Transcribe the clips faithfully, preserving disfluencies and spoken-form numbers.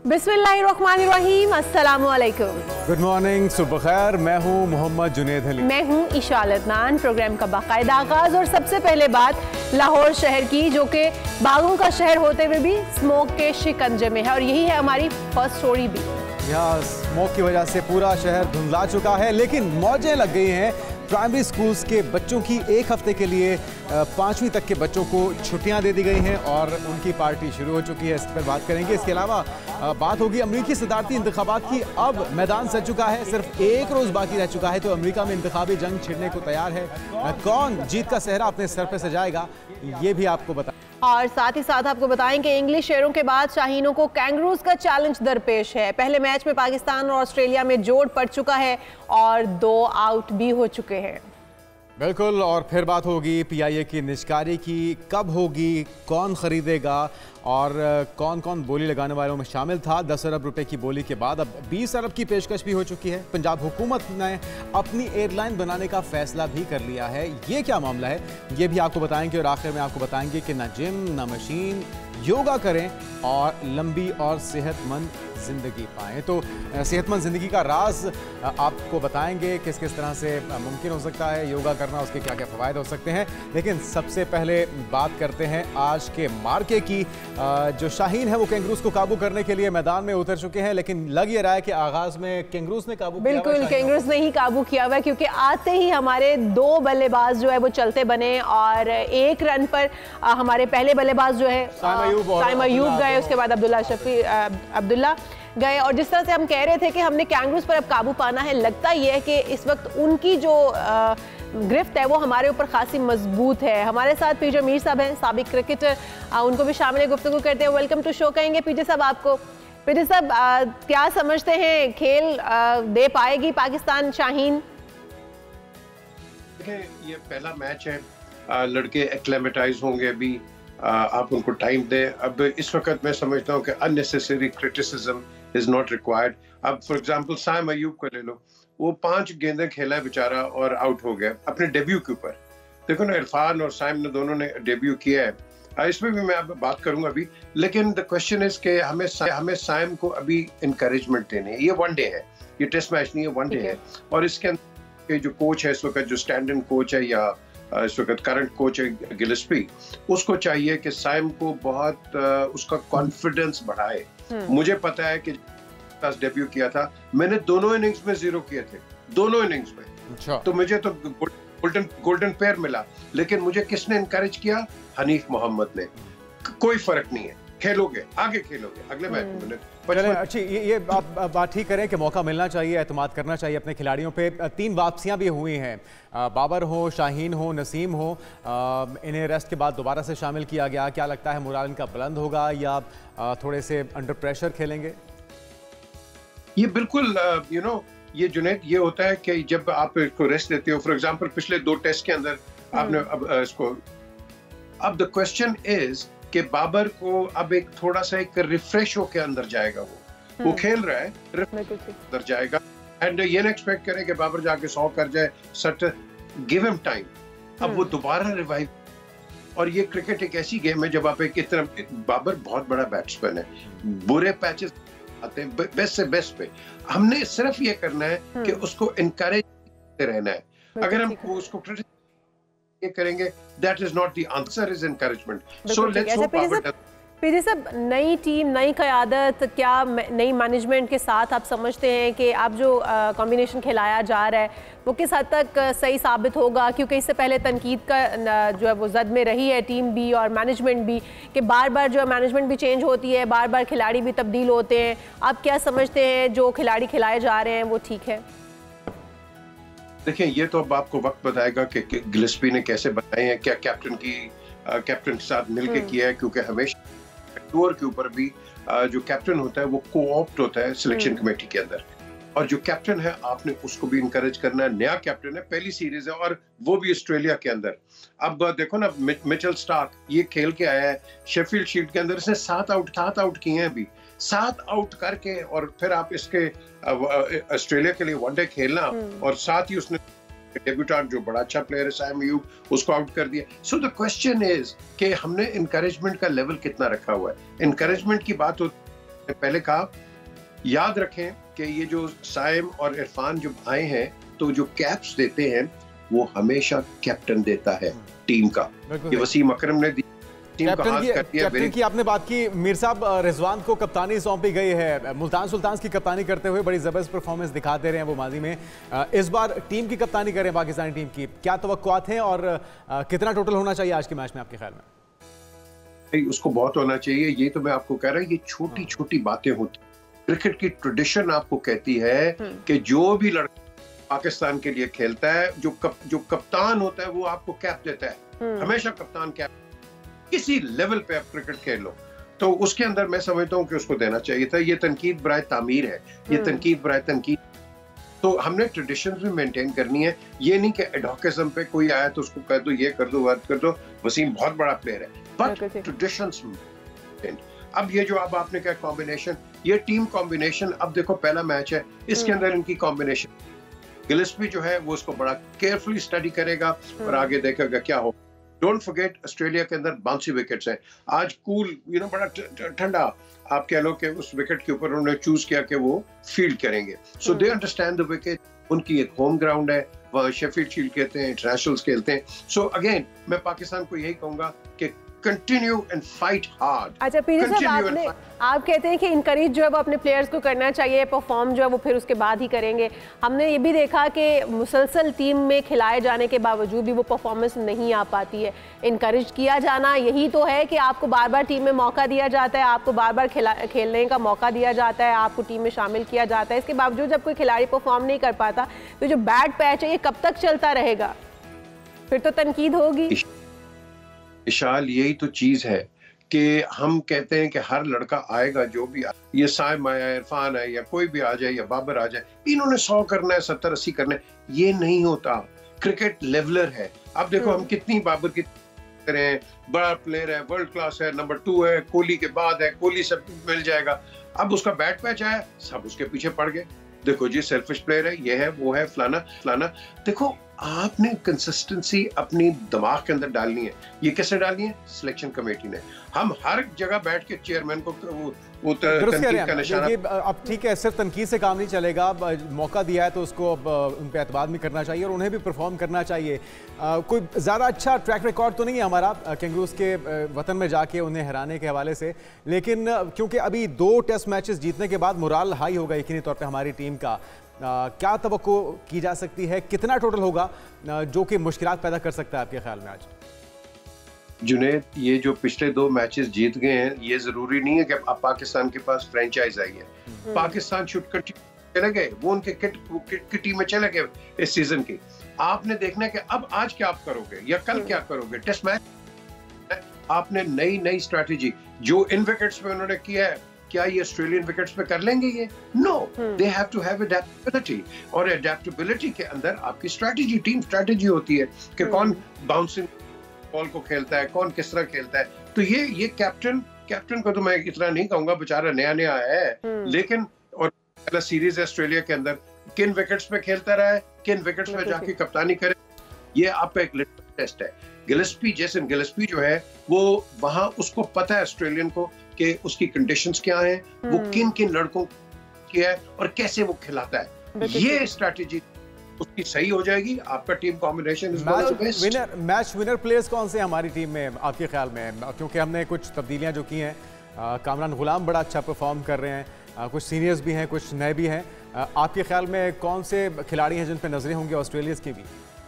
बिस्मिल्लाहिर्रहमानिर्रहीम, अस्सलामु अलैकुम। गुड मॉर्निंग, सुबह खैर। मैं हूँ मोहम्मद जुनेद अली। मैं हूँ इशाल अदनान। प्रोग्राम का बाकायदा आगाज और सबसे पहले बात लाहौर शहर की, जो कि बागों का शहर होते हुए भी स्मोक के शिकंजे में है, और यही है हमारी फर्स्ट स्टोरी भी। यहाँ स्मोक की वजह से पूरा शहर धुंधला चुका है, लेकिन मौजें लग गई हैं। प्राइमरी स्कूल्स के बच्चों की एक हफ्ते के लिए पाँचवीं तक के बच्चों को छुट्टियां दे दी गई हैं और उनकी पार्टी शुरू हो चुकी है। इस पर बात करेंगे। इसके अलावा बात होगी अमरीकी सदारती इंतखाबात की। अब मैदान सज चुका है, सिर्फ एक रोज़ बाकी रह चुका है, तो अमरीका में इंतखाबी जंग छिड़ने को तैयार है। कौन जीत का सेहरा अपने सर पर सजाएगा, ये भी आपको बता। और साथ ही साथ आपको बताएं कि इंग्लिश शेरों के बाद शाहीनों को कैंगरूज का चैलेंज दरपेश है। पहले मैच में पाकिस्तान और ऑस्ट्रेलिया में जोड़ पड़ चुका है और दो आउट भी हो चुके हैं। बिल्कुल। और फिर बात होगी पीआईए की निष्कारी की, कब होगी, कौन खरीदेगा और कौन कौन बोली लगाने वालों में शामिल था। दस अरब रुपए की बोली के बाद अब बीस अरब की पेशकश भी हो चुकी है। पंजाब हुकूमत ने अपनी एयरलाइन बनाने का फैसला भी कर लिया है। ये क्या मामला है, ये भी आपको बताएंगे। और आखिर में आपको बताएंगे कि ना जिम ना मशीन, योगा करें और लंबी और सेहतमंद ज़िंदगी पाएं। तो सेहतमंद ज़िंदगी का राज आपको बताएंगे, किस किस तरह से मुमकिन हो सकता है योगा करना, उसके क्या क्या फ़वायद हो सकते हैं। लेकिन सबसे पहले बात करते हैं आज के मार्के की। जो शाहीन है वो कैंगरूज को काबू करने के लिए मैदान में उतर चुके हैं, लेकिन लग ये रहा है कि आगाज़ में कैंगरूज ने काबू किया। बिल्कुल, कैंगरूज ने ही काबू किया हुआ है, क्योंकि आते ही हमारे दो बल्लेबाज जो है वो चलते बने और एक रन पर हमारे पहले बल्लेबाज जो है साइम अयूब गए, उसके बाद अब्दुल्ला शफी अब्दुल्ला गए। और जिस तरह से हम कह रहे थे कि हमने कैंगरूज पर अब काबू पाना है, लगता यह है कि इस वक्त उनकी जो आ, गिरफ्त है वो हमारे ऊपर खासी मजबूत है। हमारे साथ पीजे मीर साहब हैं, साबिक क्रिकेटर, उनको भी शामिल गुफ्तगू करते हैं। वेलकम टू शो कहेंगे पीजे साहब आपको। पीजे साहब, क्या समझते हैं, खेल आ, दे पाएगी पाकिस्तान शाहीन? ये पहला मैच है, आ, लड़के एक्लेमेटाइज होंगे अभी, आ, आप उनको टाइम दें। अब इस वक्त मैं समझता हूँ कि unnecessary criticism is not required. अब फॉर एग्जांपल साइम अयूब को ले लो, वो पांच गेंदें खेला बेचारा और आउट हो गया अपने डेब्यू के ऊपर। देखो ना, इरफान और साइम ने दोनों ने डेब्यू किया है, इसमें भी मैं अब बात करूंगा अभी। लेकिन द क्वेश्चन इज के हमें हमें साइम को अभी इंकरेजमेंट देनी है। ये वनडे है, ये टेस्ट मैच नहीं है, वनडे है। और इसके अंदर जो कोच है इस वक्त, जो स्टैंड इन कोच है या इस वक्त करंट कोच है गिलिस्पी, उसको चाहिए कि साइम को बहुत उसका कॉन्फिडेंस बढ़ाए। मुझे पता है कि डेब्यू किया था, मैंने दोनों इनिंग्स में जीरो किए थे, दोनों इनिंग्स में। अच्छा। तो मुझे तो गोल्डन गोल्डन पेयर मिला, लेकिन मुझे किसने इनकरेज किया? हनीफ मोहम्मद ने। कोई फर्क नहीं है, खेलोगे, आगे खेलोगे, अगले मैच में। अच्छी ये, ये आप बात ठीक करें कि मौका मिलना चाहिए, एतमाद करना चाहिए अपने खिलाड़ियों पे। तीन वापसियां भी हुई हैं, बाबर हो, शाहीन हो, नसीम हो, इन्हें रेस्ट के बाद दोबारा से शामिल किया गया। क्या लगता है, मोराल इनका बुलंद होगा या थोड़े से अंडर प्रेशर खेलेंगे? ये बिल्कुल यू नो ये जुनेद, ये होता है कि जब आप इसको रेस्ट देते हो, फॉर एग्जांपल पिछले दो टेस्ट के अंदर आपने अब इसको, अब द क्वेश्चन इज कि बाबर को अब एक थोड़ा सा एक रिफ्रेश होके अंदर जाएगा। वो वो खेल रहा है, अंदर जाएगा, एंड ये ना एक्सपेक्ट करें कि बाबर जाके सौ कर जाए। सट गिव हिम टाइम, अब वो दोबारा रिवाइव। और ये क्रिकेट एक ऐसी गेम है जब आप एक इतना, बाबर बहुत बड़ा बैट्समैन है, बुरे पैचेस आते हैं बेस्ट से बेस्ट पे, हमने सिर्फ ये करना है कि उसको इनकरेज रहना है। अगर हम उसको ये करेंगे, that is not the answer, is encouragement. So let's hope Babar does. P G साहब, नई टीम, नई क़यादत, क्या नई मैनेजमेंट के साथ आप समझते हैं कि आप जो कॉम्बिनेशन खिलाया जा रहा है वो किस हद तक सही साबित होगा? क्योंकि इससे पहले तनकीद का जो है वो जद में रही है टीम भी और मैनेजमेंट भी, कि बार बार जो है मैनेजमेंट भी चेंज होती है, बार बार खिलाड़ी भी तब्दील होते हैं। आप क्या समझते हैं, जो खिलाड़ी खिलाए जा रहे हैं वो ठीक है? देखिए, ये तो अब आपको वक्त बताएगा कि गिलिस्पी ने कैसे बनाए हैं, क्या कैप्टन की कैप्टन के साथ मिलके किया है, क्योंकि हमेशा टूर के ऊपर भी जो कैप्टन होता है वो कोऑप्ट होता है सिलेक्शन कमेटी के अंदर, और जो कैप्टन है आपने उसको भी इनकरेज करना है। नया कैप्टन है, पहली सीरीज है, और वो भी ऑस्ट्रेलिया के अंदर। अब देखो ना, मिचेल स्टार्क ये खेल के आया है शेफील्ड शील्ड के अंदर, इसने सात आउट सात आउट किए हैं अभी, सात आउट करके, और फिर आप इसके ऑस्ट्रेलिया के लिए वनडे खेलना, और साथ ही उसने डेब्यूटेंट जो बड़ा अच्छा प्लेयर है साइम अयूब, उसको आउट कर दिया। सो द क्वेश्चन इज कि हमने इनकरेजमेंट का लेवल कितना रखा हुआ है। इनकरेजमेंट की बात होती पहले कहा, याद रखें कि ये जो साइम और इरफान जब आए हैं तो जो कैप्स देते हैं वो हमेशा कैप्टन देता है टीम का। ये वसीम अकरम ने दी कैप्टन की, कैप्टन की आपने बात की। मीर साहब, रिजवान को कप्तानी सौंपी गई है। मुल्तान सुल्तान की कप्तानी करते हुए बड़ी जबरदस्त परफॉर्मेंस दिखाते रहे हैं वो माजी में। इस बार टीम की कप्तानी करें पाकिस्तानी टीम की, क्या तवक्कुआत हैं और कितना टोटल होना चाहिए आज के मैच में आपके ख्याल में? उसको बहुत होना चाहिए। ये तो मैं आपको कह रहा हूँ, ये छोटी छोटी बातें होती। क्रिकेट की ट्रेडिशन आपको कहती है कि जो भी लड़का पाकिस्तान के लिए खेलता है, जो कप, जो कप्तान होता है वो आपको कैप देता है। हमेशा कप्तान कैप, किसी लेवल पे आप क्रिकेट खेल लो तो उसके अंदर मैं समझता हूँ कि उसको देना चाहिए था। ये तनकीद बराए तामीर है, ये तनकीद बराए तनकीद। तो हमने ट्रेडिशंस भी मेंटेन करनी है। ये नहीं कि एडहॉकिज्म पे कोई आया तो उसको कह दो, ये कर दो, बात कर दो। वसीम बहुत बड़ा प्लेयर है, बट ट्रेडिशंस। अब ये जो अब आपने कहा कॉम्बिनेशन, ये टीम कॉम्बिनेशन, अब देखो पहला मैच है, इसके अंदर इनकी कॉम्बिनेशन, गिलिस्पी जो है वो उसको बड़ा केयरफुली स्टडी करेगा और आगे देखेगा क्या हो। डोंट फॉरगेट, ऑस्ट्रेलिया के अंदर बाउंसी विकेट्स हैं। आज कूल यू नो बड़ा ठंडा आप कह लो कि उस विकेट के ऊपर उन्होंने चूज किया कि वो फील्ड करेंगे। So they understand the wicket. उनकी एक होम ग्राउंड है, वहाँ शेफील्ड शील्ड कहते हैं, इंटरनेशनल्स खेलते हैं। सो so अगेन मैं पाकिस्तान को यही कहूंगा कि continue and fight hard. अच्छा पीरी साहब, आपने आप कहते हैं कि इनकरेज जो है वो अपने प्लेयर्स को करना चाहिए, परफॉर्म जो है वो फिर उसके बाद ही करेंगे। हमने ये भी देखा कि मुसलसल टीम में खिलाए जाने के बावजूद भी वो परफॉर्मेंस नहीं आ पाती है। इनकरेज किया जाना यही तो है कि आपको बार बार टीम में मौका दिया जाता है, आपको बार बार खिला खेलने का मौका दिया जाता है, आपको टीम में शामिल किया जाता है। इसके बावजूद जब कोई खिलाड़ी परफॉर्म नहीं कर पाता तो जो बैड पैच है ये कब तक चलता रहेगा? फिर तो तनकीद होगी। विशाल, यही तो चीज है कि हम कहते हैं कि हर लड़का आएगा, जो भी आ, ये साइम आया, इरफान है, या कोई भी आ जाए, या बाबर आ जाए, इन्होंने सौ करना है, सत्तर अस्सी करना है। ये नहीं होता। क्रिकेट लेवलर है। अब देखो हम कितनी बाबर की करें, बड़ा प्लेयर है, वर्ल्ड क्लास है, नंबर टू है, कोहली के बाद है, कोहली सब मिल जाएगा। अब उसका बैट पैच आया, सब उसके पीछे पड़ गए। देखो जी सेल्फिश प्लेयर है, ये है, वो है, फलाना फलाना। देखो आपने कंसिस्टेंसी अपनी दिमाग के अंदर डालनी है। ये कैसे डालनी है? सिलेक्शन कमेटी ने। हम हर जगह बैठ के चेयरमैन को वो, वो तनकीद का निशाना। अब ठीक है, सिर्फ तनकीद से काम नहीं चलेगा। मौका दिया है तो उसको अब उन पे एतबार भी करना चाहिए और उन्हें भी परफॉर्म करना चाहिए। आ, कोई ज़्यादा अच्छा ट्रैक रिकॉर्ड तो नहीं है हमारा कैंगरूज के वतन में जाके उन्हें हराने के हवाले से, लेकिन क्योंकि अभी दो टेस्ट मैचेस जीतने के बाद मोराल हाई होगा यकीनी तौर पर हमारी टीम का। आ, क्या तवक्को की जा सकती है? कितना टोटल होगा आ, जो कि मुश्किलात पैदा कर सकता है आपके ख्याल में आज? जुनेद, ये जो पिछले दो मैचेस जीत गए हैं, ये जरूरी नहीं है कि अब पाकिस्तान के पास फ्रेंचाइज आई है। पाकिस्तान शुड चले गए, वो उनके किट की टीम में चले गए इस सीजन की। आपने देखना है कि अब आज क्या आप करोगे या कल क्या करोगे। टेस्ट मैच आपने नई नई स्ट्रैटेजी जो इन विकेट्स पे उन्होंने किया है, क्या ये ऑस्ट्रेलियन विकेट्स पे कर लेंगे ये? No, they have to have adaptability. और एडेप्टेबिलिटी के अंदर आपकी स्ट्रैटेजी, टीम स्ट्रैटेजी होती है कि कौन बाउंसिंग बॉल को खेलता है, कौन किस तरह खेलता है। तो ये ये कैप्टन कैप्टन को तो मैं इतना नहीं कहूंगा, बेचारा नया नया है, लेकिन और पहला सीरीज है ऑस्ट्रेलिया के अंदर, किन विकेट्स पे खेलता रहा है, किन विकेट्स पे जाके कप्तानी करे, ये आपका एक लिटमस टेस्ट है। गिलिस्पी, जेसन गिलिस्पी जो है वो वहां उसको पता है ऑस्ट्रेलियन को कि उसकी कंडीशंस क्या हैं, वो किन किन लड़कों की है और कैसे वो खिलाता है। ये स्ट्रैटेजी उसकी सही हो जाएगी, आपका team combination is one of the best. Winner match winner players कौन से हमारी टीम में आपके ख्याल में? क्योंकि हमने कुछ तब्दीलियां जो की हैं, कामरान गुलाम बड़ा अच्छा परफॉर्म कर रहे हैं, आ, कुछ सीनियर्स भी हैं, कुछ नए भी हैं। आपके ख्याल में कौन से खिलाड़ी हैं जिन पर नजरें होंगी ऑस्ट्रेलियंस की भी?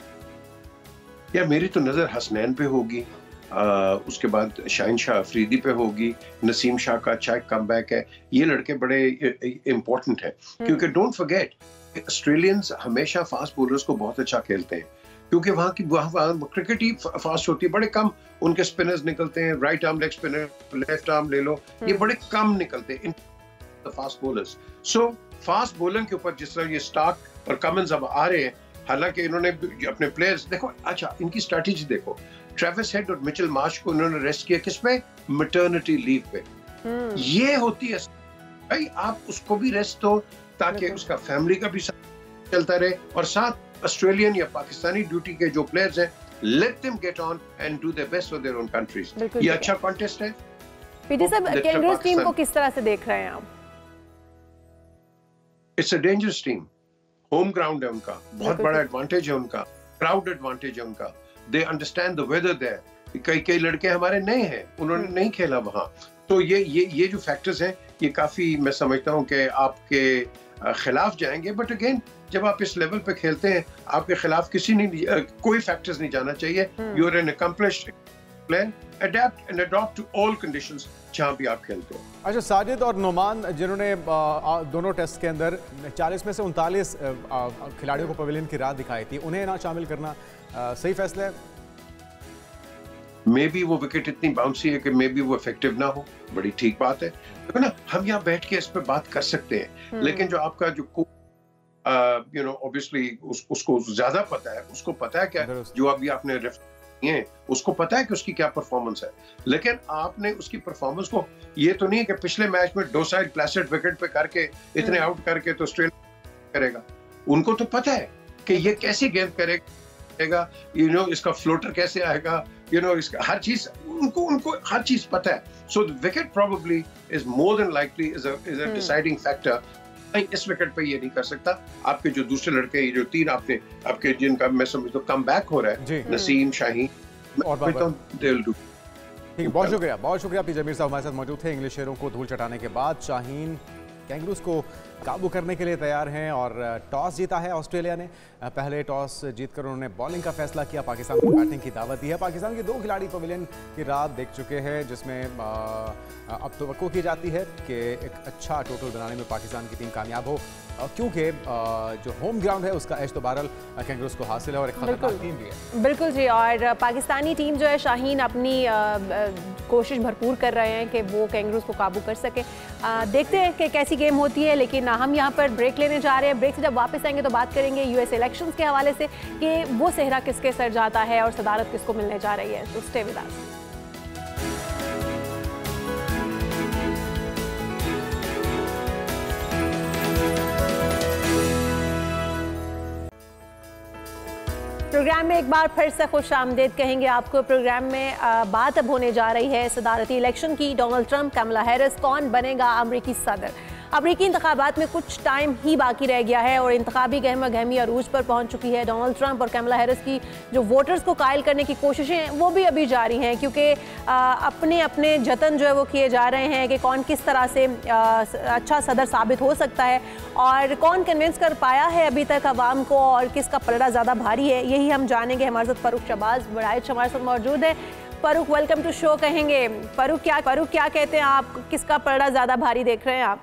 या मेरी तो नजर हसनैन पे होगी, आ, उसके बाद शाहिन शाह अफरीदी पे होगी, नसीम शाह का अच्छा कमबैक है। ये लड़के बड़े इंपॉर्टेंट हैं क्योंकि डोंट फॉरगेट ऑस्ट्रेलियंस हमेशा फास्ट बॉलर्स को बहुत अच्छा खेलते हैं, क्योंकि वहाँ की वहाँ क्रिकेट ही फास्ट होती है। बड़े कम उनके स्पिनर्स निकलते हैं, right arm leg spinner, left arm ले लो, ये बड़े कम निकलते हैं fast bowlers. So fast bowling के ऊपर जिस तरह ये स्टार्क और कमिंस अब आ रहे हैं, हालांकि इन्होंने अपने प्लेयर्स देखो, अच्छा इनकी स्ट्रैटेजी देखो, ट्रेविस हेड और मिचेल मार्श को इन्होंने रेस्ट किया किस पे? मैटरनिटी लीव पे। ये होती है भाई, आप उसको भी रेस्ट दो ताकि उसका फैमिली का भी चलता रहे, और साथ ऑस्ट्रेलियन या पाकिस्तानी ड्यूटी के जो प्लेयर्स हैं, let them get on and do their best for their own countries. ये अच्छा कॉन्टेस्ट है। पीटी साहब, कैंगरूज टीम को किस तरह से देख रहे हैं आप? It's a dangerous team, home ground है उनका, बहुत बड़ा एडवांटेज है उनका, क्राउड एडवांटेज है उनका, they understand the weather there. कई कई लड़के हमारे नए हैं, उन्होंने नहीं खेला वहां, तो ये ये ये जो फैक्टर्स हैं ये काफी मैं समझता हूं कि आपके खिलाफ जाएंगे। बट अगेन जब आप इस लेवल पे खेलते हैं आपके खिलाफ किसी नहीं कोई फैक्टर्स नहीं जाना चाहिए। You are an accomplished player, adapt and adopt to all conditions जहां भी आप खेलते हो। अच्छा, साजिद और नोमान जिन्होंने दोनों टेस्ट के अंदर चालीस में से उनतालीस खिलाड़ियों को पवेलियन की राह दिखाई थी, उन्हें ना शामिल करना सही फैसला है? मे बी वो विकेट इतनी बाउंसी है कि मे बी वो इफेक्टिव ना हो, बड़ी ठीक बात है। देखो ना, हम यहाँ बैठ के इस पे बात कर सकते हैं, लेकिन जो आपका जो यू नो ऑब्वियसली उसको ज्यादा पता है, उसको पता है क्या जो अभी आपने है, उसको पता है कि उसकी क्या परफॉर्मेंस है। लेकिन आपने उसकी परफॉर्मेंस को, ये तो नहीं है कि पिछले मैच में दो साइड प्लेसेट विकेट पे करके इतने आउट करके तो ऑस्ट्रेलिया करेगा। उनको तो पता है कि ये कैसे गेंद करेगा, यू नो इसका फ्लोटर कैसे आएगा, यू नो इसका हर चीज उनको उनको हर चीज पता है। So the wicket probably is more than likely is a is a deciding factor. इस विकेट पे ये नहीं कर सकता। आपके जो दूसरे लड़के, ये जो तीन आपने आपके जिनका मैं समझता हूं कम बैक हो रहा है, नसीम, शाहीन और दे विल डू। ठीक है, बहुत शुक्रिया, बहुत शुक्रिया। पी जमीर साहब हमारे साथ मौजूद थे। इंग्लिश शेरों को धूल चटाने के बाद शाहीन कैंगरूज को काबू करने के लिए तैयार हैं और टॉस जीता है ऑस्ट्रेलिया ने। पहले टॉस जीतकर उन्होंने बॉलिंग का फैसला किया, पाकिस्तान को बैटिंग की दावत दी है। पाकिस्तान के दो खिलाड़ी पवेलियन की रात देख चुके हैं, जिसमें अब तवक्को की जाती है कि एक अच्छा टोटल बनाने में पाकिस्तान की टीम कामयाब हो, क्योंकि जो होम ग्राउंड है उसका एज तो बहरहाल कैंगरूज को हासिल है और एक खतरनाक टीम भी है। बिल्कुल जी, और पाकिस्तानी टीम जो है शाहीन अपनी कोशिश भरपूर कर रहे हैं कि वो कैंगरूज को काबू कर सके। देखते हैं कि कैसी गेम होती है, लेकिन हम यहाँ पर ब्रेक लेने जा रहे हैं। ब्रेक से जब वापस आएंगे तो बात करेंगे यूएस इलेक्शंस के हवाले से कि वो सेहरा किसके सर जाता है और सदारत किसको मिलने जा रही है। तो स्टे विद अस। प्रोग्राम में एक बार फिर से खुश आमदेद कहेंगे आपको। प्रोग्राम में बात अब होने जा रही है सदारती इलेक्शन की। डोनाल्ड ट्रंप, कमला हैरिस, कौन बनेगा अमरीकी सदर। अमरीकी इंतखाबात में कुछ टाइम ही बाकी रह गया है और इंतखाबी गहमा गहमी अरूज पर पहुंच चुकी है। डोनाल्ड ट्रंप और कमला हैरिस की जो वोटर्स को कायल करने की कोशिशें हैं वो भी अभी जारी हैं, क्योंकि अपने अपने जतन जो है वो किए जा रहे हैं कि कौन किस तरह से आ, अच्छा सदर साबित हो सकता है और कौन कन्विंस कर पाया है अभी तक आवाम को और किसका पलड़ा ज़्यादा भारी है, यही हम जानेंगे। हमारे साथ फारूक शहबाज बड़ाइच हमारे साथ मौजूद है। फारूक, वेलकम टू शो कहेंगे। फारूक क्या फारूक क्या कहते हैं आप, किसका पलड़ा ज़्यादा भारी देख रहे हैं आप?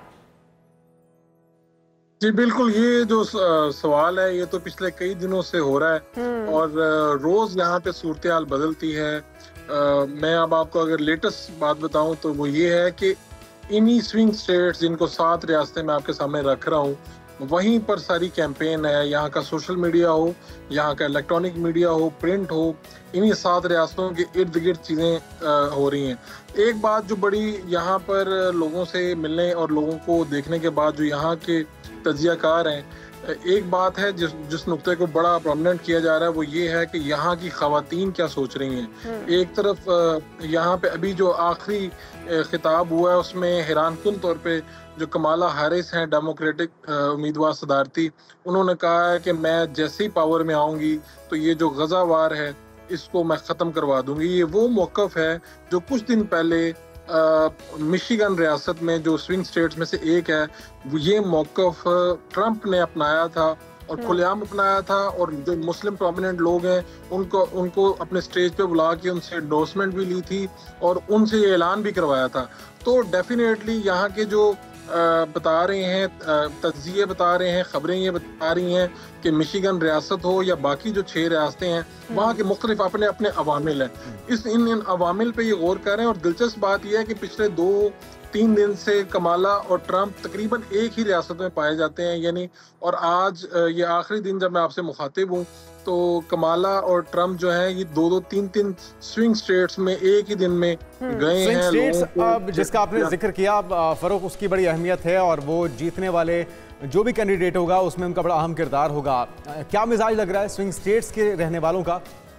जी बिल्कुल, ये जो सवाल है ये तो पिछले कई दिनों से हो रहा है और रोज यहाँ पे सूरत हाल बदलती है। आ, मैं अब आपको अगर लेटेस्ट बात बताऊं तो वो ये है कि इन्हीं स्विंग स्टेट्स जिनको सात रियासतें मैं आपके सामने रख रहा हूँ, वहीं पर सारी कैंपेन है। यहाँ का सोशल मीडिया हो, यहाँ का इलेक्ट्रॉनिक मीडिया हो, प्रिंट हो, इन्हीं सात रियासतों के इर्द गिर्द चीज़ें हो रही हैं। एक बात जो बड़ी यहाँ पर लोगों से मिलने और लोगों को देखने के बाद जो यहाँ के तजियाकार हैं, एक बात है जिस जिस नुक्ते को बड़ा प्रोमिनेंट किया जा रहा है वो ये है कि यहाँ की खवातीन क्या सोच रही हैं। एक तरफ यहाँ पे अभी जो आखिरी खिताब हुआ है उसमें हैरानकुन तौर पे जो कमाला हैरिस हैं, डेमोक्रेटिक उम्मीदवार सदारती, उन्होंने कहा है कि मैं जैसे ही पावर में आऊँगी तो ये जो गजा वार है इसको मैं ख़त्म करवा दूंगी। ये वो मौक़िफ़ है जो कुछ दिन पहले मिशिगन रियासत में जो स्विंग स्टेट्स में से एक है, ये मौक़िफ़ ट्रंप ने अपनाया था और खुलेआम अपनाया था और जो मुस्लिम प्रोमिनेंट लोग हैं उनको उनको अपने स्टेज पे बुला के उनसे एंडोर्समेंट भी ली थी और उनसे ये ऐलान भी करवाया था। तो डेफिनेटली यहाँ के जो आ, बता रहे हैं, तज्जिए बता रहे हैं, खबरें ये बता रही हैं कि मिशिगन रियासत हो या बाकी जो छह रियासतें हैं वहाँ के मुख्तलिफ अपने अपने अवामिल हैं। इस इन इन अवामिल पे ये गौर कर रहे हैं और दिलचस्प बात यह है कि पिछले दो तीन दिन से कमाला और ट्रंप तकरीबन एक ही रियासत में पाए जाते हैं, यानी और आज ये आखिरी दिन जब मैं आपसे मुखातिब हूँ तो कमाला और ट्रंप जो है ये दो दो तीन तीन स्विंग स्टेट्स में एक ही दिन में गए हैं। लोगों जिसका आपने जिक्र किया फरूक, उसकी बड़ी अहमियत है और वो जीतने वाले जो भी कैंडिडेट होगा उसमें उनका बड़ा अहम किरदार होगा। क्या मिजाज लग रहा है स्विंग स्टेट्स के रहने वालों का?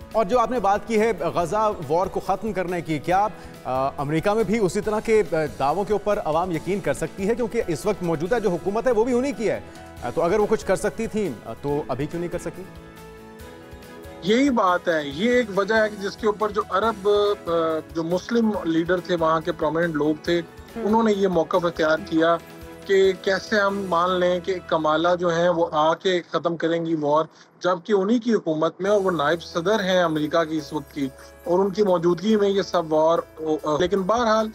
और जो आपने बात की है गजा वॉर को ख़त्म करने की, क्या आ, अमेरिका में भी उसी तरह के दावों के ऊपर अवाम यकीन कर सकती है? क्योंकि इस वक्त मौजूदा जो हुकूमत है वो भी उन्हीं की है, तो अगर वो कुछ कर सकती थी तो अभी क्यों नहीं कर सकी? यही बात है, ये एक वजह है कि जिसके ऊपर जो अरब जो मुस्लिम लीडर थे, वहाँ के प्रोमिनेंट लोग थे, उन्होंने ये मौका इख्तियार किया कि कैसे हम मान लें कि कमाला जो है वो आके ख़त्म करेंगी वॉर, जबकि उन्हीं की हुकूमत में और वो नायब सदर हैं अमेरिका की इस वक्त की, और उनकी मौजूदगी में ये सब वॉर। लेकिन बहरहाल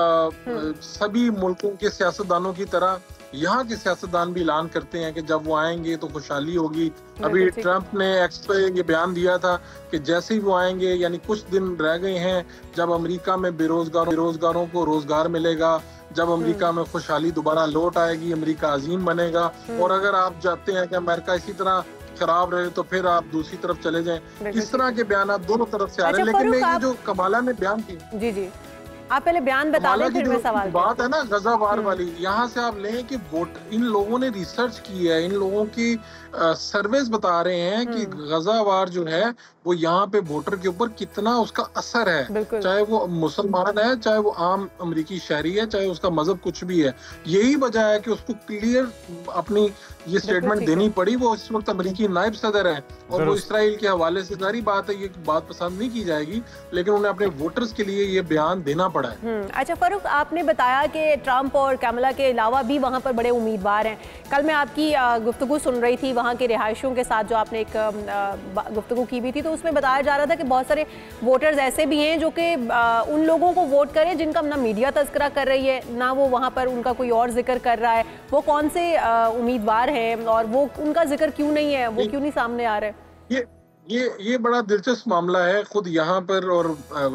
सभी मुल्कों के सियासतदानों की तरह यहाँ के सियासतदान भी ऐलान करते हैं कि जब वो आएंगे तो खुशहाली होगी। अभी ट्रंप ने एक्स पे ये बयान दिया था कि जैसे ही वो आएंगे, यानी कुछ दिन रह गए हैं जब अमेरिका में बेरोजगार बेरोजगारों को रोजगार मिलेगा, जब अमेरिका में खुशहाली दोबारा लौट आएगी, अमेरिका अजीम बनेगा। और अगर आप चाहते हैं कि अमेरिका इसी तरह खराब रहे तो फिर आप दूसरी तरफ चले जाएं। इस तरह के बयान दोनों तरफ से आ रहे हैं। लेकिन मैं ये जो कमाला ने बयान की, जी जी आप पहले बयान बता दें, फिर मैं सवाल बात है ना गजा वार वाली, यहाँ से आप लें कि वोट इन लोगों ने रिसर्च की है, इन लोगों की सर्वेस बता रहे हैं कि गजा वार जो है वो यहाँ पे वोटर के ऊपर कितना उसका असर है, चाहे वो मुसलमान है, चाहे वो आम अमेरिकी शहरी है, चाहे उसका मजहब कुछ भी है। यही वजह है कि उसको क्लियर अपनी ये स्टेटमेंट देनी पड़ी। वो इस वक्त अमेरिकी नायब सदर है और वो इसराइल के हवाले से, सारी बात है, ये बात पसंद नहीं की जाएगी, लेकिन उन्हें अपने वोटर्स के लिए ये बयान देना पड़ा है। अच्छा फारूक, आपने बताया कि ट्रंप और कमला के अलावा भी वहाँ पर बड़े उम्मीदवार हैं। कल मैं आपकी गुफ्तगू सुन रही थी वहाँ के रिहायशियों के साथ, जो आपने एक गुफ्तगू की भी थी, तो उसमें बताया जा रहा था कि बहुत सारे वोटर्स ऐसे भी हैं जो कि उन लोगों को वोट करें जिनका ना मीडिया तस्करा कर रही है, ना वो वहाँ पर उनका कोई और जिक्र कर रहा है। वो कौन से उम्मीदवार हैं और वो उनका जिक्र क्यों नहीं है, वो क्यों नहीं सामने आ रहे? ये ये ये बड़ा दिलचस्प मामला है। खुद यहाँ पर और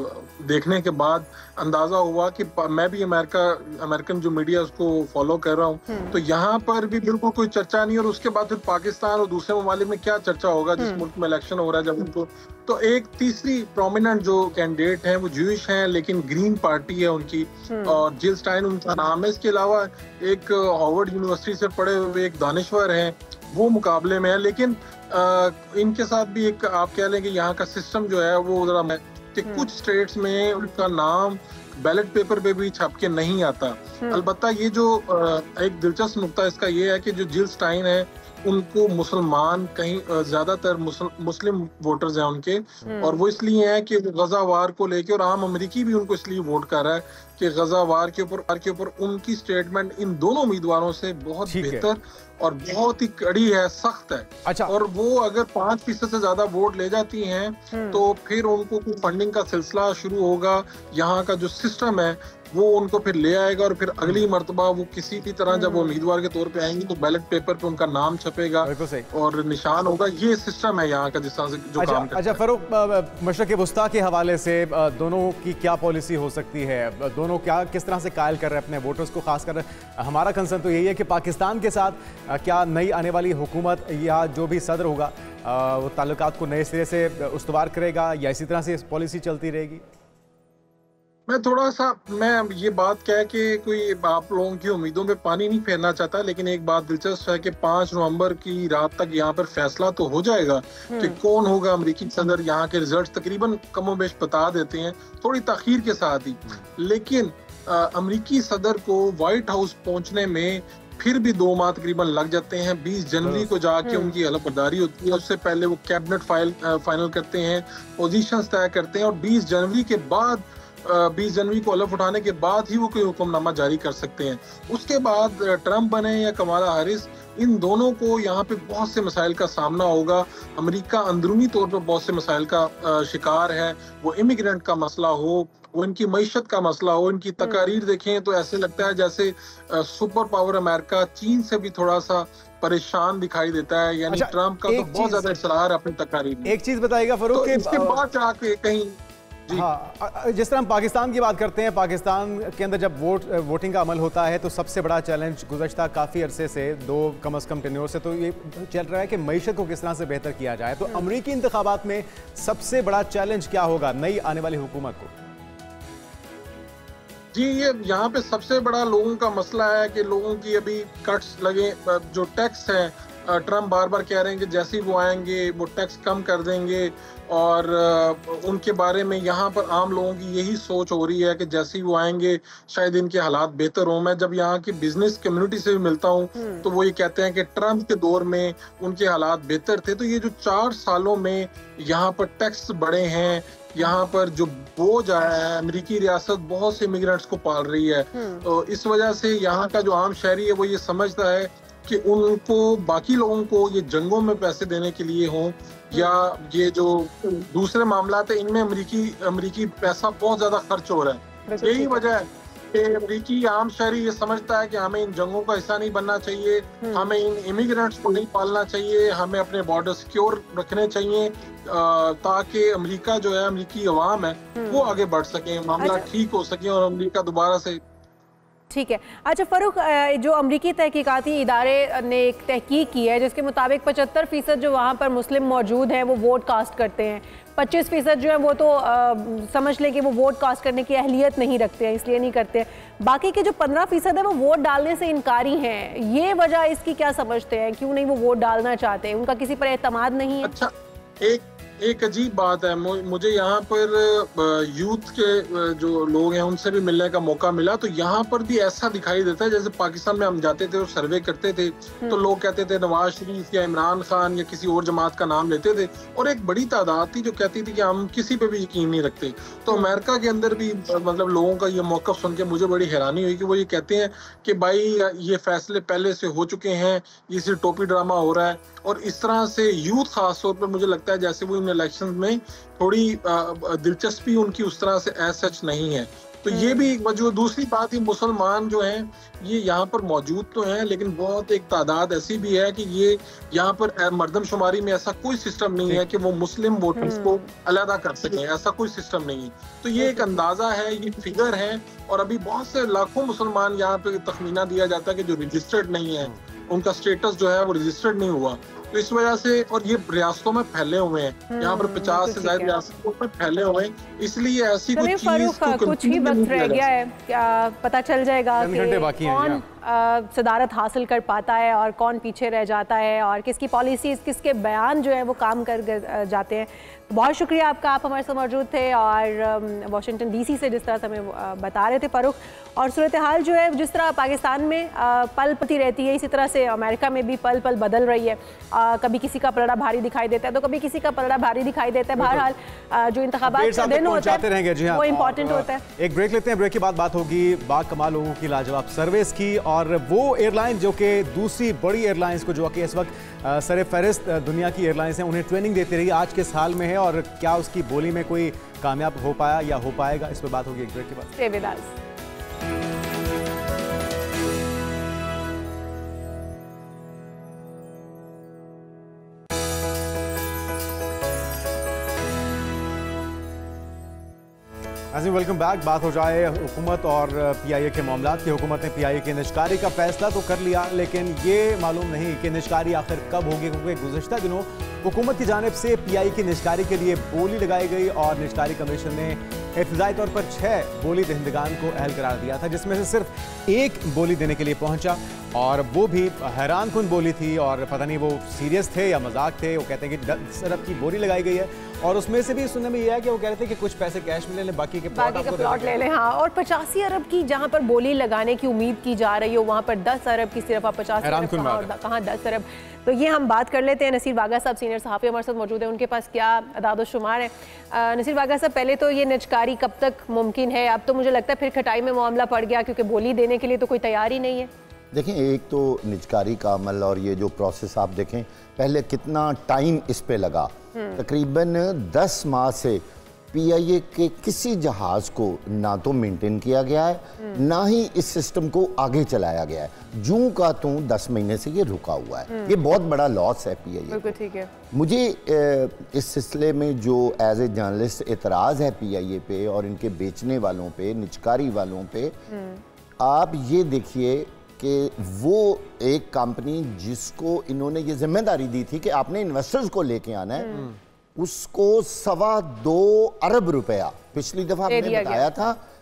देखने के बाद अंदाजा हुआ कि मैं भी अमेरिका अमेरिकन जो मीडिया उसको फॉलो कर रहा हूँ, तो यहाँ पर भी बिल्कुल कोई चर्चा नहीं। और उसके बाद फिर पाकिस्तान और दूसरे ममालिक में क्या चर्चा होगा जिस मुल्क में इलेक्शन हो रहा है जब उनको। तो एक तीसरी प्रोमिनेंट जो कैंडिडेट हैं वो ज्यूइश हैं, लेकिन ग्रीन पार्टी है उनकी, और जिल स्टाइन उनका नाम है। इसके अलावा एक हार्वर्ड यूनिवर्सिटी से पढ़े हुए एक दानिश्वर हैं, वो मुकाबले में है। लेकिन आ, इनके साथ भी एक आप कह लें कि यहाँ का सिस्टम जो है वो जरा कि कुछ स्टेट्स में उनका नाम बैलेट पेपर पे भी छप के नहीं आता। अलबत्ता ये जो आ, एक दिलचस्प नुक्ता इसका ये है कि जो जिल स्टाइन है उनको मुसलमान कहीं ज्यादातर मुस्लिम वोटर्स हैं उनके, और वो इसलिए हैं कि गजा वार को लेके, और आम अमेरिकी भी उनको इसलिए वोट कर रहा है कि गजा वार के ऊपर के ऊपर उनकी स्टेटमेंट इन दोनों उम्मीदवारों से बहुत बेहतर और बहुत ही कड़ी है, सख्त है। अच्छा। और वो अगर पांच फीसद से ज्यादा वोट ले जाती हैं तो फिर उनको कोई फंडिंग का सिलसिला शुरू होगा। यहाँ का जो सिस्टम है वो उनको फिर ले आएगा, और फिर अगली मर्तबा वो किसी भी तरह जब वो उम्मीदवार के तौर पे आएंगे तो बैलेट पेपर पे उनका नाम छपेगा और निशान होगा। ये सिस्टम है यहाँ का जिस तरह से जो अच्छा, काम करता अच्छा फारूक, मशरक़ वस्ता के हवाले से दोनों की क्या पॉलिसी हो सकती है? दोनों क्या किस तरह से कायल कर रहे हैं अपने वोटर्स को? खासकर हमारा कंसर्न तो यही है कि पाकिस्तान के साथ क्या नई आने वाली हुकूमत या जो भी सदर होगा वो ताल्लुकात को नए सिरे से उस्तवार करेगा या इसी तरह से पॉलिसी चलती रहेगी? मैं थोड़ा सा मैं ये बात क्या है कि कोई आप लोगों की उम्मीदों पे पानी नहीं फेरना चाहता, लेकिन एक बात दिलचस्प है कि पाँच नवंबर की रात तक यहाँ पर फैसला तो हो जाएगा कि कौन होगा अमेरिकी सदर। यहाँ के रिजल्ट तकरीबन कमोबेश बता देते हैं, थोड़ी ताखीर के साथ ही, लेकिन अमेरिकी सदर को व्हाइट हाउस पहुंचने में फिर भी दो माह तकरीबन लग जाते हैं। बीस जनवरी को जाके उनकी हलफबर्दारी होती है, उससे पहले वो कैबिनेट फाइल फाइनल करते हैं, पोजीशंस तय करते हैं, और बीस जनवरी के बाद बीस जनवरी को हलफ उठाने के बाद ही वो कोई हुक्मनामा जारी कर सकते हैं। उसके बाद ट्रंप बने या कमाला हैरिस, इन दोनों को यहाँ पे बहुत से मसाइल का सामना होगा। अमेरिका अंदरूनी तौर पर बहुत से मसाइल का शिकार है, वो इमिग्रेंट का मसला हो, वो इनकी मईशत का मसला हो। इनकी तकारीर देखें तो ऐसे लगता है जैसे सुपर पावर अमेरिका चीन से भी थोड़ा सा परेशान दिखाई देता है। यानी अच्छा, ट्रंप का तो बहुत ज्यादा इसरार अपनी तकारीर में। एक चीज बताइएगा फरूक, तो इसके बाद जाके कहीं हाँ, जिस तरह हम पाकिस्तान की बात करते हैं, पाकिस्तान के अंदर जब वोट वोटिंग का अमल होता है तो सबसे बड़ा चैलेंज गुज़श्ता काफ़ी अरसे से, दो कम अज़ कम टेन्योर से, तो ये चल रहा है कि मईशत को किस तरह से बेहतर किया जाए। तो अमरीकी इंतखाबात में सबसे बड़ा चैलेंज क्या होगा नई आने वाली हुकूमत को? जी, ये यहाँ पे सबसे बड़ा लोगों का मसला है कि लोगों की अभी कट्स लगे, जो टैक्स है ट्रम्प बार बार कह रहे हैं कि जैसे ही वो आएंगे वो टैक्स कम कर देंगे, और उनके बारे में यहाँ पर आम लोगों की यही सोच हो रही है कि जैसे ही वो आएंगे शायद इनके हालात बेहतर हो। मैं जब यहाँ की बिजनेस कम्युनिटी से भी मिलता हूँ तो वो ये कहते हैं कि ट्रम्प के दौर में उनके हालात बेहतर थे। तो ये जो चार सालों में यहाँ पर टैक्स बढ़े हैं, यहाँ पर जो बोझ आया है, अमेरिकी रियासत बहुत से इमिग्रेंट्स को पाल रही है, तो इस वजह से यहाँ का जो आम शहरी है वो ये समझता है कि उनको बाकी लोगों को ये जंगों में पैसे देने के लिए हों या ये जो दूसरे मामला है इनमें अमेरिकी अमेरिकी पैसा बहुत ज्यादा खर्च हो रहा है। यही वजह है कि अमेरिकी आम शहरी ये समझता है कि हमें इन जंगों का हिस्सा नहीं बनना चाहिए, हमें इन इमिग्रेंट्स को नहीं पालना चाहिए, हमें अपने बॉर्डर सिक्योर रखने चाहिए ताकि अमेरिका जो है, अमेरिकी अवाम है वो आगे बढ़ सके, मामला ठीक हो सके और अमेरिका दोबारा से। ठीक है। अच्छा फरूक, जो अमरीकी तहकीकाती इदारे ने एक तहकीक की है जिसके मुताबिक पचहत्तर फीसद जो वहाँ पर मुस्लिम मौजूद हैं वो वोट कास्ट करते हैं, पच्चीस फीसद जो है वो तो आ, समझ लें कि वो वोट कास्ट करने की अहलियत नहीं रखते हैं, इसलिए नहीं करते हैं। बाकी के जो पंद्रह फीसद है वो वोट डालने से इनकारी हैं। ये वजह इसकी क्या समझते हैं, क्यों नहीं वो वोट डालना चाहते हैं? उनका किसी पर एतमाद नहीं है? अच्छा, एक एक अजीब बात है, मुझे यहाँ पर यूथ के जो लोग हैं उनसे भी मिलने का मौका मिला, तो यहाँ पर भी ऐसा दिखाई देता है जैसे पाकिस्तान में हम जाते थे और सर्वे करते थे तो लोग कहते थे नवाज शरीफ या इमरान खान या किसी और जमात का नाम लेते थे, और एक बड़ी तादाद थी जो कहती थी कि हम किसी पे भी यकीन नहीं रखते। तो अमेरिका के अंदर भी मतलब लोगों का ये मौक़िफ़ सुन के मुझे बड़ी हैरानी हुई कि वो ये कहते हैं कि भाई ये फैसले पहले से हो चुके हैं, ये सिर्फ टोपी ड्रामा हो रहा है। और इस तरह से यूथ खास तौर पर मुझे लगता है जैसे वो इन इलेक्शन में थोड़ी दिलचस्पी उनकी उस तरह से एज सच नहीं है। तो ये भी एक वजह। दूसरी बात, ये मुसलमान जो हैं ये यहाँ पर मौजूद तो हैं लेकिन बहुत एक तादाद ऐसी भी है कि ये यहाँ पर मर्दमशुमारी में ऐसा कोई सिस्टम नहीं है कि वो मुस्लिम वोटर्स को अलहदा कर सकें, ऐसा कोई सिस्टम नहीं है। तो ये एक अंदाजा है, ये फिगर है, और अभी बहुत से लाखों मुसलमान यहाँ पे तखमीना दिया जाता है कि जो रजिस्टर्ड नहीं है, उनका स्टेटस जो है वो रजिस्टर्ड नहीं हुआ। तो इस वजह से, और ये रियासतों में फैले हुए हैं, यहाँ पर पचास से ज्यादा रियासतों में फैले हुए हैं, इसलिए ऐसी कुछ चीज कुछ ही वक्त रह गया है, क्या पता चल जाएगा कि कौन सदारत हासिल कर पाता है और कौन पीछे रह जाता है और किसकी पॉलिसीज, किसके बयान जो है वो काम कर जाते हैं। बहुत शुक्रिया आपका, आप हमारे साथ मौजूद थे और वाशिंगटन डीसी से जिस तरह से हमें बता रहे थे फरूक। और सूरत हाल जो है जिस तरह पाकिस्तान में पल पलती रहती है, इसी तरह से अमेरिका में भी पल पल बदल रही है। आ, कभी किसी का पलड़ा भारी दिखाई देता है तो कभी किसी का पलड़ा भारी दिखाई देता है। बहरहाल जो इंतखाबात का दिन होता है वो इम्पोर्टेंट होता है। एक ब्रेक लेते हैं, ब्रेक के बाद बात होगी बाकमाल लोगों की लाजवाब सर्विस की, और वो एयरलाइन जो कि दूसरी बड़ी एयरलाइंस को जो कि इस वक्त सर फहरिस्त दुनिया की एयरलाइंस हैं उन्हें ट्रेनिंग देती रही आज के साल में है, और क्या उसकी बोली में कोई कामयाब हो पाया या हो पाएगा, इस पर बात होगी एक ब्रेक के बाद। Stay with us. Welcome back. बात हो जाए हुकूमत और पीआईए के मामलात की। हुकूमत ने पीआईए की निष्कारी का फैसला तो कर लिया, लेकिन ये मालूम नहीं कि निष्कारी आखिर कब होगी, क्योंकि गुज़िश्ता दिनों हुकूमत की जानिब से पीआईए की निष्कारी के लिए बोली लगाई गई और निष्कारी कमीशन ने इब्तिदाई तौर पर छः बोली दहिंदगान को अहल करार दिया था, जिसमें से सिर्फ एक बोली देने के लिए पहुंचा, और वो भी हैरान कुन बोली थी, और पता नहीं वो सीरियस थे या मजाक थे। वो कहते हैं कि दस अरब की बोली लगाई गई है, और उसमें से भी सुनने में यह है कि वो कह रहे थे कि कुछ पैसे कैश में ले लें, बाकी के बाकी का प्लॉट ले लें। हाँ, और पचासी अरब की जहाँ पर बोली लगाने की उम्मीद की जा रही हो वहाँ पर दस अरब की सिर्फ आप पचास अरब कहाँ दस अरब। तो ये हम बात कर लेते हैं। नसीर वाघा साहब सीनियर सहाफ़ी हमारे साथ मौजूद है, उनके पास क्या अदाद शुमार है। नसीर वाघा साहब, पहले तो ये निजकारी कब तक मुमकिन है? अब तो मुझे लगता है फिर खटाई में मामला पड़ गया, क्योंकि बोली देने के लिए तो कोई तैयार ही नहीं है। देखें, एक तो निजकारी का अमल और ये जो प्रोसेस आप देखें, पहले कितना टाइम इस पे लगा। तकरीबन दस माह से पीआईए के किसी जहाज़ को ना तो मेंटेन किया गया है, ना ही इस सिस्टम को आगे चलाया गया है। जूं का तू दस महीने से ये रुका हुआ है। ये बहुत बड़ा लॉस है पीआईए। बिल्कुल ठीक है। मुझे इस सिलसिले में जो एज ए जर्नलिस्ट एतराज़ है पीआईए पे और इनके बेचने वालों पे, निजकारी वालों पे, आप ये देखिए कि वो एक कंपनी जिसको इन्होंने ये जिम्मेदारी दी थी कि आपने इन्वेस्टर्स को लेके आना है, उसको सवा दो अरब रुपया पिछली दफा आपने बताया था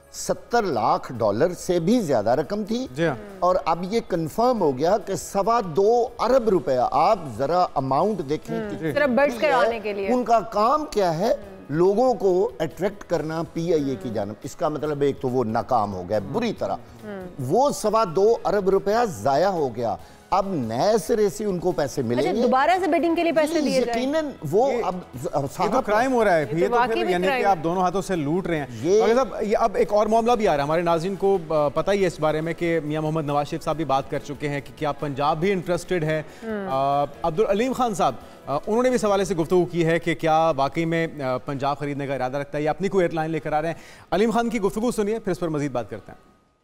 सत्तर लाख डॉलर से भी ज्यादा रकम थी। और अब ये कंफर्म हो गया कि सवा दो अरब रुपया। आप जरा अमाउंट देखें, सिर्फ बर्ड्स कराने के लिए उनका काम क्या है, लोगों को अट्रैक्ट करना पीआईए की जानब। इसका मतलब एक तो वो नाकाम हो गया बुरी तरह, वो सवा दो अरब रुपया जाया हो गया। अब नए सिरे से उनको पैसे मिलेंगे। अच्छा, दोबारा से बेटिंग के लिए पैसे दिए जाएं। यकीनन वो ये, अब ये तो क्राइम हो रहा है, ये तो फिर यानी कि आप दोनों हाथों से लूट रहे हैं। ये साहब, ये अब एक और मामला भी आ रहा है, हमारे नाज़रीन को पता ही है इस बारे में कि मियां मोहम्मद नवाज शरीफ साहब भी बात कर चुके हैं कि क्या पंजाब भी इंटरेस्टेड है। अब्दुल अलीम खान साहब उन्होंने भी सवाल से गुफ्तगू की है कि क्या वाकई में पंजाब खरीदने का इरादा रखता है या अपनी कोई एयरलाइन लेकर आ रहे हैं। अलीम खान की गुफ्तगू सुनिए, फिर इस पर मजीद बात करते हैं।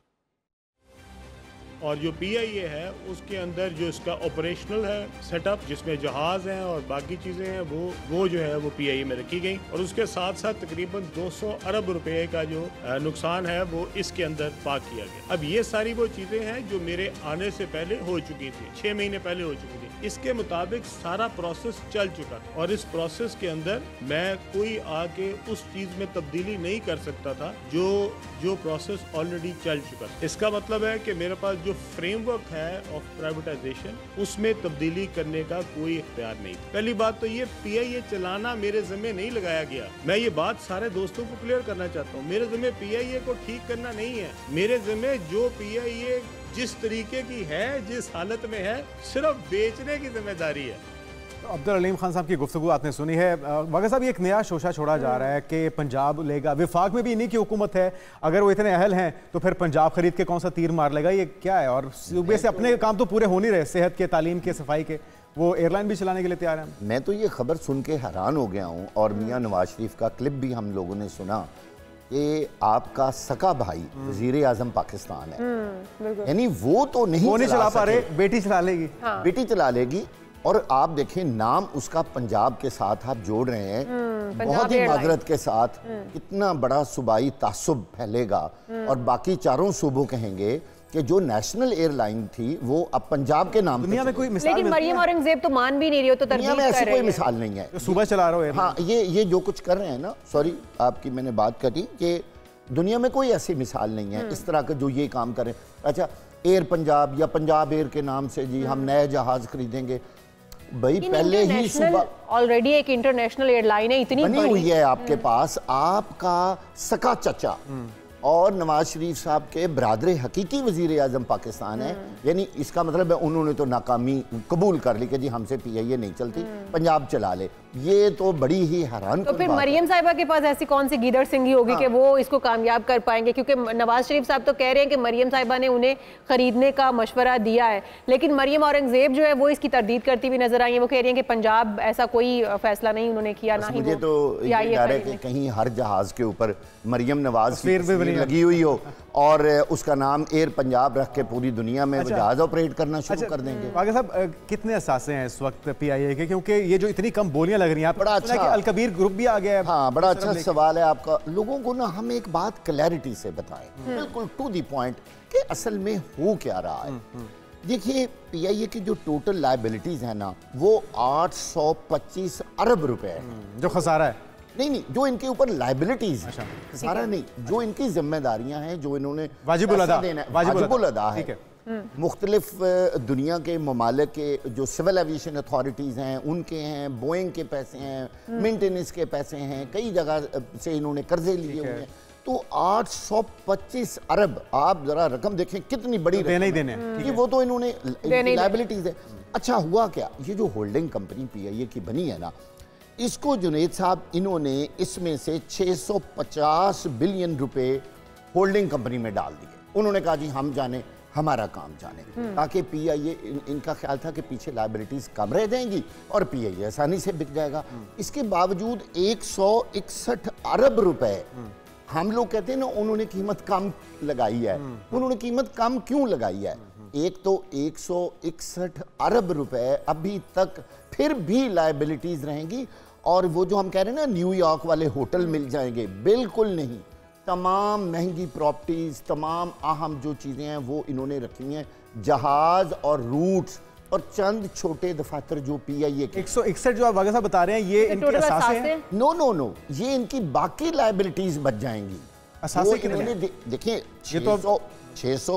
और जो पीआईए है उसके अंदर जो इसका ऑपरेशनल है सेटअप, जिसमें जहाज़ हैं और बाकी चीज़ें हैं, वो वो जो है वो पीआईए में रखी गई। और उसके साथ साथ तकरीबन दो सौ अरब रुपए का जो नुकसान है वो इसके अंदर पा किया गया। अब ये सारी वो चीज़ें हैं जो मेरे आने से पहले हो चुकी थी, छः महीने पहले हो चुकी थी। इसके मुताबिक सारा प्रोसेस चल चुका था और इस प्रोसेस के अंदर मैं कोई आके उस चीज़ में तब्दीली नहीं कर सकता था जो जो प्रोसेस ऑलरेडी चल चुका था। इसका मतलब है कि मेरे पास जो फ्रेमवर्क है ऑफ प्राइवेटाइजेशन उसमें तब्दीली करने का कोई इख्तियार नहीं। पहली बात तो ये पीआईए चलाना मेरे ज़िम्मे नहीं लगाया गया। मैं ये बात सारे दोस्तों को क्लियर करना चाहता हूँ, मेरे ज़िम्मे पीआईए को ठीक करना नहीं है। मेरे ज़िम्मे जो पीआईए जिस तरीके की है, जिस हालत में है, सिर्फ बेचने की जिम्मेदारी है। अब्दुल अलीम खान साहब की गुफ्तगू आपने सुनी है। वाक़ई साहब, ये एक नया शोशा छोड़ा जा रहा है कि पंजाब लेगा, विफाक में भी इन्हीं की हुकूमत है, अगर वो इतने अहल हैं तो फिर पंजाब खरीद के कौन सा तीर मार लेगा, ये क्या है? और सूबे से अपने काम तो पूरे हो नहीं रहे, सेहत के, तालीम के, सफाई के, वो एयरलाइन भी चलाने के लिए तैयार है। मैं तो ये खबर सुन के हैरान हो गया हूँ। और मियाँ नवाज शरीफ का क्लिप भी हम लोगों ने सुना कि आपका सका भाई वजीर आजम पाकिस्तान है, यानी वो तो नहीं वो नहीं चला पा रहे, बेटी चला लेगी। हाँ। बेटी चला लेगी। और आप देखें नाम उसका पंजाब के साथ आप जोड़ रहे हैं, बहुत ही माजरत के साथ। कितना बड़ा सूबाई तासुब फैलेगा और बाकी चारों सूबों कहेंगे कि जो नेशनल एयरलाइन थी वो अब पंजाब के नाम। दुनिया में कोई मिसाल, लेकिन मरियम औरंगजेब तो मान भी नहीं रही हो, तो दुनिया में ऐसी कोई मिसाल नहीं है। सुबह चला रहा हो। हाँ, ये ये जो कुछ कर रहे हैं ना, सॉरी आपकी मैंने बात करी कि दुनिया में कोई ऐसी मिसाल नहीं है इस तरह के जो ये काम करें। अच्छा, एयर पंजाब या पंजाब एयर के नाम से जी हम नए जहाज खरीदेंगे, भाई पहले ही सुबह ऑलरेडी एक इंटरनेशनल एयरलाइन है, इतनी बनी हुई है आपके पास। आपका सका चचा और नवाज शरीफ साहब के बरादर हकीकी वजीर आजम पाकिस्तान है, यानी इसका मतलब है उन्होंने तो नाकामी कबूल कर ली कि जी हमसे पीआईए नहीं चलती, पंजाब चला ले। ये तो बड़ी ही हैरान। तो फिर मरियम साहिबा के पास ऐसी कौन सी गीदड़ सिंगी होगी हाँ। कि वो इसको कामयाब कर पाएंगे? क्योंकि नवाज शरीफ साहब तो कह रहे हैं कि मरियम साहिबा ने उन्हें खरीदने का मशवरा दिया है, लेकिन मरियम औरंगजेब जो है वो इसकी तरदीद करती हुई नजर आई है। वो कह रही है कि पंजाब ऐसा कोई फैसला नहीं उन्होंने किया, ना ही मुझे तो ये डर है कि कहीं हर जहाज के ऊपर मरियम नवाज की तस्वीर लगी हुई हो और उसका नाम एयर पंजाब रख के पूरी दुनिया में अच्छा। जहाज ऑपरेट करना शुरू अच्छा। कर देंगे। वाक़ई साहब, कितने असासे हैं इस वक्त पीआईए के? क्योंकि ये जो इतनी कम बोलियां लग रही हैं, बड़ा अच्छा अलकबीर ग्रुप भी आ गया है। हाँ, बड़ा अच्छा सवाल है आपका। लोगों को ना हम एक बात क्लैरिटी से बताएं, बिल्कुल टू द पॉइंट, कि असल में हो क्या रहा है। देखिए, पीआईए की जो टोटल लायबिलिटीज है ना वो आठ सौ पच्चीस अरब रुपए है, जो खसारा है। नहीं नहीं, जो इनके ऊपर लायबिलिटीज है, सारा नहीं, जो इनकी जिम्मेदारियां हैं, जो इन्होंने वाजिबुल अदा वाजिबुल अदा है। मुख्तलिफ दुनिया के ममालिक के जो सिविल एविएशन अथॉरिटीज़ हैं उनके हैं, बोइंग के पैसे हैं, मेंटेनेंस के पैसे हैं, कई जगह से इन्होंने कर्जे लिए हुए हैं। तो आठ सौ पच्चीस अरब, आप जरा रकम देखें कितनी बड़ी देने ही देने, ये वो तो इन्होंने लायबिलिटीज है। अच्छा हुआ क्या, ये जो होल्डिंग कंपनी पीआईए की बनी है ना, इसको जुनैद साहब इन्होंने इसमें से छह सौ पचास बिलियन रुपए होल्डिंग कंपनी में डाल दिए। उन्होंने कहा जी हम जाने, हमारा काम जाने, ताकि पीआईए इन, इनका ख्याल था कि पीछे लायबिलिटीज कम रह जाएंगी और पीआईए आसानी से बिक जाएगा। इसके बावजूद एक सौ इकसठ अरब रुपए, हम लोग कहते हैं ना उन्होंने कीमत कम लगाई है। उन्होंने कीमत कम क्यों लगाई है? एक तो एक सौ इकसठ अरब रुपए अभी तक फिर भी लायबिलिटीज रहेंगी, और वो जो हम कह रहे हैं ना न्यूयॉर्क वाले होटल मिल जाएंगे, बिल्कुल नहीं। तमाम महंगी प्रॉपर्टीज, तमाम अहम जो चीज़ें हैं वो इन्होंने रखी हैं, जहाज और रूट्स और चंद छोटे दफातर जो पीआईए के। एक सौ इकसठ जो आप वाक़ई साहब बता रहे हैं, ये इनके असासे हैं? नो नो नो, ये इनकी बाकी लायबिलिटीज बच जाएंगी। देखिए छह सौ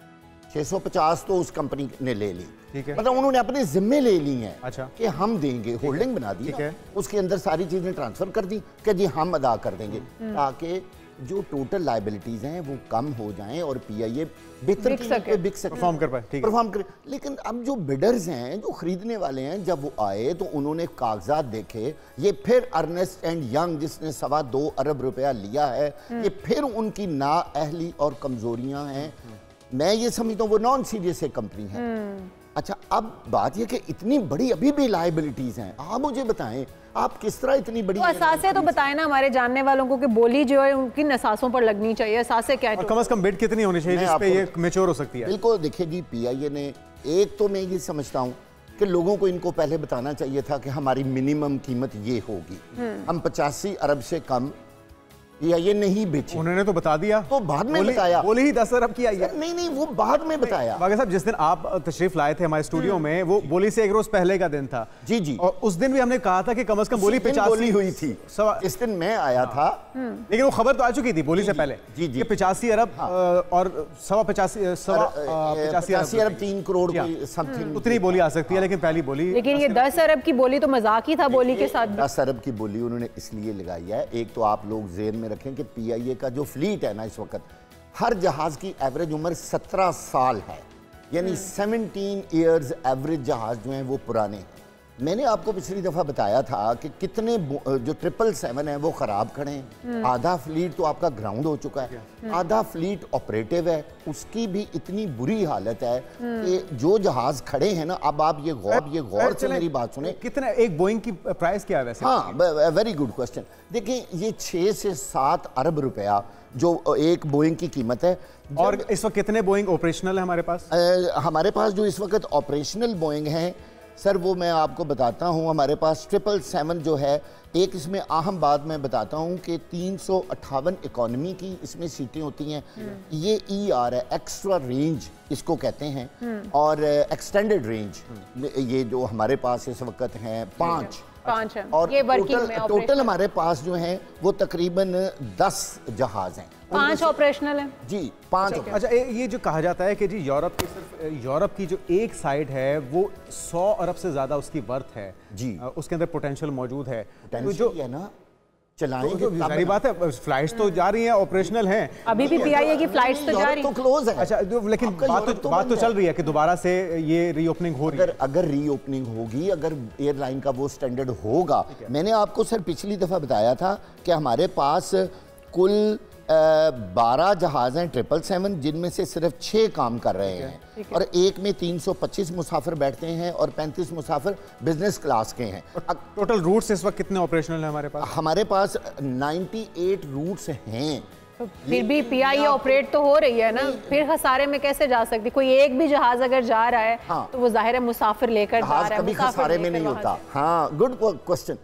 छह सौ पचास तो उस कंपनी ने ले ली, ठीक है, मतलब उन्होंने अपने जिम्मे ले ली हैं। अच्छा, कि हम देंगे, होल्डिंग बना दी, उसके अंदर सारी चीजें ट्रांसफर कर दी कि जी हम अदा कर देंगे, ताकि जो टोटल लायबिलिटीज हैं वो कम हो जाएं और पीआईए बेहतर पे बिक सके, परफॉर्म कर पाए, ठीक है, परफॉर्म करे। लेकिन अब जो बिडर्स हैं, जो खरीदने वाले हैं, जब वो आए तो उन्होंने कागजात देखे, ये फिर अर्नेस्ट एंड यंग जिसने सवा दो अरब रुपया लिया है, ये फिर उनकी नाअहली और कमजोरियां हैं। मैं ये समझता हूँ वो नॉन सीरियस एक कंपनी है। अच्छा, अब बात ये कि इतनी बड़ी अभी भी लायबिलिटीज हैं, आप मुझे बताएं आप किस तरह इतनी बड़ी तो असासे तो बताएं ना हमारे जानने वालों को कि बोली जो है उनकी नसासों पर लगनी चाहिए। असासे क्या है, और कम से कम बिड कितनी होनी चाहिए जिस पे ये मैच्योर हो सकती है? बिल्कुल, देखिए जी, पीआईए ने एक तो मैं ये समझता हूँ कि लोगों को इनको पहले बताना चाहिए था कि हमारी मिनिमम कीमत ये होगी, हम पचासी अरब से कम या ये नहीं बेचे। उन्होंने तो बता दिया, तो बाद में बताया, बोली ही दस अरब की आई है। नहीं नहीं, वो बाद में बताया। बाकी साहब, जिस दिन आप तशरीफ लाए थे हमारे स्टूडियो में, वो बोली से एक रोज पहले का दिन था। जी जी, और उस दिन भी हमने कहा था कि कम से कम बोली पचासी हुई थी। इस दिन मैं आया था, लेकिन वो खबर तो आ चुकी थी बोली से पहले, जी जी, पचासी अरब और सवा पचासी सवा पचासी अरब तीन करोड़ समथिंग उतनी बोली आ सकती है। लेकिन पहली बोली, लेकिन ये दस अरब की बोली तो मजाक ही था बोली के साथ। दस अरब की बोली उन्होंने इसलिए लगाई है, एक तो आप लोग ज़हन में रखें कि पीआईए का जो फ्लीट है ना इस वक्त, हर जहाज की एवरेज उम्र सत्रह साल है, यानी सत्रह इयर्स एवरेज जहाज जो हैं वो पुराने। मैंने आपको पिछली दफा बताया था कि कितने जो ट्रिपल सेवन है वो खराब खड़े हैं, आधा फ्लीट तो आपका ग्राउंड हो चुका है, आधा फ्लीट ऑपरेटिव है, उसकी भी इतनी बुरी हालत है कि जो जहाज खड़े हैं ना, अब आप ये गौर ये गौर से मेरी बात सुने, कितना एक बोइंग की प्राइस क्या है वैसे? हाँ, वेरी गुड क्वेश्चन। देखिए, ये छह से सात अरब रुपया जो एक बोइंग की कीमत है। और इस वक्त कितने बोइंग ऑपरेशनल है हमारे पास? आ, हमारे पास जो इस वक्त ऑपरेशनल बोइंग हैं सर, वो मैं आपको बताता हूँ। हमारे पास ट्रिपल सेवन जो है, एक इसमें अहम बात मैं बताता हूँ कि तीन सौ अट्ठावन इकोनॉमी की इसमें सीटें होती हैं। ये ई आर है, एक्स्ट्रा रेंज इसको कहते हैं, और एक्सटेंडेड रेंज ये जो हमारे पास इस वक्त हैं पाँच पाँच है। और ये टोटल टोटल हमारे पास जो हैं वो तकरीबन दस जहाज हैं, पांच ऑपरेशनल है जी, पांच। अच्छा, ये जो कहा जाता है कि जी यूरोप की सिर्फ यूरोप की जो एक साइड है वो सौ अरब से ज्यादा उसकी वर्थ है जी, उसके अंदर पोटेंशियल मौजूद है, तो जो है ना चलाएंगे, तो सारी बात है, फ्लाइट्स तो जा रही हैं, ऑपरेशनल हैं, अभी भी पीआईए की फ्लाइट्स तो जा रही तो क्लोज है। अच्छा, लेकिन बात तो बात तो चल रही है कि दोबारा से ये रीओपनिंग हो रही है। अगर अगर रीओपनिंग होगी, अगर एयरलाइन का वो स्टैंडर्ड होगा, मैंने आपको सर पिछली दफा बताया था कि हमारे पास कुल बारह जहाज हैं ट्रिपल सेवन, जिनमें से सिर्फ छः काम कर रहे हैं, और एक में तीन सौ पच्चीस मुसाफिर बैठते हैं और पैंतीस मुसाफिर बिजनेस क्लास के हैं। टोटल रूट्स इस वक्त कितने ऑपरेशनल हैं हमारे पास? हमारे पास अट्ठानवे रूट्स हैं। तो फिर भी पीआईए ऑपरेट तो हो रही है ना, फिर खसारे में कैसे जा सकती? कोई एक भी जहाज अगर जा रहा है, हाँ, तो वो जाहिर है मुसाफिर लेकर जा रहा है, कभी खसारे में नहीं होता। हाँ, गुड क्वेश्चन।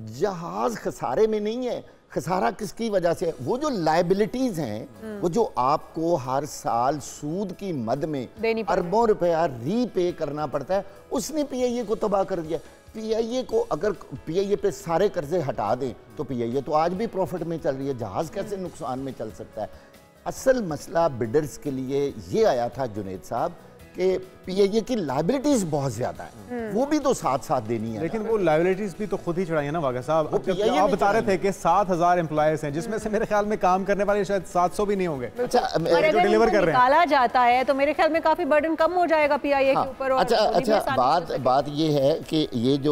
जहाज खसारे में नहीं है, खसारा किसकी वजह से? वो जो लायबिलिटीज हैं, वो जो आपको हर साल सूद की मद में अरबों रुपया रीपे करना पड़ता है, उसने पीआईए को तबाह कर दिया। पीआईए को अगर पीआईए पे सारे कर्जे हटा दें तो पीआईए तो आज भी प्रॉफिट में चल रही है, जहाज कैसे नुकसान में चल सकता है? असल मसला बिडर्स के लिए ये आया था जुनेद साहब कि पीआईए की लायबिलिटीज बहुत ज्यादा है, वो भी तो साथ साथ देनी है। लेकिन वो लायबिलिटीज भी तो खुद ही चढ़ाई है ना वागा साहब। आप बता रहे थे कि सात हजार एम्प्लॉयज हैं, जिसमें से मेरे ख्याल में काम करने वाले शायद सात सौ भी नहीं होंगे। अच्छा, जो डिलीवर कर रहे हैं, निकाला जाता है तो मेरे ख्याल में काफी बर्डन कम हो जाएगा पीआईए के ऊपर। अच्छा अच्छा, बात बात ये है कि ये जो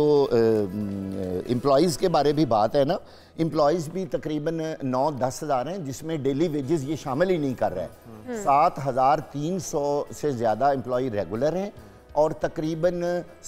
एम्प्लॉयज के बारे भी बात है ना, एम्प्लॉयज़ भी तकरीबन नौ दस हज़ार हैं, जिसमें डेली वेजेस ये शामिल ही नहीं कर रहे हैं। सात हज़ार तीन सौ से ज़्यादा एम्प्लॉई रेगुलर हैं और तकरीबन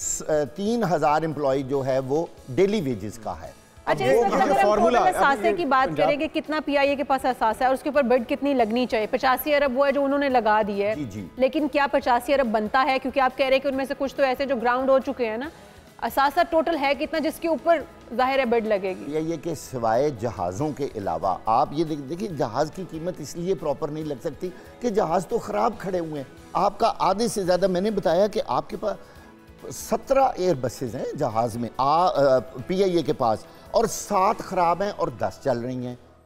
तीन हज़ार एम्प्लॉई जो है वो डेली वेजेस का है। अच्छा, फॉर्मूला असासे की बात करें कि कितना पीआईए के पास असासा है और उसके ऊपर बिड कितनी लगनी चाहिए? पचासी अरब वो है जो उन्होंने लगा दी है, लेकिन क्या पचासी अरब बनता है? क्योंकि आप कह रहे हैं कि उनमें से कुछ तो ऐसे जो ग्राउंड हो चुके हैं ना, असासा टोटल है कितना जिसके ऊपर जाहिर है बिड लगेगी? ये ये कि सिवाय जहाज़ों के अलावा आप ये देखिए, जहाज़ की कीमत इसलिए प्रॉपर नहीं लग सकती कि जहाज़ तो ख़राब खड़े हुए हैं। आपका आधे से ज़्यादा, मैंने बताया कि आपके पास सत्रह एयर बसेज हैं जहाज़ में आ पीआईए के पास, और सात ख़राब हैं और दस चल रही हैं,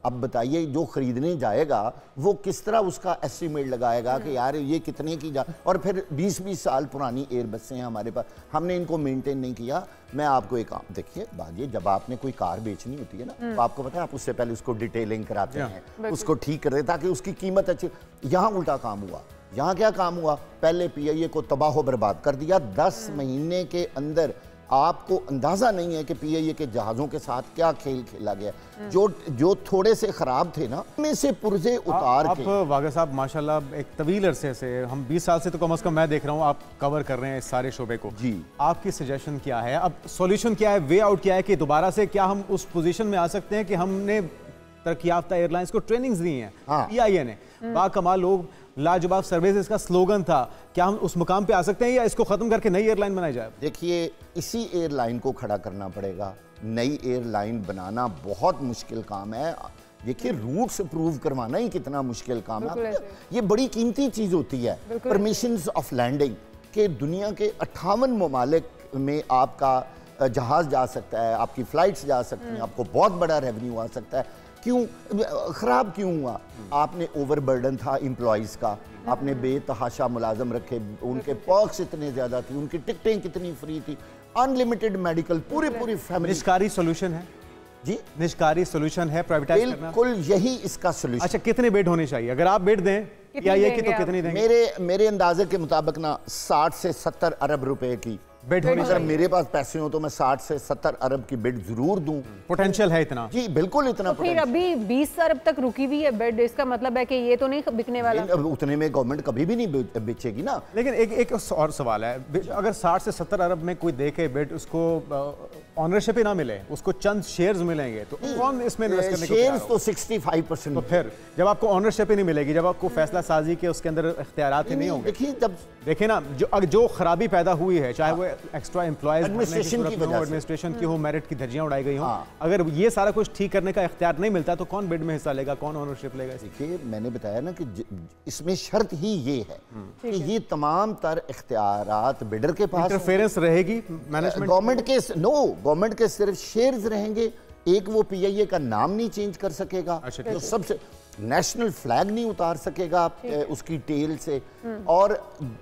अब बताइए जो खरीदने जाएगा वो किस तरह उसका एस्टिमेट लगाएगा कि यार ये कितने की जा, और फिर बीस बीस साल पुरानी एयर बसें हैं हमारे पास, हमने इनको मेंटेन नहीं किया। मैं आपको एक देखिए बाजी, जब आपने कोई कार बेचनी होती है ना तो आपको पता है आप उससे पहले उसको डिटेलिंग कराते हैं, उसको ठीक कर देते ताकि उसकी कीमत अच्छी। यहाँ उल्टा काम हुआ। यहाँ क्या काम हुआ, पहले पीआईए को तबाह बर्बाद कर दिया। दस महीने के अंदर आपको अंदाजा नहीं है कि पीआईए के जहाज़ों के साथ क्या खेल खेला गया। जो जो थोड़े से खराब थे ना, में से पुर्जे उतार आप, के। आप वागा साहब माशाल्लाह एक तवील अरसे से, हम बीस साल से तो कम अज़ कम मैं देख रहा हूँ आप कवर कर रहे हैं इस सारे शोबे को जी। आपकी सजेशन क्या है, अब सॉल्यूशन क्या है, वे आउट क्या है कि दोबारा से क्या हम उस पोजीशन में आ सकते हैं कि हमने तरक्की याफ्ता एयरलाइंस को ट्रेनिंग्स दी हैं, पीआईए ने बाकमाल लोग, लाजवाब सर्विसेज का स्लोगन था, क्या हम उस मुकाम पे आ सकते हैं या इसको खत्म करके नई एयरलाइन बनाई जाए? देखिए इसी एयरलाइन को खड़ा करना पड़ेगा। नई एयरलाइन बनाना बहुत मुश्किल काम है। देखिए रूट्स अप्रूव करवाना ही कितना मुश्किल काम है। ये बड़ी कीमती चीज होती है, परमिशंस ऑफ लैंडिंग के दुनिया के अट्ठावन ममालिक में आपका जहाज जा सकता है, आपकी फ्लाइट्स जा सकती हैं, आपको बहुत बड़ा रेवेन्यू आ सकता है। क्यों खराब क्यों हुआ? आपने ओवरबर्डन था एम्प्लॉइज का, आपने बेतहाशा मुलाजम रखे, उनके पर्क्स इतने ज्यादा थी, उनकी टिकटें कितनी फ्री थी, अनलिमिटेड मेडिकल, पूरी पूरी फैमिली। निष्कारी सॉल्यूशन है जी, निष्कारी सॉल्यूशन है प्राइवेटाइज करना। बिल्कुल यही इसका सॉल्यूशन। अच्छा कितने बेड होने चाहिए? अगर आप बेड दें या ये कि तो कितनी देंगे? मेरे मेरे अंदाजे के मुताबिक ना साठ से सत्तर अरब रुपए की बेड होनी अगर मेरे पास पैसे हो तो मैं साठ से सत्तर अरब की बेड जरूर दूं। पोटेंशियल है इतना? जी बिल्कुल इतना। तो फिर अभी बीस अरब तक रुकी हुई है बेड, इसका मतलब है कि ये तो नहीं बिकने वाला। अब उतने में गवर्नमेंट कभी भी नहीं बेचेगी ना। लेकिन एक एक और सवाल है, अगर साठ से सत्तर अरब में कोई देखे बेड, उसको ऑनरशिप ही ना मिले, उसको चंद शेयर्स मिलेंगे, तो कौन इसमें इन्वेस्ट करने को शेयर्स तो पैंसठ परसेंट। तो फिर जब आपको ऑनरशिप ही नहीं मिलेगी, जब आपको फैसला साजी के उसके अंदर इख्तियारात ही नहीं होंगे। देखिए जब देखिए ना, जो जो खराबी पैदा हुई है, चाहे वो एक्स्ट्रा एम्प्लॉयज एडमिनिस्ट्रेशन की वजह से, एडमिनिस्ट्रेशन की हो, मेरिट की धज्जियां उड़ाई गई हो, अगर ये सारा कुछ ठीक करने का इख्तियार नहीं मिलता तो कौन बेड में हिस्सा लेगा, कौन ऑनरशिप लेगा? देखिए मैंने बताया ना कि इसमें शर्त ही ये है कि ये तमाम तर इख्तियारात बिडर के पास, इंटरफेरेंस रहेगी मैनेजमेंट गवर्नमेंट के, नो गवर्नमेंट के सिर्फ शेयर्स रहेंगे। एक वो पीआईए का नाम नहीं चेंज कर सकेगा, तो सबसे नेशनल फ्लैग नहीं उतार सकेगा उसकी टेल से, और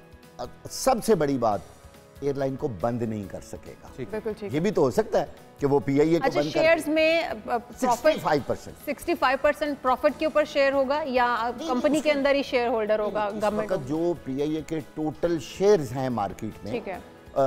सबसे बड़ी बात एयरलाइन को बंद नहीं कर सकेगा। बिल्कुल ठीक। ये भी तो हो सकता है कि वो पीआईए को अच्छा, बंद शेयर्स में प्रॉफिट पैंसठ परसेंट प्रॉफिट के ऊपर शेयर होगा या कंपनी के अंदर ही शेयर होल्डर होगा गवर्नमेंट? जो पीआईए के टोटल शेयर्स हैं मार्केट में, ठीक है,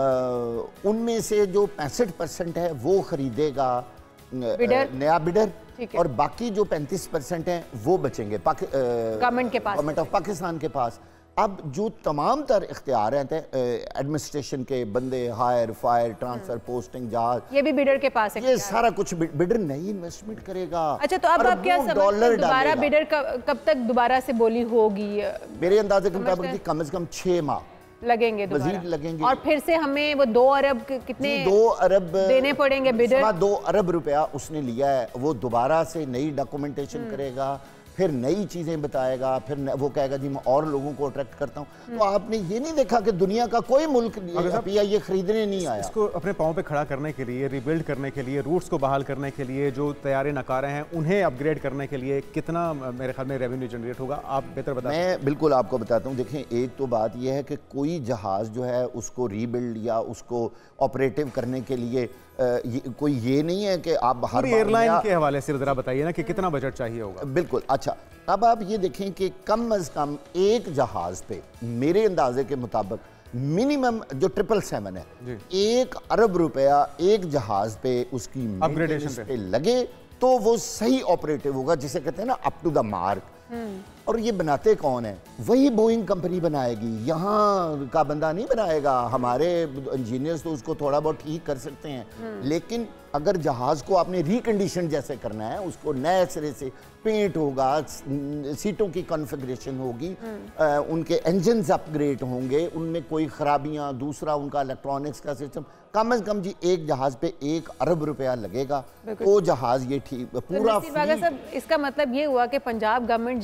उनमें से जो पैंसठ परसेंट है वो खरीदेगा बिडर, नया बिडर, और बाकी जो पैंतीस परसेंट है वो बचेंगे गवर्नमेंट के पास, गवर्नमेंट ऑफ पाकिस्तान के पास। अब जो तमाम तर इख्तियार हैं एडमिनिस्ट्रेशन के, बंदे हायर फायर ट्रांसफर पोस्टिंग जहाज, ये भी बिडर के पास है, ये सारा कुछ बिडर नई इन्वेस्टमेंट करेगा। अच्छा, तो अब आप क्या समझते हैं दोबारा बिडर कब तक दोबारा से बोली होगी? मेरे अंदाजे के मुताबिक कम से कम छह माह लगेंगे मजीद लगेंगे, और फिर से हमें वो दो अरब कितने दो अरब देने पड़ेंगे बिडर? दो अरब रुपया उसने लिया है, वो दोबारा से नई डॉक्यूमेंटेशन करेगा, फिर नई चीजें बताएगा, फिर वो कहेगा जी मैं और लोगों को अट्रैक्ट करता हूँ। तो आपने ये नहीं देखा कि दुनिया का कोई मुल्क पीआईए खरीदने नहीं आया। इसको अपने पाँव पे खड़ा करने के लिए, रिबिल्ड करने के लिए, रूट्स को बहाल करने के लिए, जो तैयारे नकारे हैं उन्हें अपग्रेड करने के लिए कितना मेरे ख्याल में रेवेन्यू जनरेट होगा, आप बेहतर बताएं। मैं बिल्कुल आपको बताता हूँ। देखें, एक तो बात यह है कि कोई जहाज़ जो है उसको रीबिल्ड या उसको ऑपरेटिव करने के लिए आ, ये, कोई ये नहीं है कि आप हर एयरलाइन के हवाले से जरा बताइए ना कि कितना बजट चाहिए होगा। बिल्कुल। अच्छा, अब आप ये देखें कि कम अज कम एक जहाज पे मेरे अंदाजे के मुताबिक मिनिमम जो ट्रिपल सेवन है, एक अरब रुपया एक जहाज पे उसकी अपग्रेडेशन पे लगे तो वो सही ऑपरेटिव होगा, जिसे कहते हैं ना अप टू द मार्क। और ये बनाते कौन है? वही बोइंग कंपनी बनाएगी, यहाँ का बंदा नहीं बनाएगा। हमारे इंजीनियर्स तो उसको थोड़ा बहुत ठीक कर सकते हैं, लेकिन अगर जहाज को आपने रिकंडीशन जैसे करना है, उसको नए सिरे से पेंट होगा, सीटों की कॉन्फ़िगरेशन होगी, आ, उनके इंजन्स अपग्रेड होंगे, उनमें कोई खराबियां, दूसरा उनका इलेक्ट्रॉनिक्स का सिस्टम, कम से कम जी एक जहाज पे एक अरब रुपया लगेगा। वो जहाज ये ठीक पूरा तो सब इसका मतलब ये हुआ कि पंजाब गवर्नमेंट जानती है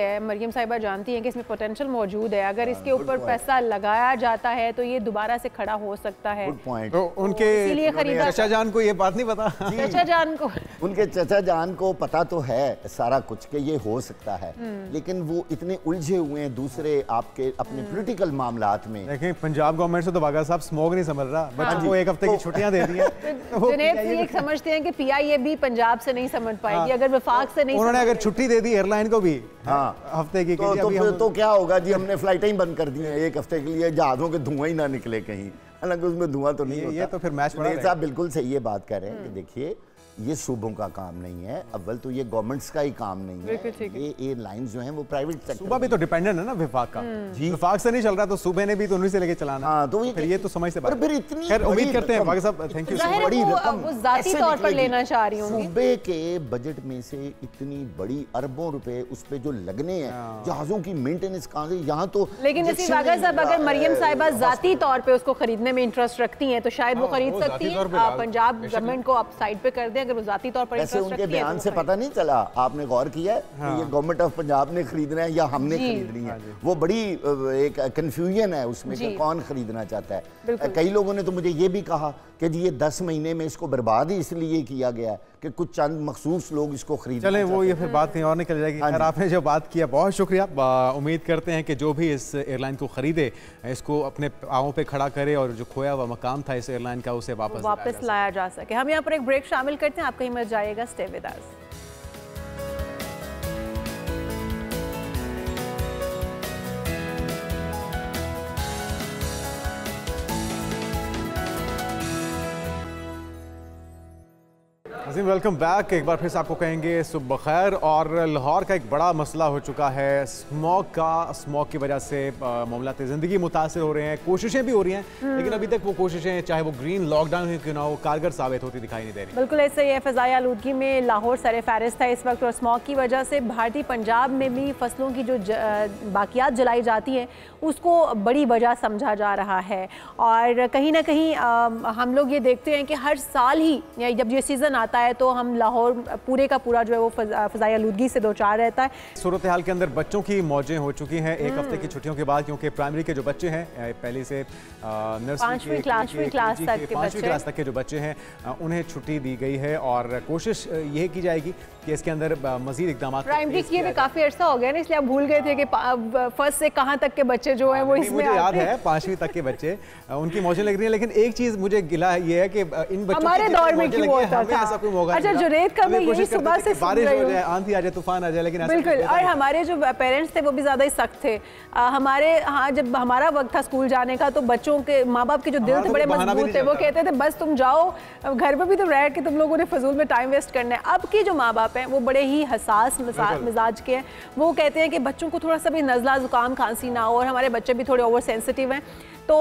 है, मरियम साहिबा जानती हैं कि इसमें पोटेंशियल मौजूद है, अगर इसके ऊपर पैसा लगाया जाता है तो ये दोबारा से खड़ा हो सकता है। तो उनके चचा जान को ये बात नहीं पता? चचा जान को उनके चचा जान को पता तो है सारा कुछ कि ये हो सकता है, लेकिन वो इतने उलझे हुए हैं दूसरे आपके अपने पॉलिटिकल मामलात में। देखें, पंजाब गवर्नमेंट से तो बागा साहब स्मॉग नहीं समझ रहा, बच्चों को एक हफ्ते की छुट्टियां दे दी हैं। जुनैद ये समझते हैं कि पीआईए भी पंजाब से नहीं समझ पाएगी, अगर वफाक से नहीं। उन्होंने अगर छुट्टी दे दी एयरलाइन को भी हाँ हफ्ते की, तो, तो, फिर तो क्या होगा जी, हमने फ्लाइटें ही बंद कर दी हैं एक हफ्ते के लिए, जहाजों के धुआं ही ना निकले कहीं, हालांकि उसमें धुआं तो नहीं होता। ये तो फिर मैच साहब बिल्कुल सही ये बात कर रहे हैं कि देखिए ये सूबों का काम नहीं है, अव्वल तो ये गवर्नमेंट्स का ही काम नहीं है, ये एयरलाइंस जो हैं वो प्राइवेट सेक्टर, सूबा भी तो डिपेंडेंट है ना विफाक का, जी विफाक से नहीं चल रहा तो सूबे ने भी तो उन्हीं से लेके चलाना। हाँ, तो फिर ये तो समझ से बात। फिर इतनी खैर उम्मीद करते हैं बागा साहब, थैंक यू। बड़ी रकम वो जाती तौर पर लेना चाह रही हूं, सूबे के बजट में से इतनी बड़ी अरबों रुपए उस पे जो लगने हैं, जहाजों की मेंटेनेंस कहां से, यहाँ तो। लेकिन इसी बागा साहब अगर मरियम साहिबा जाती तौर पे उसको खरीदने में इंटरेस्ट रखती हैं तो शायद वो खरीद सकती है। पंजाब गवर्नमेंट को आप साइड पे कर दें अगर वो जाती तौर पर। वैसे उनके बयान से पता नहीं चला, आपने गौर किया है हाँ। ये गवर्नमेंट ऑफ पंजाब ने खरीदना है या हमने खरीदनी है, वो बड़ी एक कंफ्यूजन है उसमें कि कौन खरीदना चाहता है। कई लोगों ने तो मुझे ये भी कहा कि जी ये दस महीने में इसको बर्बाद ही इसलिए किया गया कि कुछ चंद मखसूस लोग इसको खरीद। चलें वो ये फिर बात कहीं और निकल जाएगी। खैर आपने जो बात किया बहुत शुक्रिया, उम्मीद करते हैं कि जो भी इस एयरलाइन को खरीदे इसको अपने पाँवों पे खड़ा करे और जो खोया हुआ मकाम था इस एयरलाइन का उसे वापस वापस लाया जा सके। हम यहाँ पर एक ब्रेक शामिल करते हैं, आप कहीं मत जाइएगा, stay with us. Azeem welcome back. एक बार फिर से आपको कहेंगे सुबह खैर। और लाहौर का एक बड़ा मसला हो चुका है स्मॉग का, स्मॉग की वजह से मामलात ज़िंदगी मुतासर हो रहे हैं, कोशिशें भी हो रही हैं लेकिन अभी तक वो कोशिशें चाहे वो ग्रीन लॉकडाउन ही क्यों ना हो कारगर साबित होती दिखाई नहीं दे रही। बिल्कुल ऐसे ही है, फ़ज़ाई आलूदगी में लाहौर सर फहरिस्त है इस वक्त और स्मॉग की वजह से भारतीय पंजाब में भी फसलों की जो बाकियात जलाई जाती हैं उसको बड़ी वजह समझा जा रहा है। और कहीं ना कहीं आ, हम लोग ये देखते हैं कि हर साल ही जब ये सीज़न आता है तो हम लाहौर पूरे का पूरा जो है वो फ़ज़ाई आलूदगी से दो चार रहता है। सूरत हाल के अंदर बच्चों की मौजें हो चुकी हैं एक हफ्ते की छुट्टियों के बाद, क्योंकि प्राइमरी के जो बच्चे हैं पहले से पाँचवीं क्लास तक के पाँचवीं क्लास तक के जो बच्चे हैं उन्हें छुट्टी दी गई है और कोशिश यह की जाएगी कि इसके अंदर मजीद इकदाम। प्राइमरी किए हुए काफ़ी अर्सा हो गया ना, इसलिए आप भूल गए थे कि फर्स्ट से कहाँ तक के बच्चे जो हैं वो इसमें मुझे याद है पाँचवीं तक के बच्चे उनकी मौजें लग रही हैं। लेकिन एक चीज़ मुझे गिला ये है कि इन बच्चों हमारे दौर में क्यों होता था ऐसा कोई मौका। अच्छा जुनैद का मैं यही सुबह से बारिश हो जाए, आंधी आ जाए, तूफान आ जाए, लेकिन बिल्कुल। और हमारे जो पेरेंट्स थे वो भी ज़्यादा ही सख्त थे। हमारे हाँ जब हमारा वक्त था स्कूल जाने का तो बच्चों के माँ बाप के जो दिल थे बड़े मजबूत थे, वो कहते थे बस तुम जाओ, घर पर भी तुम रह के तुम लोगों ने फजूल में टाइम वेस्ट करना है। अब के जो माँ बाप हैं वो बड़े ही हसास मिजाज के हैं, वो कहते हैं कि बच्चों को थोड़ा सा भी नज़ला जुकाम खांसी ना हो, और हमारे बच्चे भी थोड़े ओवर सेंसिटिव हैं। तो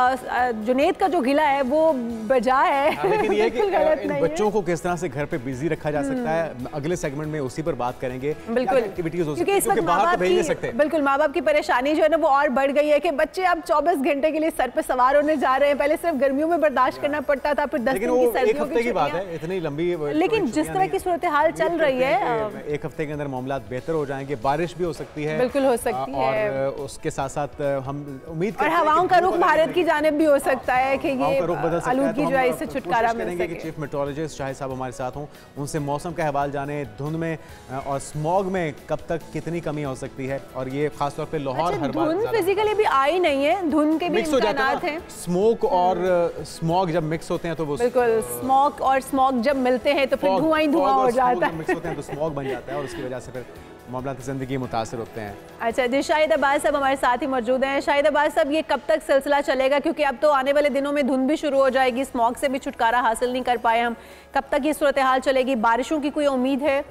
जुनैद का जो गिला है वो बजा है, लेकिन ये कि इन बच्चों को किस तरह से घर पे बिजी रखा जा सकता है अगले सेगमेंट में उसी पर बात करेंगे। बिल्कुल एक्टिविटीज हो क्योंकि इस वक्त माँ बाप की बिल्कुल माँ बाप की परेशानी जो है ना वो और बढ़ गई है कि बच्चे अब चौबीस घंटे के लिए सर पे सवार होने जा रहे हैं। पहले सिर्फ गर्मियों में बर्दाश्त करना पड़ता था, फिर दस दिन की सर्दियों की बात है, इतनी लंबी। लेकिन जिस तरह की सूरत हाल चल रही है एक हफ्ते के अंदर मामला बेहतर हो जाएंगे, बारिश भी हो सकती है, बिल्कुल हो सकती है, और उसके साथ साथ हम उम्मीद और हवाओं का रुख भारत की जानिब भी हो सकता है कि ये आलूदगी जो है इससे छुटकारा मिल सके। चीफ मेट्रोलॉजिस्ट शाहिद साहब हमारे साथ हों, उनसे मौसम का हवाल जाने, धुंध में और स्मॉग में कब तक कितनी कमी हो सकती है, और ये खासतौर पे लाहौर हर बार धुंध फिजिकली भी आई नहीं है, धुंध के भी इम्कानात हैं। स्मोक और स्मॉग जब मिक्स होते हैं तो वो बिल्कुल स्मॉग और स्मॉग जब मिलते हैं तो फिर धुआं ही धुआं हो जाता है, मिक्स होते हैं तो स्मॉग बन जाता है और उसकी वजह से फिर मामला ज़िंदगी मुतासर होते हैं। अच्छा जी, शाहिद अब्बास साहब हमारे साथ ही मौजूद हैं। शाहिद अब्बास साहब ये कब तक सिलसिला चलेगा, क्योंकि अब तो आने वाले दिनों में धुंध भी शुरू हो जाएगी, स्मॉग से भी छुटकारा हासिल नहीं कर पाए हम, कब तक ये सूरत हाल चलेगी, बारिशों की कोई उम्मीद है?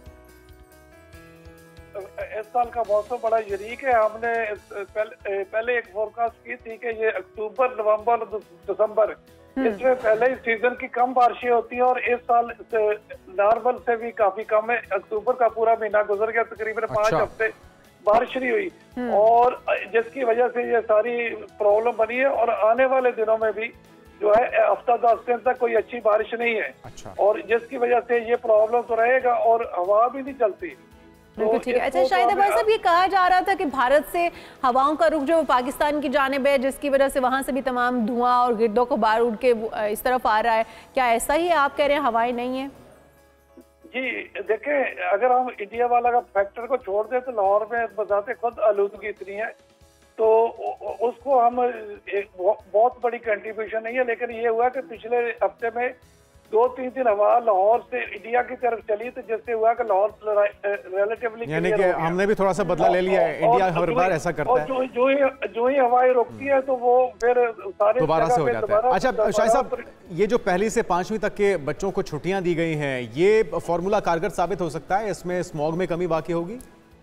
इस साल का मौसम बड़ा यूनिक है। हमने पहले, पहले एक फोरकास्ट की थी कि ये अक्टूबर नवंबर दिसंबर इसमें पहले ही सीजन की कम बारिशें होती हैं और इस साल नॉर्मल से भी काफी कम है। अक्टूबर का पूरा महीना गुजर गया, तकरीबन पाँच हफ्ते बारिश नहीं हुई और जिसकी वजह से ये सारी प्रॉब्लम बनी है। और आने वाले दिनों में भी जो है हफ्ता दस दिन तक कोई अच्छी बारिश नहीं है। अच्छा। और जिसकी वजह से ये प्रॉब्लम तो रहेगा और हवा भी नहीं चलती। बिल्कुल ठीक है। अच्छा शाहिद अब्बास साहब, ये कहा जा रहा था कि भारत से हवाओं का रुख जो पाकिस्तान की जानिब है, जिसकी वजह से वहाँ से भी तमाम धुआं और गिरदों को बार उड़ के इस तरफ आ रहा है, क्या ऐसा ही है? आप कह रहे हैं हवाएं नहीं है? जी देखें, अगर हम इंडिया वाला का फैक्टर को छोड़ दें तो लाहौर में बजाते खुद आलूदगी इतनी है, तो उसको हम एक बहुत बड़ी कंट्रीब्यूशन नहीं है। लेकिन ये हुआ कि पिछले हफ्ते में दो तीन दिन हवा लाहौर से इंडिया की तरफ चली, तो जिससे हुआ कि लाहौर रिलेटिवली यानी कि हमने भी थोड़ा सा बदला ले लिया है। इंडिया हर बार ऐसा करता है, जो जो ही जो ही हवाएं रोकती है तो वो फिर सारे दोबारा से हो जाता है। अच्छा शाहिद साहब, ये जो पहली से पांचवीं तक के बच्चों को छुट्टियां दी गई हैं, ये फॉर्मूला कारगर साबित हो सकता है? इसमें स्मॉग में कमी वाकई होगी?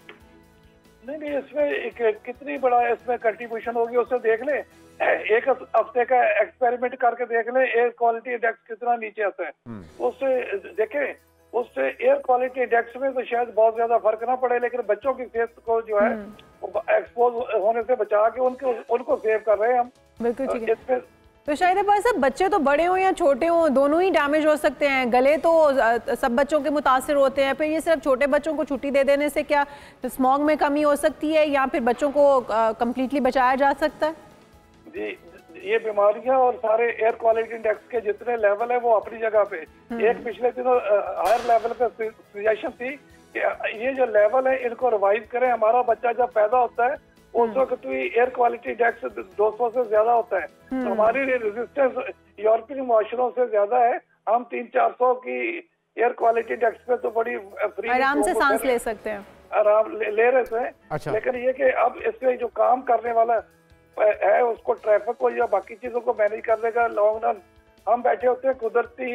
नहीं नहीं, इसमें एक कितनी बड़ा इसमें कंट्रीब्यूशन होगी उससे देख ले। एक हफ्ते का एक्सपेरिमेंट करके देख ले, एयर क्वालिटी इंडेक्स कितना नीचे आता है। उससे देखें, उससे एयर क्वालिटी इंडेक्स में तो शायद बहुत ज्यादा फर्क ना पड़े, लेकिन बच्चों की सेहत को जो है एक्सपोज होने से बचा के उनको उनको सेव कर रहे हैं हम। बिल्कुल ठीक है। इसमें तो शायद अब्बास साहब, बच्चे तो बड़े हों या छोटे हों, दोनों ही डैमेज हो सकते हैं। गले तो सब बच्चों के मुतासिर होते हैं, फिर ये सिर्फ छोटे बच्चों को छुट्टी दे देने से क्या स्मॉग में कमी हो सकती है, या फिर बच्चों को कम्प्लीटली बचाया जा सकता है? जी, ये बीमारियां और सारे एयर क्वालिटी इंडेक्स के जितने लेवल है वो अपनी जगह पे। एक पिछले दिनों हायर लेवल पे सजेशन थी कि ये जो लेवल है इनको रिवाइज करें। हमारा बच्चा जब पैदा होता है उस वक्त भी एयर क्वालिटी इंडेक्स दो सौ से ज्यादा होता है, तो हमारी रेजिस्टेंस यूरोपियन माशरों से ज्यादा है। हम तीन चार सौ की एयर क्वालिटी इंडेक्स पे तो बड़ी फ्री आराम से सांस ले सकते हैं, आराम ले, ले रहे थे। अच्छा। लेकिन ये कि अब इसमें जो काम करने वाला है उसको ट्रैफिक को या बाकी चीजों को मैनेज करने का लॉन्ग रन हम बैठे होते हैं। कुदरती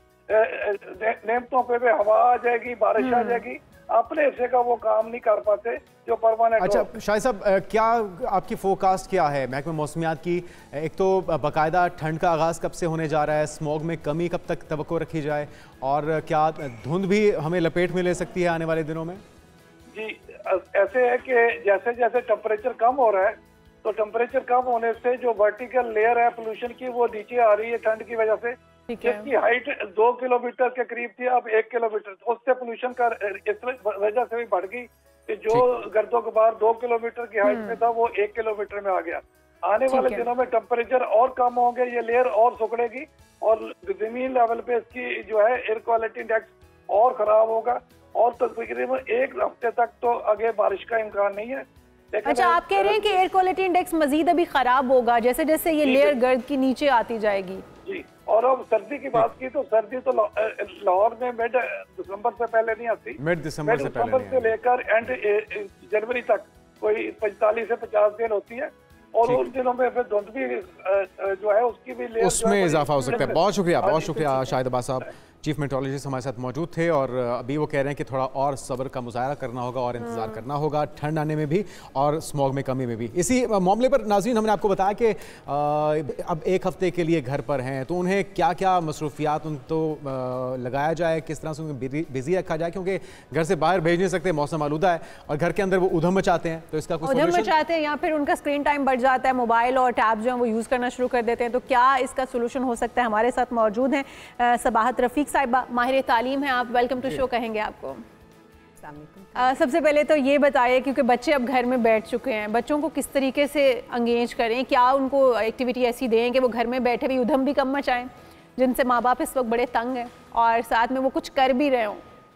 नेमतों पे भी हवा आ जाएगी, बारिश आ जाएगी, अपने हिस्से का वो काम नहीं कर पाते जो परमानेंट। अच्छा शाहिद साहब, क्या आपकी फोरकास्ट क्या है महकमे मौसमियात की? एक तो बाकायदा ठंड का आगाज़ कब से होने जा रहा है, स्मॉग में कमी कब तक तवक्को रखी जाए, और क्या धुंध भी हमें लपेट में ले सकती है आने वाले दिनों में? जी ऐसे है कि जैसे जैसे टेम्परेचर कम हो रहा है, तो टेम्परेचर कम होने से जो वर्टिकल लेयर है पोल्यूशन की वो नीचे आ रही है ठंड की वजह से, जिसकी हाइट दो किलोमीटर के करीब थी अब एक किलोमीटर, उससे पोल्यूशन का इस वजह से भी बढ़ गई कि जो गर्दों के बाहर दो किलोमीटर की हाइट में था वो एक किलोमीटर में आ गया। आने वाले दिनों में टेम्परेचर और कम होंगे, ये लेयर और सुखड़ेगी और जमीन लेवल पे इसकी जो है एयर क्वालिटी इंडेक्स और खराब होगा, और तकरीबन एक हफ्ते तक तो आगे बारिश का इम्कान नहीं है। अच्छा, आप कह रहे हैं कि एयर क्वालिटी इंडेक्स मजीद अभी खराब होगा जैसे जैसे ये लेयर गर्द की नीचे आती जाएगी? जी, और अब सर्दी की बात की तो सर्दी तो लाहौर में मिड दिसंबर से पहले नहीं आती, मिड दिसंबर से पहले से लेकर एंड जनवरी तक कोई पैंतालीस से पचास दिन होती है, और उन दिनों में फिर धुंध भी जो है उसकी भी लेयर उसमें इजाफा हो सकता है। बहुत शुक्रिया, बहुत शुक्रिया शाहिद अब्बास साहब, चीफ मेट्रोलॉजिस्ट हमारे साथ मौजूद थे, और अभी वो कह रहे हैं कि थोड़ा और सब्र का मुजाहरा करना होगा और इंतज़ार करना होगा ठंड आने में भी और स्मॉग में कमी में भी। इसी मामले पर नाज़रीन, हमने आपको बताया कि अब एक हफ्ते के लिए घर पर हैं, तो उन्हें क्या क्या मसरूफियात उन तो लगाया जाए, किस तरह से उन्हें बिजी रखा जाए, क्योंकि घर से बाहर भेज नहीं सकते, मौसम आलूदा है, और घर के अंदर वो उधम मचाते हैं, तो इसका कुछ उधम मचाते हैं या फिर उनका स्क्रीन टाइम बढ़ जाता है, मोबाइल और टैब जो है वो यूज़ करना शुरू कर देते हैं, तो क्या इसका सोल्यूशन हो सकता है? हमारे साथ मौजूद हैं सबाहत रफ़ीक साहिबा, माहिर तालीम है आप, वेलकम टू शो कहेंगे आपको। आ, सबसे पहले तो ये बताइए, क्योंकि बच्चे अब घर में बैठ चुके हैं, बच्चों को किस तरीके से एंगेज करें, क्या उनको एक्टिविटी ऐसी दें कि वो घर में बैठे भी उधम भी कम मचाएं, जिनसे माँ बाप इस वक्त बड़े तंग हैं और साथ में वो कुछ कर भी रहे हों?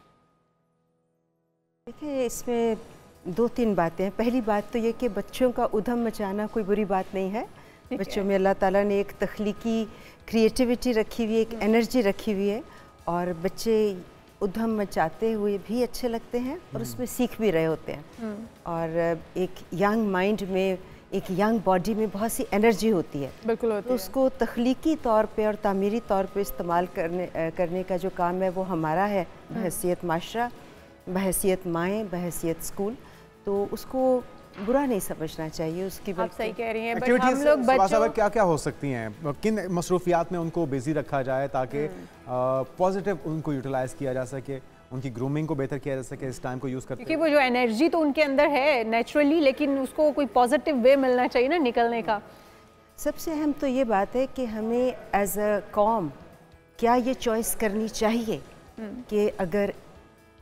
देखिए, इसमें दो तीन बातें हैं। पहली बात तो ये कि बच्चों का उधम मचाना कोई बुरी बात नहीं है। बच्चों में अल्लाह ताला ने एक तख्लीकी क्रिएटिविटी रखी हुई है, एक एनर्जी रखी हुई है, और बच्चे उधम मचाते हुए भी अच्छे लगते हैं और उसमें सीख भी रहे होते हैं, और एक यंग माइंड में, एक यंग बॉडी में बहुत सी एनर्जी होती है। बिल्कुल होती तो उसको तख्लीकी तौर पे और तामीरी तौर पे इस्तेमाल करने करने का जो काम है वो हमारा है, बहैसियत माशरा, बहैसियत माएँ, बहैसियत स्कूल। तो उसको बुरा नहीं समझना चाहिए, उसकी आप सही कह रही हैं, बट हम लोग बच्चों क्या क्या हो सकती हैं, किन मसरूफियात में उनको बिजी रखा जाए ताकि पॉजिटिव उनको यूटिलाइज किया जा सके, उनकी ग्रूमिंग को बेहतर किया जा सके इस टाइम को यूज़ करके? क्योंकि वो जो एनर्जी तो उनके अंदर है नेचुरली, लेकिन उसको कोई पॉजिटिव वे मिलना चाहिए ना निकलने का। सबसे अहम तो ये बात है कि हमें एज अ कौम क्या ये चॉइस करनी चाहिए कि अगर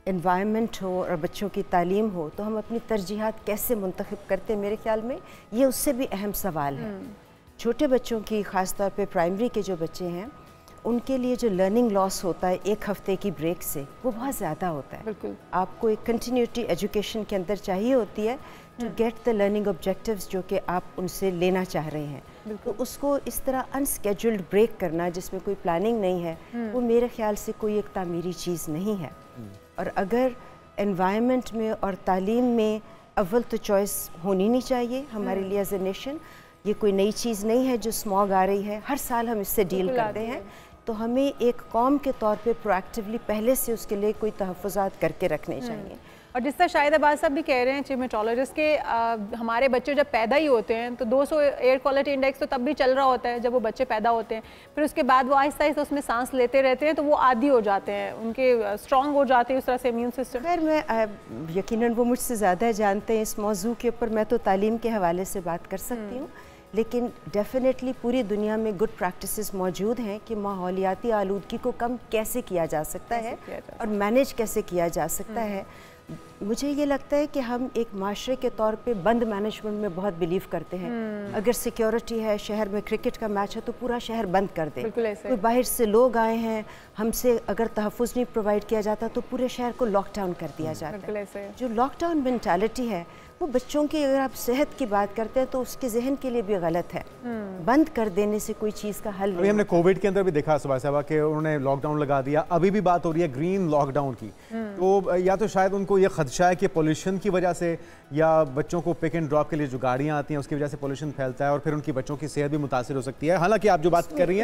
एनवायरनमेंट हो और बच्चों की तालीम हो तो हम अपनी तरजीहात कैसे मुंतखब करते हैं, मेरे ख्याल में ये उससे भी अहम सवाल है। छोटे बच्चों की ख़ास तौर पे प्राइमरी के जो बच्चे हैं उनके लिए जो लर्निंग लॉस होता है एक हफ्ते की ब्रेक से, वो बहुत ज़्यादा होता है। बिल्कुल। आपको एक कंटिन्यूटी एजुकेशन के अंदर चाहिए होती है to get the learning objectives जो कि आप उनसे लेना चाह रहे हैं। तो उसको इस तरह अनस्केड्यूल्ड ब्रेक करना जिसमें कोई प्लानिंग नहीं है, वो मेरे ख्याल से कोई एक तामीरी चीज़ नहीं है। और अगर एनवायरनमेंट में और तालीम में अव्वल तो चॉइस होनी नहीं चाहिए हमारे लिए एज ए नेशन। ये कोई नई चीज़ नहीं है जो स्मॉग आ रही है, हर साल हम इससे डील करते हैं। तो हमें एक कौम के तौर पे प्रोएक्टिवली पहले से उसके लिए कोई तहफ़्फ़ुज़ात करके रखने चाहिए। और जिस तरह शाहिद अब्बास साहब भी कह रहे हैं, चीफ मेट्रोलॉजिस्ट के, आ, हमारे बच्चे जब पैदा ही होते हैं तो दो सौ एयर क्वालिटी इंडेक्स तो तब भी चल रहा होता है जब वो बच्चे पैदा होते हैं। फिर उसके बाद वो आहिस्ता आहिस्ता उसमें सांस लेते रहते हैं तो वो आदी हो जाते हैं, उनके स्ट्रॉन्ग हो जाते हैं उस तरह से इम्यून सिस्टम। खैर मैं यकीनन वो मुझसे ज़्यादा जानते हैं इस मौजू के ऊपर, मैं तो तालीम के हवाले से बात कर सकती हूँ। लेकिन डेफिनेटली पूरी दुनिया में गुड प्रैक्टिसेस मौजूद हैं कि माहौलियाती आलूदगी को कम कैसे किया जा सकता है और मैनेज कैसे किया जा सकता है। मुझे ये लगता है कि हम एक माशरे के तौर पे बंद मैनेजमेंट में बहुत बिलीव करते हैं। अगर सिक्योरिटी है, शहर में क्रिकेट का मैच है तो पूरा शहर बंद कर दें। कोई बाहर से लोग आए हैं, हमसे अगर तहफ़्फ़ुज़ नहीं प्रोवाइड किया जाता तो पूरे शहर को लॉकडाउन कर दिया जाता है। जो लॉकडाउन मेंटालिटी है वो बच्चों की, अगर आप सेहत की बात करते हैं तो उसके जहन के लिए भी गलत है। बंद कर देने से कोई चीज़ का हल नहीं। हमने कोविड के अंदर भी देखा सुबह साहब कि उन्होंने लॉकडाउन लगा दिया, अभी भी बात हो रही है ग्रीन लॉकडाउन की। तो या तो शायद उनको ये खदशा है कि पोल्यूशन की वजह से या बच्चों को पिक एंड ड्रॉप के लिए जो गाड़ियाँ आती हैं उसकी वजह से पोल्यूशन फैलता है और फिर उनकी बच्चों की सेहत भी मुतासिर हो सकती है। हालांकि आप जो बात कर रही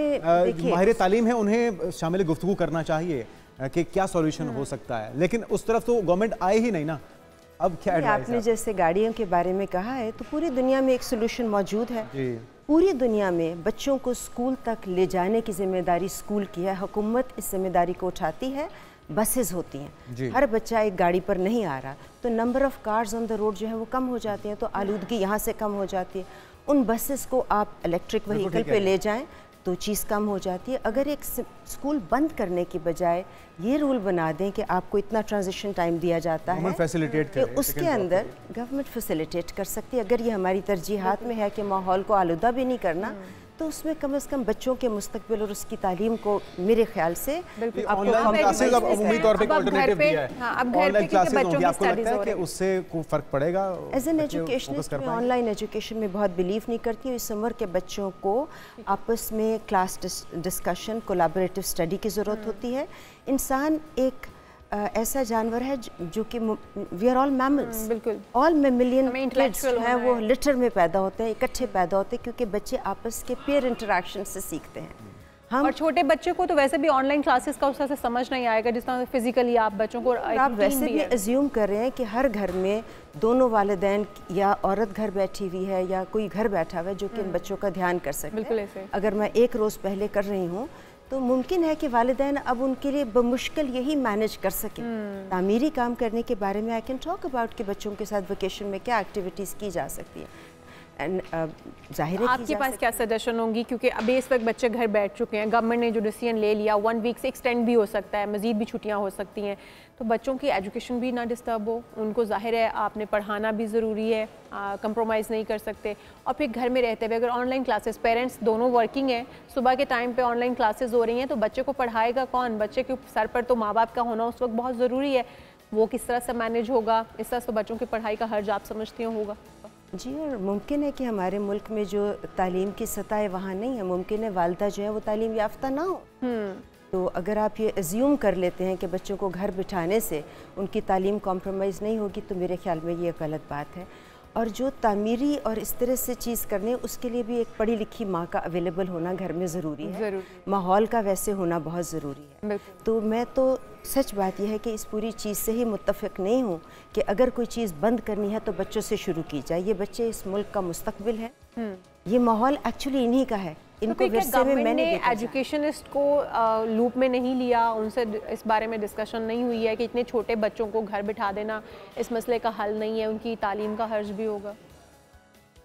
हैं माहिर तालीम है, उन्हें शामिल गुफ्तगू करना चाहिए कि क्या सॉल्यूशन हो सकता है, लेकिन उस तरफ तो गवर्नमेंट आए ही नहीं ना। अब क्या आपने जैसे गाड़ियों के बारे में कहा है तो पूरी दुनिया में एक सोल्यूशन मौजूद है। पूरी दुनिया में बच्चों को स्कूल तक ले जाने की जिम्मेदारी स्कूल की है, हुकूमत इस जिम्मेदारी को उठाती है। बसेस होती हैं, हर बच्चा एक गाड़ी पर नहीं आ रहा तो number of cars on the road जो है वो कम हो जाती हैं, तो आलूदगी यहाँ से कम हो जाती है। उन बसेस को आप इलेक्ट्रिक व्हीकल पे ले जाएं तो चीज़ कम हो जाती है। अगर एक स्कूल बंद करने की बजाय ये रूल बना दें कि आपको इतना ट्रांजिशन टाइम दिया जाता है फैसिलिटेट तो उसके अंदर गवर्नमेंट फैसिलिटेट कर सकती है। अगर ये हमारी तरजीहात में है कि माहौल को आलूदा भी नहीं करना तो उसमें कम से कम बच्चों के मुस्तकबिल और उसकी तालीम को मेरे ख्याल से ऑनलाइन क्लासेस अब उम्मीद तौर पे एक अल्टरनेटिव दिया है। ऑनलाइन क्लासेस होंगी, आपको लगता है कि उससे कोई फर्क पड़ेगा? एज एन एजुकेशनिस्ट मैं ऑनलाइन एजुकेशन में बहुत बिलीव नहीं करती हूँ। इस उम्र के बच्चों को आपस में क्लास डिस्कशन, कोलैबोरेटिव स्टडी की ज़रूरत होती है। इंसान एक Uh, ऐसा जानवर है जो कि वी आर ऑल मैमल्स, बिल्कुल ऑल मैमिलियन किड्स जो है वो लिटर में पैदा होते हैं, इकट्ठे पैदा होते हैं क्योंकि बच्चे आपस के पेयर इंटरेक्शन से सीखते हैं। हम और छोटे बच्चे को तो वैसे भी ऑनलाइन क्लासेस का उस तरह से समझ नहीं आएगा जिस तरह फिजिकली आप बच्चों को आप वैसे भी अज्यूम कर रहे हैं कि हर घर में दोनों वालिदैन या औरत घर बैठी हुई है या कोई घर बैठा हुआ है जो कि इन बच्चों का ध्यान कर सके। बिल्कुल ऐसे अगर मैं एक रोज़ पहले कर रही हूँ तो मुमकिन है कि वालिदैन अब उनके लिए बमुश्किल यही मैनेज कर सकें। तामीरी काम करने के बारे में आई कैन टॉक अबाउट कि बच्चों के साथ वेकेशन में क्या एक्टिविटीज़ की जा सकती है। एंड जाहिर है आपके पास क्या सजेशन होंगी, क्योंकि अभी इस वक्त बच्चे घर बैठ चुके हैं, गवर्नमेंट ने जो डिसीजन ले लिया वन वीक से एक्सटेंड भी हो सकता है, मज़ीद भी छुट्टियां हो सकती हैं, तो बच्चों की एजुकेशन भी ना डिस्टर्ब हो। उनको जाहिर है आपने पढ़ाना भी ज़रूरी है, कंप्रोमाइज़ नहीं कर सकते। और फिर घर में रहते हुए अगर ऑनलाइन क्लासेस, पेरेंट्स दोनों वर्किंग हैं, सुबह के टाइम पे ऑनलाइन क्लासेस हो रही हैं तो बच्चे को पढ़ाएगा कौन? बच्चे के सर पर तो माँ बाप का होना उस वक्त बहुत ज़रूरी है। वो किस तरह से मैनेज होगा? इस तरह से बच्चों की पढ़ाई का हर्ज आप समझती होगा? जी, और मुमकिन है कि हमारे मुल्क में जो तालीम की सतह है वहाँ नहीं है, मुमकिन है वालिदा जो है वो तालीम याफ्ता ना हो। तो अगर आप ये अज्यूम कर लेते हैं कि बच्चों को घर बिठाने से उनकी तालीम कॉम्प्रोमाइज़ नहीं होगी तो मेरे ख्याल में ये गलत बात है। और जो तामीरी और इस तरह से चीज़ करने उसके लिए भी एक पढ़ी लिखी माँ का अवेलेबल होना घर में ज़रूरी है, माहौल का वैसे होना बहुत ज़रूरी है। तो मैं तो सच बात यह है कि इस पूरी चीज़ से ही मुत्तफ़िक़ नहीं हूँ कि अगर कोई चीज़ बंद करनी है तो बच्चों से शुरू की जाए। ये बच्चे इस मुल्क का मुस्तकबिल है, ये माहौल एक्चुअली इन्हीं का है। इनको तो विरसे में मैंने एजुकेशनिस्ट को लूप में नहीं लिया, उनसे इस बारे में डिस्कशन नहीं हुई है कि इतने छोटे बच्चों को घर बिठा देना इस मसले का हल नहीं है, उनकी तालीम का हर्ज भी होगा।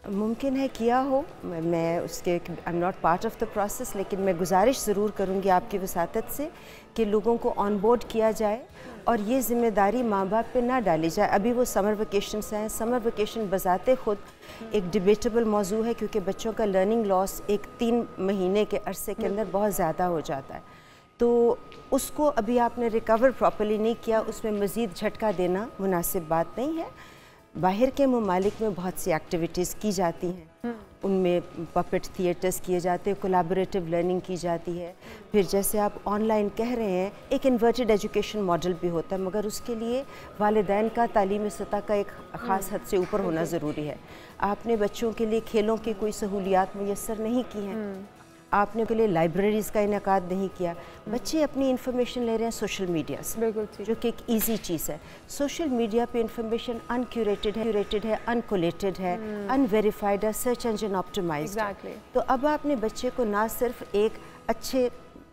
मुमकिन है किया हो, मैं उसके I am not part of the process, लेकिन मैं गुजारिश ज़रूर करूँगी आपकी वसातत से कि लोगों को ऑन बोर्ड किया जाए और ये ज़िम्मेदारी माँ बाप पे ना डाली जाए। अभी वो समर वेकेशन हैं, समर वेकेशन बजाते ख़ुद एक डिबेटेबल मौजू है क्योंकि बच्चों का लर्निंग लॉस एक तीन महीने के अरसे के अंदर बहुत ज़्यादा हो जाता है, तो उसको अभी आपने रिकवर प्रॉपर्ली नहीं किया, उसमें मज़ीद झटका देना मुनासिब बात नहीं है। बाहर के ममालिक में बहुत सी एक्टिविटीज़ की जाती हैं, उनमें पपेट थिएटर्स किए जाते हैं, कोलैबोरेटिव लर्निंग की जाती है। फिर जैसे आप ऑनलाइन कह रहे हैं, एक इन्वर्टेड एजुकेशन मॉडल भी होता है, मगर उसके लिए वालिदैन का तालीमी सतह का एक ख़ास हद से ऊपर होना ज़रूरी है। आपने बच्चों के लिए खेलों की कोई सहूलियात मुयस्सर नहीं की हैं, आपने के लिए लाइब्रेरीज़ का इनेकाद नहीं किया। बच्चे अपनी इन्फॉर्मेशन ले रहे हैं सोशल मीडिया से, बिल्कुल, जो कि एक इजी चीज़ है। सोशल मीडिया पे इन्फॉर्मेशन अनक्यूरेटेड है, क्यूरेटेड है, अनकोलेटेड है, अनवेरीफाइड है, सर्च इंजन ऑप्टिमाइज्ड है। तो अब आपने बच्चे को ना सिर्फ एक अच्छे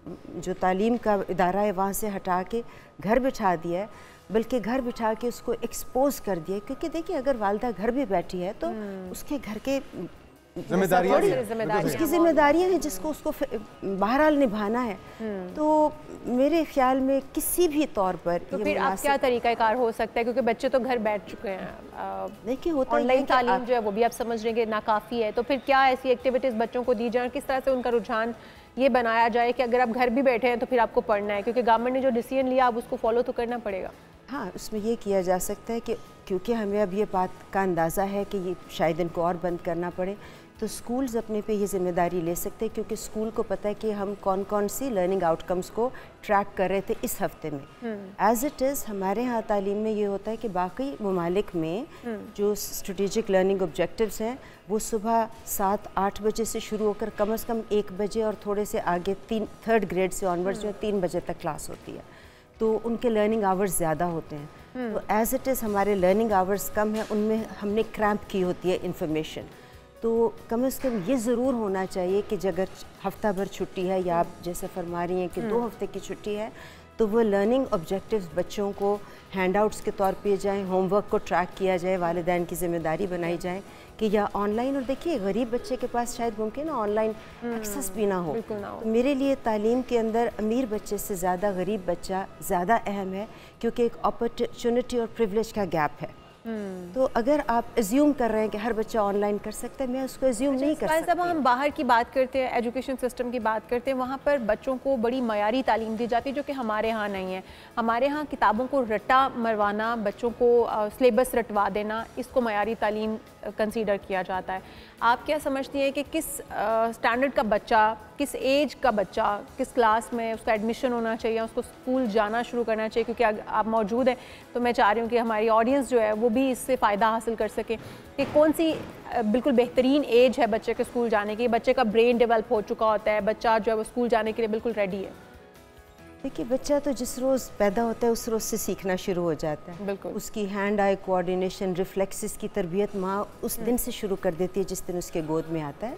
जो तालीम का इदारा है वहाँ से हटा के घर बिठा दिया है, बल्कि घर बिठा के उसको एक्सपोज कर दिया। क्योंकि देखिए, अगर वालदा घर भी बैठी है तो उसके घर के जिम्मेदारियां उसकी जिम्मेदारियां हैं जिसको उसको बहरहाल निभाना है। तो मेरे ख्याल में किसी भी तौर पर तो फिर आप क्या तरीका कार हो सकता है, क्योंकि बच्चे तो घर बैठ चुके हैं, देखिए होता है ऑनलाइन तालीम जो है वो भी आप समझ रहे हैं कि नाकाफ़ी है, तो फिर क्या ऐसी एक्टिविटीज़ बच्चों को दी जाए, किस तरह से उनका रुझान ये बनाया जाए कि अगर आप घर भी बैठे हैं तो फिर आपको पढ़ना है, क्योंकि गवर्नमेंट ने जो डिसीजन लिया आप उसको फॉलो तो करना पड़ेगा। हाँ, उसमें ये किया जा सकता है कि क्योंकि हमें अब ये बात का अंदाज़ा है कि ये शायद इनको और बंद करना पड़े, तो स्कूल्स अपने पे ये जिम्मेदारी ले सकते हैं, क्योंकि स्कूल को पता है कि हम कौन कौन सी लर्निंग आउटकम्स को ट्रैक कर रहे थे इस हफ्ते में। एज़ इट इज़ हमारे यहाँ तालीम में ये होता है कि बाकी ममालिक में जो स्ट्रेटेजिक लर्निंग ऑब्जेक्टिव्स हैं वो सुबह सात आठ बजे से शुरू होकर कम अज़ कम एक बजे और थोड़े से आगे तीन थर्ड ग्रेड से ऑनवर्ड्स जो तीन बजे तक क्लास होती है, तो उनके लर्निंग आवर्स ज़्यादा होते हैं। तो एज़ इट इज़ हमारे लर्निंग आवर्स कम है, उनमें हमने क्रैम्प की होती है इंफॉर्मेशन। तो कम से कम ये ज़रूर होना चाहिए कि अगर हफ्ता भर छुट्टी है या आप जैसे फरमा रही हैं कि दो हफ्ते की छुट्टी है, तो वो लर्निंग ऑब्जेक्टिव्स बच्चों को हैंडआउट्स के तौर पे जाएं, होमवर्क को ट्रैक किया जाए, वालिदैन की जिम्मेदारी बनाई जाए कि या ऑनलाइन। और देखिए, गरीब बच्चे के पास शायद मुमकिन है ऑनलाइन एक्सेस भी ना हो, ना हो। तो मेरे लिए तालीम के अंदर अमीर बच्चे से ज़्यादा गरीब बच्चा ज़्यादा अहम है, क्योंकि एक अपॉर्चुनिटी और प्रिविलेज का गैप है। तो अगर आप एज्यूम कर रहे हैं कि हर बच्चा ऑनलाइन कर सकता है, मैं उसको एज्यूम नहीं कर सकती। जब हम बाहर की बात करते हैं, एजुकेशन सिस्टम की बात करते हैं, वहाँ पर बच्चों को बड़ी मयारी तालीम दी जाती है, जो कि हमारे यहाँ नहीं है। हमारे यहाँ किताबों को रट्टा मरवाना, बच्चों को सिलेबस रटवा देना, इसको मयारी तालीम कंसीडर किया जाता है। आप क्या समझती हैं कि किस स्टैंडर्ड का बच्चा, किस एज का बच्चा, किस क्लास में उसका एडमिशन होना चाहिए, उसको स्कूल जाना शुरू करना चाहिए? क्योंकि आप मौजूद हैं तो मैं चाह रही हूँ कि हमारी ऑडियंस जो है वो भी इससे फ़ायदा हासिल कर सके कि कौन सी बिल्कुल बेहतरीन एज है बच्चे के स्कूल जाने की। बच्चे का ब्रेन डेवलप हो चुका होता है, बच्चा जो है वो स्कूल जाने के लिए बिल्कुल रेडी है। देखिए, बच्चा तो जिस रोज़ पैदा होता है उस रोज़ से सीखना शुरू हो जाता है। बिल्कुल, उसकी हैंड आई कोऑर्डिनेशन, रिफ्लेक्सेस की तरबियत माँ उस दिन से शुरू कर देती है जिस दिन उसके गोद में आता है।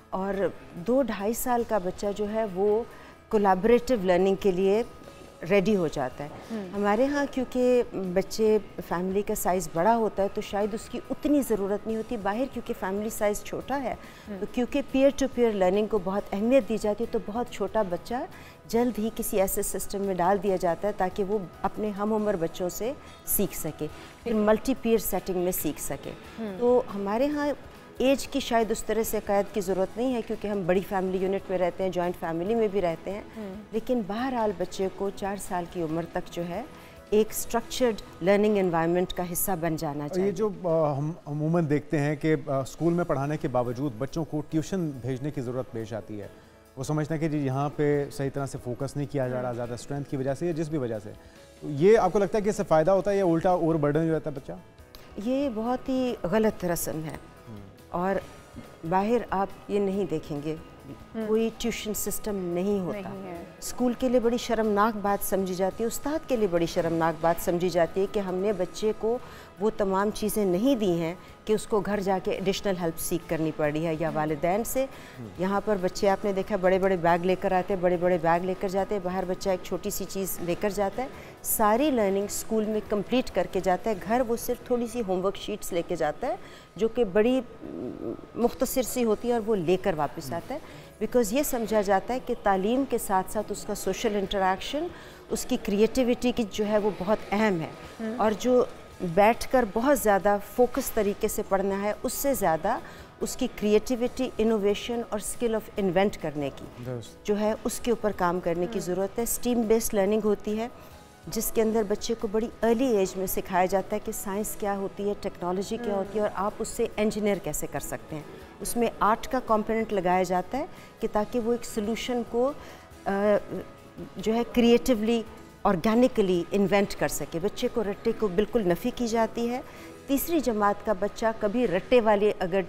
और दो ढाई साल का बच्चा जो है वो कोलैबोरेटिव लर्निंग के लिए रेडी हो जाता है। हमारे यहाँ क्योंकि बच्चे फैमिली का साइज़ बड़ा होता है तो शायद उसकी उतनी ज़रूरत नहीं होती। बाहर क्योंकि फैमिली साइज़ छोटा है, तो क्योंकि पीयर टू पीयर लर्निंग को बहुत अहमियत दी जाती है, तो बहुत छोटा बच्चा जल्द ही किसी ऐसे सिस्टम में डाल दिया जाता है ताकि वो अपने हम उम्र बच्चों से सीख सके, फिर मल्टी पीयर सेटिंग में सीख सके। तो हमारे यहाँ एज की शायद उस तरह से क़ैद की ज़रूरत नहीं है, क्योंकि हम बड़ी फैमिली यूनिट में रहते हैं, जॉइंट फैमिली में भी रहते हैं। लेकिन बहरहाल बच्चे को चार साल की उम्र तक जो है एक स्ट्रक्चर्ड लर्निंग एनवायरनमेंट का हिस्सा बन जाना चाहिए। ये जो आ, हम अमूमन देखते हैं कि आ, स्कूल में पढ़ाने के बावजूद बच्चों को ट्यूशन भेजने की ज़रूरत पेश आती है। वो समझते हैं कि जी यहाँ पे सही तरह से फोकस नहीं किया जा रहा, ज़्यादा स्ट्रेंथ की वजह से या जिस भी वजह से। तो ये आपको लगता है कि इससे फ़ायदा होता है या उल्टा ओवर बर्डन हो जाता है बच्चा? ये बहुत ही गलत रस्म है। और बाहर आप ये नहीं देखेंगे, कोई ट्यूशन सिस्टम नहीं होता। नहीं स्कूल के लिए बड़ी शर्मनाक बात समझी जाती है, उस्ताद के लिए बड़ी शर्मनाक बात समझी जाती है कि हमने बच्चे को वो तमाम चीज़ें नहीं दी हैं कि उसको घर जाके एडिशनल हेल्प सीख करनी पड़ रही है या वालिदैन से। यहाँ पर बच्चे आपने देखा बड़े बड़े बैग लेकर आते हैं, बड़े बड़े बैग लेकर जाते हैं, बाहर बच्चा एक छोटी सी चीज़ लेकर जाता है, सारी लर्निंग स्कूल में कंप्लीट करके जाता है, घर वो सिर्फ थोड़ी सी होमवर्क शीट्स लेके जाता है जो कि बड़ी मुख्तसर सी होती है और वो लेकर वापस आता है। बिकॉज़ ये समझा जाता है कि तालीम के साथ साथ उसका सोशल इंटरेक्शन, उसकी क्रिएटिविटी की जो है वो बहुत अहम है, और जो बैठकर बहुत ज़्यादा फोकस तरीके से पढ़ना है उससे ज़्यादा उसकी क्रिएटिविटी, इनोवेशन और स्किल ऑफ इन्वेंट करने की जो है उसके ऊपर काम करने की ज़रूरत है। स्टीम बेस्ड लर्निंग होती है जिसके अंदर बच्चे को बड़ी अर्ली एज में सिखाया जाता है कि साइंस क्या होती है, टेक्नोलॉजी क्या होती है और आप उससे इंजीनियर कैसे कर सकते हैं। उसमें आर्ट का कंपोनेंट लगाया जाता है कि ताकि वो एक सोल्यूशन को आ, जो है क्रिएटिवली, ऑर्गेनिकली इन्वेंट कर सके। बच्चे को रट्टे को बिल्कुल नफ़ी की जाती है। तीसरी जमात का बच्चा कभी रट्टे वाले अगर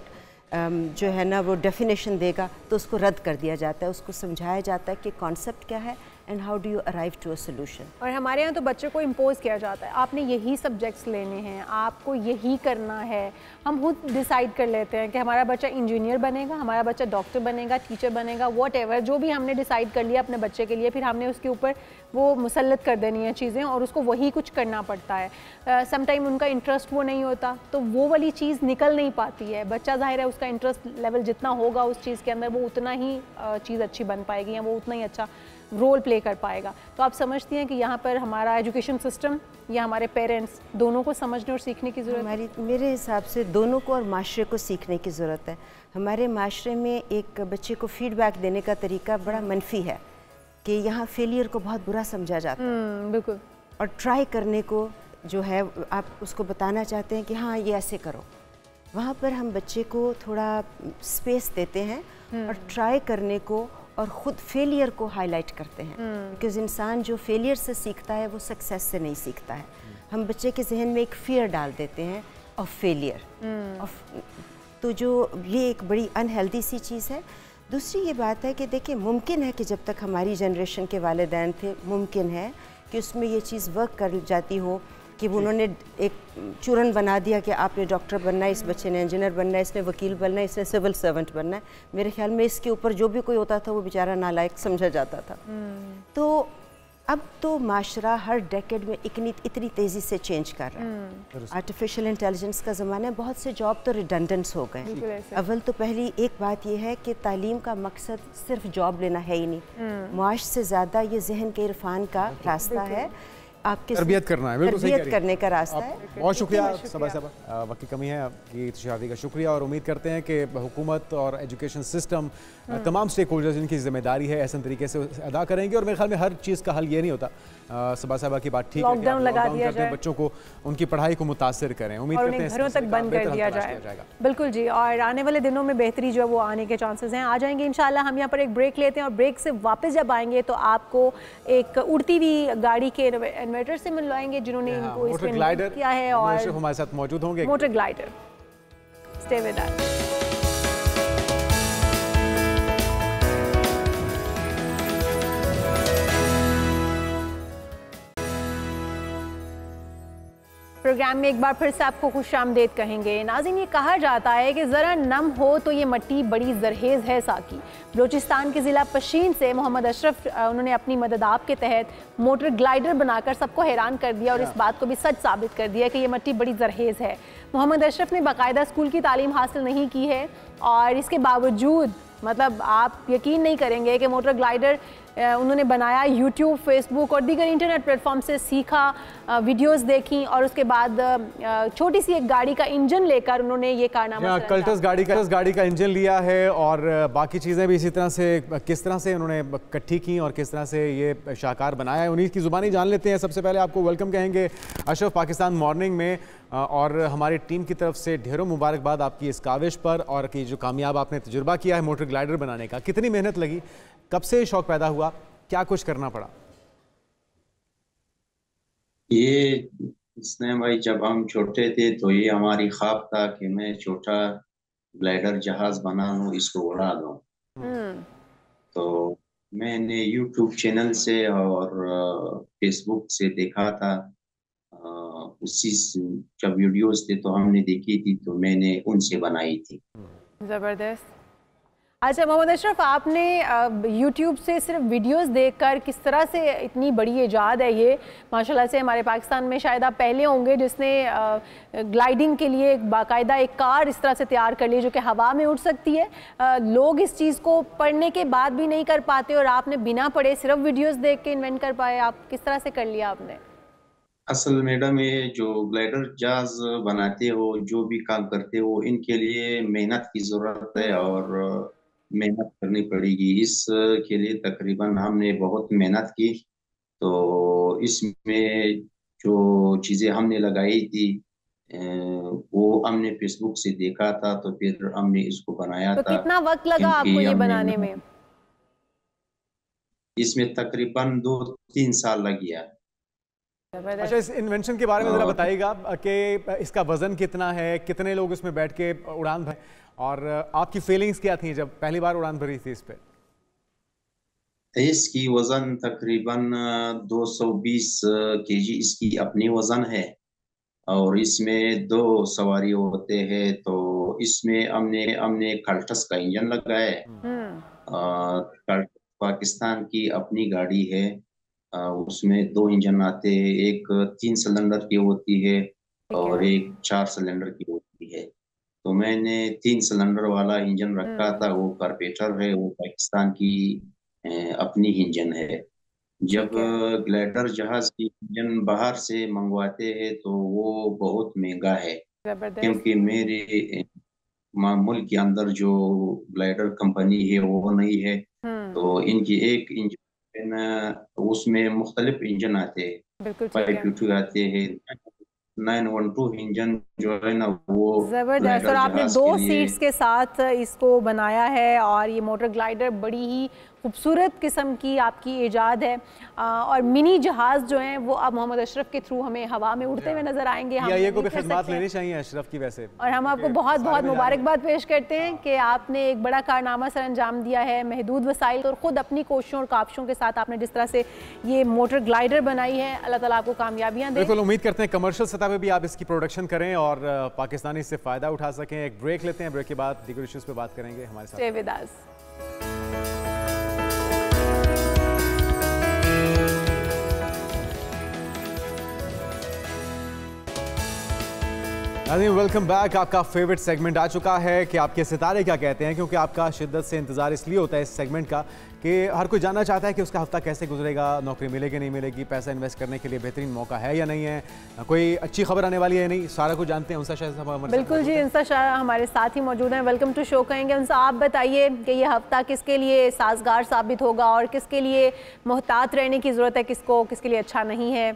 जो है ना वो डेफिनेशन देगा तो उसको रद्द कर दिया जाता है, उसको समझाया जाता है कि कॉन्सेप्ट क्या है and how do you arrive to a solution. और हमारे यहाँ तो बच्चे को इम्पोज किया जाता है, आपने यही सब्जेक्ट्स लेने हैं, आपको यही करना है। हम खुद डिसाइड कर लेते हैं कि हमारा बच्चा इंजीनियर बनेगा, हमारा बच्चा डॉक्टर बनेगा, टीचर बनेगा, वॉट एवर जो भी हमने डिसाइड कर लिया अपने बच्चे के लिए, फिर हमने उसके ऊपर वो मुसल्लत कर देनी है चीज़ें और उसको वही कुछ करना पड़ता है। समटाइम uh, उनका इंटरेस्ट वो नहीं होता तो वो वाली चीज़ निकल नहीं पाती है। बच्चा ज़ाहिर है उसका इंटरेस्ट लेवल जितना होगा उस चीज़ के अंदर वो उतना ही uh, चीज़ अच्छी बन पाएगी या वो उतना ही अच्छा रोल प्ले कर पाएगा। तो आप समझती हैं कि यहाँ पर हमारा एजुकेशन सिस्टम या हमारे पेरेंट्स दोनों को समझने और सीखने की ज़रूरत है? हमारी मेरे हिसाब से दोनों को और माशरे को सीखने की ज़रूरत है। हमारे माशरे में एक बच्चे को फीडबैक देने का तरीका बड़ा मनफी है कि यहाँ फेलियर को बहुत बुरा समझा जाता है। बिल्कुल। और ट्राई करने को जो है आप उसको बताना चाहते हैं कि हाँ ये ऐसे करो, वहाँ पर हम बच्चे को थोड़ा स्पेस देते हैं और ट्राई करने को और ख़ुद फेलियर को हाईलाइट करते हैं। बिकॉज़ इंसान जो फेलियर से सीखता है वो सक्सेस से नहीं सीखता है। हम बच्चे के जहन में एक फियर डाल देते हैं ऑफ फेलियर ऑफ, तो जो ये एक बड़ी अनहेल्दी सी चीज़ है। दूसरी ये बात है कि देखिए मुमकिन है कि जब तक हमारी जनरेशन के वालिदैन थे मुमकिन है कि उसमें ये चीज़ वर्क कर जाती हो कि उन्होंने एक चूरन बना दिया कि आपने डॉक्टर बनना है, इस बच्चे ने इंजीनियर बनना है, इसने वकील बनना है, इसने सिविल सर्वेंट बनना है। मेरे ख्याल में इसके ऊपर जो भी कोई होता था वो बेचारा नालायक समझा जाता था। तो अब तो माशरा हर डेकेड में इतनी इतनी तेज़ी से चेंज कर रहा है। आर्टिफिशियल इंटेलिजेंस का ज़माना है, बहुत से जॉब तो रिडंडेंट्स हो गए। अव्वल तो पहली एक बात यह है कि तालीम का मकसद सिर्फ जॉब लेना है ही नहीं, मुआश से ज़्यादा ये जहन के इरफान का रास्ता है, आपके तरबियत करना है, बिल्कुल सही कह रही हैं। करने का रास्ता है। बहुत शुक्रिया सबा साहब, वक्त की कमी है, आपकी तशरीहाती का शुक्रिया और उम्मीद करते हैं कि हुकूमत और एजुकेशन सिस्टम तमाम स्टेक होल्डर्स जिनकी जिम्मेदारी है ऐसे तरीके से अदा करेंगे। और मेरे ख्याल में हर चीज़ का हल ये नहीं होता, सबा साहबा की बात ठीक है, लॉकडाउन लगा दिया जाए, बच्चों को उनकी पढ़ाई को मुतासिर करें, उम्मीद करते हैं घरों तक बंद कर दिया जाए। बिल्कुल जी, और आने वाले दिनों में बेहतरी जो है वो आने के चांसेस हैं, आ जाएंगे इंशाल्लाह। हम यहाँ पर एक ब्रेक लेते हैं और ब्रेक से वापस जब आएंगे तो आपको एक उड़ती हुई गाड़ी के इन्वर्टर से मिलवाएंगे जिन्होंने इनको इसमें इन्वेंट किया है और हमारे साथ मौजूद होंगे। Motor glider, stay with us. Program में एक बार फिर से आपको खुशामदीद कहेंगे। नाज़रीन, ये कहा जाता है कि ज़रा नम हो तो ये मट्टी बड़ी जरहेज़ है साकी। बलूचिस्तान के ज़िला पशीन से मोहम्मद अशरफ, उन्होंने अपनी मदद आप के तहत मोटर ग्लाइडर बनाकर सबको हैरान कर दिया और इस बात को भी सच साबित कर दिया कि ये मट्टी बड़ी जरहेज़ है। मोहम्मद अशरफ ने बाकायदा स्कूल की तालीम हासिल नहीं की है और इसके बावजूद मतलब आप यकीन नहीं करेंगे कि मोटर ग्लाइडर उन्होंने बनाया, यूट्यूब, फेसबुक और दीगर इंटरनेट प्लेटफॉर्म से सीखा, वीडियोस देखी और उसके बाद छोटी सी एक गाड़ी का इंजन लेकर उन्होंने ये कारनामा, कल्टस गाड़ी का गाड़ी का इंजन लिया है और बाकी चीज़ें भी इसी तरह से किस तरह से उन्होंने इकट्ठी की और किस तरह से ये शाहकार बनाया है, उन्हीं की ज़ुबानी जान लेते हैं। सबसे पहले आपको वेलकम कहेंगे अशरफ पाकिस्तान मॉर्निंग में, और हमारी टीम की तरफ से ढेरों मुबारकबाद आपकी इस काविश पर और कि जो कामयाब आपने तजुर्बा किया है मोटर ग्लाइडर बनाने का। कितनी मेहनत लगी, कब से शौक पैदा हुआ, क्या कुछ करना पड़ा? ये इसने भाई जब हम छोटे थे तो ये हमारी ख्वाब था कि मैं छोटा ग्लाइडर जहाज बना लूं, इसको उड़ा दूं। तो मैंने यूट्यूब चैनल से और फेसबुक से देखा था उसी जब वीडियोस थे तो हमने देखी थी तो मैंने उनसे बनाई थी। ज़बरदस्त। अच्छा मोहम्मद अशरफ, आपने यूट्यूब से सिर्फ वीडियोस देखकर किस तरह से इतनी बड़ी इजाद है ये, माशाल्लाह से हमारे पाकिस्तान में शायद आप पहले होंगे जिसने ग्लाइडिंग के लिए एक बाकायदा एक कार इस तरह से तैयार कर ली जो कि हवा में उड़ सकती है। लोग इस चीज़ को पढ़ने के बाद भी नहीं कर पाते और आपने बिना पढ़े सिर्फ वीडियोस देख के इन्वेंट कर पाए। आप किस तरह से कर लिया आपने? असल मैडम, ये जो ग्लाइडर जहाज बनाते हो, जो भी काम करते हो, इनके लिए मेहनत की जरूरत है और मेहनत करनी पड़ेगी। इसके लिए तकरीबन हमने बहुत मेहनत की। तो इसमें जो चीजें हमने लगाई थी वो हमने फेसबुक से देखा था, तो फिर हमने इसको बनाया तो था। कितना वक्त लगा आपको ये बनाने में? इसमें तकरीबन दो तीन साल लग गया। अच्छा, इस इन्वेंशन के बारे में जरा बताइएगा कि इसका वजन कितना है, कितने लोग इसमें बैठ के उड़ान भरे और आपकी फीलिंग्स क्या थी जब पहली बार उड़ान भरी थी इस पे? इसकी वजन तकरीबन दो सौ बीस केजी इसकी अपनी वजन है और इसमें दो सवारी होते हैं। तो इसमें हमने हमने कल्टस का इंजन लगाया है। पाकिस्तान की अपनी गाड़ी है, उसमें दो इंजन आते हैं, एक तीन सिलेंडर की होती है और एक चार सिलेंडर की होती है। तो मैंने तीन सिलेंडर वाला इंजन रखा था, वो कार्पेटर है, वो पाकिस्तान की अपनी इंजन है। जब ग्लाइडर जहाज की इंजन बाहर से मंगवाते हैं तो वो बहुत महंगा है, क्योंकि मेरे मुल्क के अंदर जो ग्लाइडर कंपनी है वो नहीं है। तो इनकी एक इंजन, उसमें मुख्तलिफ इंजन आते हैं, फाइव आते हैं, नाइन वन टू इंजन जो है ना वो जबरदस्त। और आपने दो सीट्स के साथ इसको बनाया है और ये मोटर ग्लाइडर बड़ी ही खूबसूरत किस्म की आपकी इजाद है। आ, और मिनी जहाज जो हैं वो अब मोहम्मद अशरफ के थ्रू हमें हवा में उड़ते हुए नजर आएंगे। हम ये को भी खिदमत लेनी चाहिए अशरफ की वैसे। और हम आपको बहुत बहुत मुबारकबाद पेश करते हैं कि आपने एक बड़ा कारनामा सर अंजाम दिया है, महदूद वसाइल और ख़ुद अपनी कोशिशों और काबशों के साथ आपने जिस तरह से ये मोटर ग्लाइडर बनाई है। अल्लाह ताला आपको कामयाबियाँ दे। बिल्कुल, उम्मीद करते हैं कमर्शियल सतह पे भी आप इसकी प्रोडक्शन करें और पाकिस्तानी इससे फ़ायदा उठा सकें। एक ब्रेक लेते हैं, ब्रेक के बाद दीगर इश्यूज़ पे बात करेंगे हमारे साथ। Stay with us. Welcome back. आपका फेवरेट सेगमेंट आ चुका है कि आपके सितारे क्या कहते हैं, क्योंकि आपका शिद्दत से इंतज़ार इसलिए होता है इस सेगमेंट का कि हर कोई जानना चाहता है कि उसका हफ्ता कैसे गुजरेगा, नौकरी मिलेगी नहीं मिलेगी, पैसा इन्वेस्ट करने के लिए बेहतरीन मौका है या नहीं है, कोई अच्छी खबर आने वाली है नहीं। सारा कुछ जानते हैं। उनसा शाह बिल्कुल जी, उनसा शाह हमारे साथ ही मौजूद हैं। वेलकम टू शो कहेंगे। उनसा आप बताइए कि ये हफ्ता किसके लिए साजगार साबित होगा और किसके लिए मोहतात रहने की ज़रूरत है, किसको किसके लिए अच्छा नहीं है।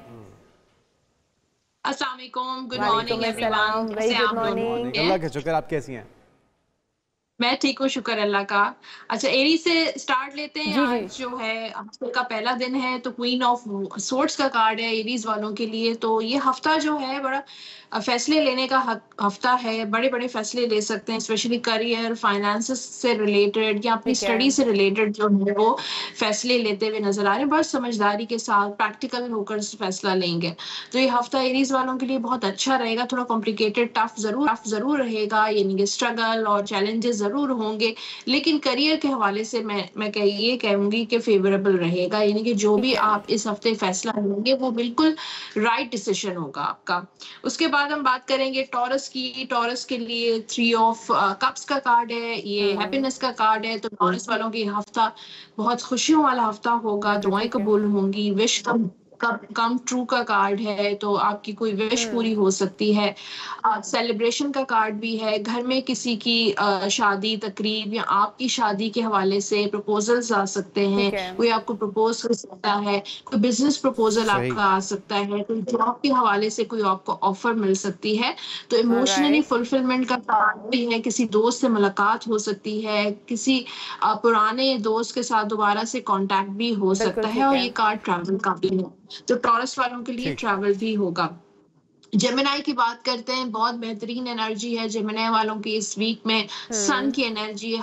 अस्सलाम वालेकुम, good morning everyone. Very good morning. अल्लाह का शुक्र, आप कैसी हैं? मैं ठीक हूँ, शुक्र अल्लाह का। अच्छा, एरी से स्टार्ट लेते हैं। आज जो है हफ्ते का पहला दिन है, तो क्वीन ऑफ सोर्ड्स का कार्ड है एरीज वालों के लिए। तो ये हफ्ता जो है बड़ा फैसले लेने का हफ्ता है, बड़े बड़े फैसले ले सकते हैं, स्पेशली करियर, फाइनेंसेस से रिलेटेड या अपनी स्टडी से रिलेटेड जो है वो फैसले लेते हुए नजर आ रहे हैं। बहुत समझदारी के साथ प्रैक्टिकल होकर फैसला लेंगे। तो ये हफ्ता एरीज वालों के लिए बहुत अच्छा रहेगा। थोड़ा कॉम्प्लिकेटेड, टफ जरूर टफ जरूर रहेगा, यानी कि स्ट्रगल और चैलेंजेस जरूर होंगे, लेकिन करियर के हवाले से मैं मैं ये कहूंगी कि फेवरेबल रहेगा। यानी कि जो भी आप इस हफ्ते फैसला लेंगे वो बिल्कुल राइट डिसीजन होगा आपका। उसके बाद हम बात करेंगे टॉरस की। टॉरस के लिए थ्री ऑफ कप्स का कार्ड है, ये हैप्पीनेस का कार्ड है। तो टॉरस वालों की हफ्ता बहुत खुशियों वाला हफ्ता होगा, दुआएं कबूल होंगी, विश कम कम ट्रू का कार्ड है, तो आपकी कोई विश पूरी हो सकती है। सेलिब्रेशन का कार्ड भी है, घर में किसी की आ, शादी तकरीब या आपकी शादी के हवाले से प्रपोजल्स आ सकते हैं, कोई आपको प्रपोज कर सकता है, कोई बिजनेस प्रपोजल आपका आ सकता है, कोई जॉब के हवाले से कोई आपको ऑफर मिल सकती है। तो इमोशनली फुलफिलमेंट का कार्ड भी है, किसी दोस्त से मुलाकात हो सकती है, किसी आ, पुराने दोस्त के साथ दोबारा से कॉन्टेक्ट भी हो सकता है। और ये कार्ड ट्रैवल का भी है, तो टॉरस वालों के लिए ट्रैवल भी होगा। जेमिनाई की बात करते हैं, बहुत बेहतरीन एनर्जी है जेमिनाई वालों की इस वीक में। सन की एनर्जी है, हर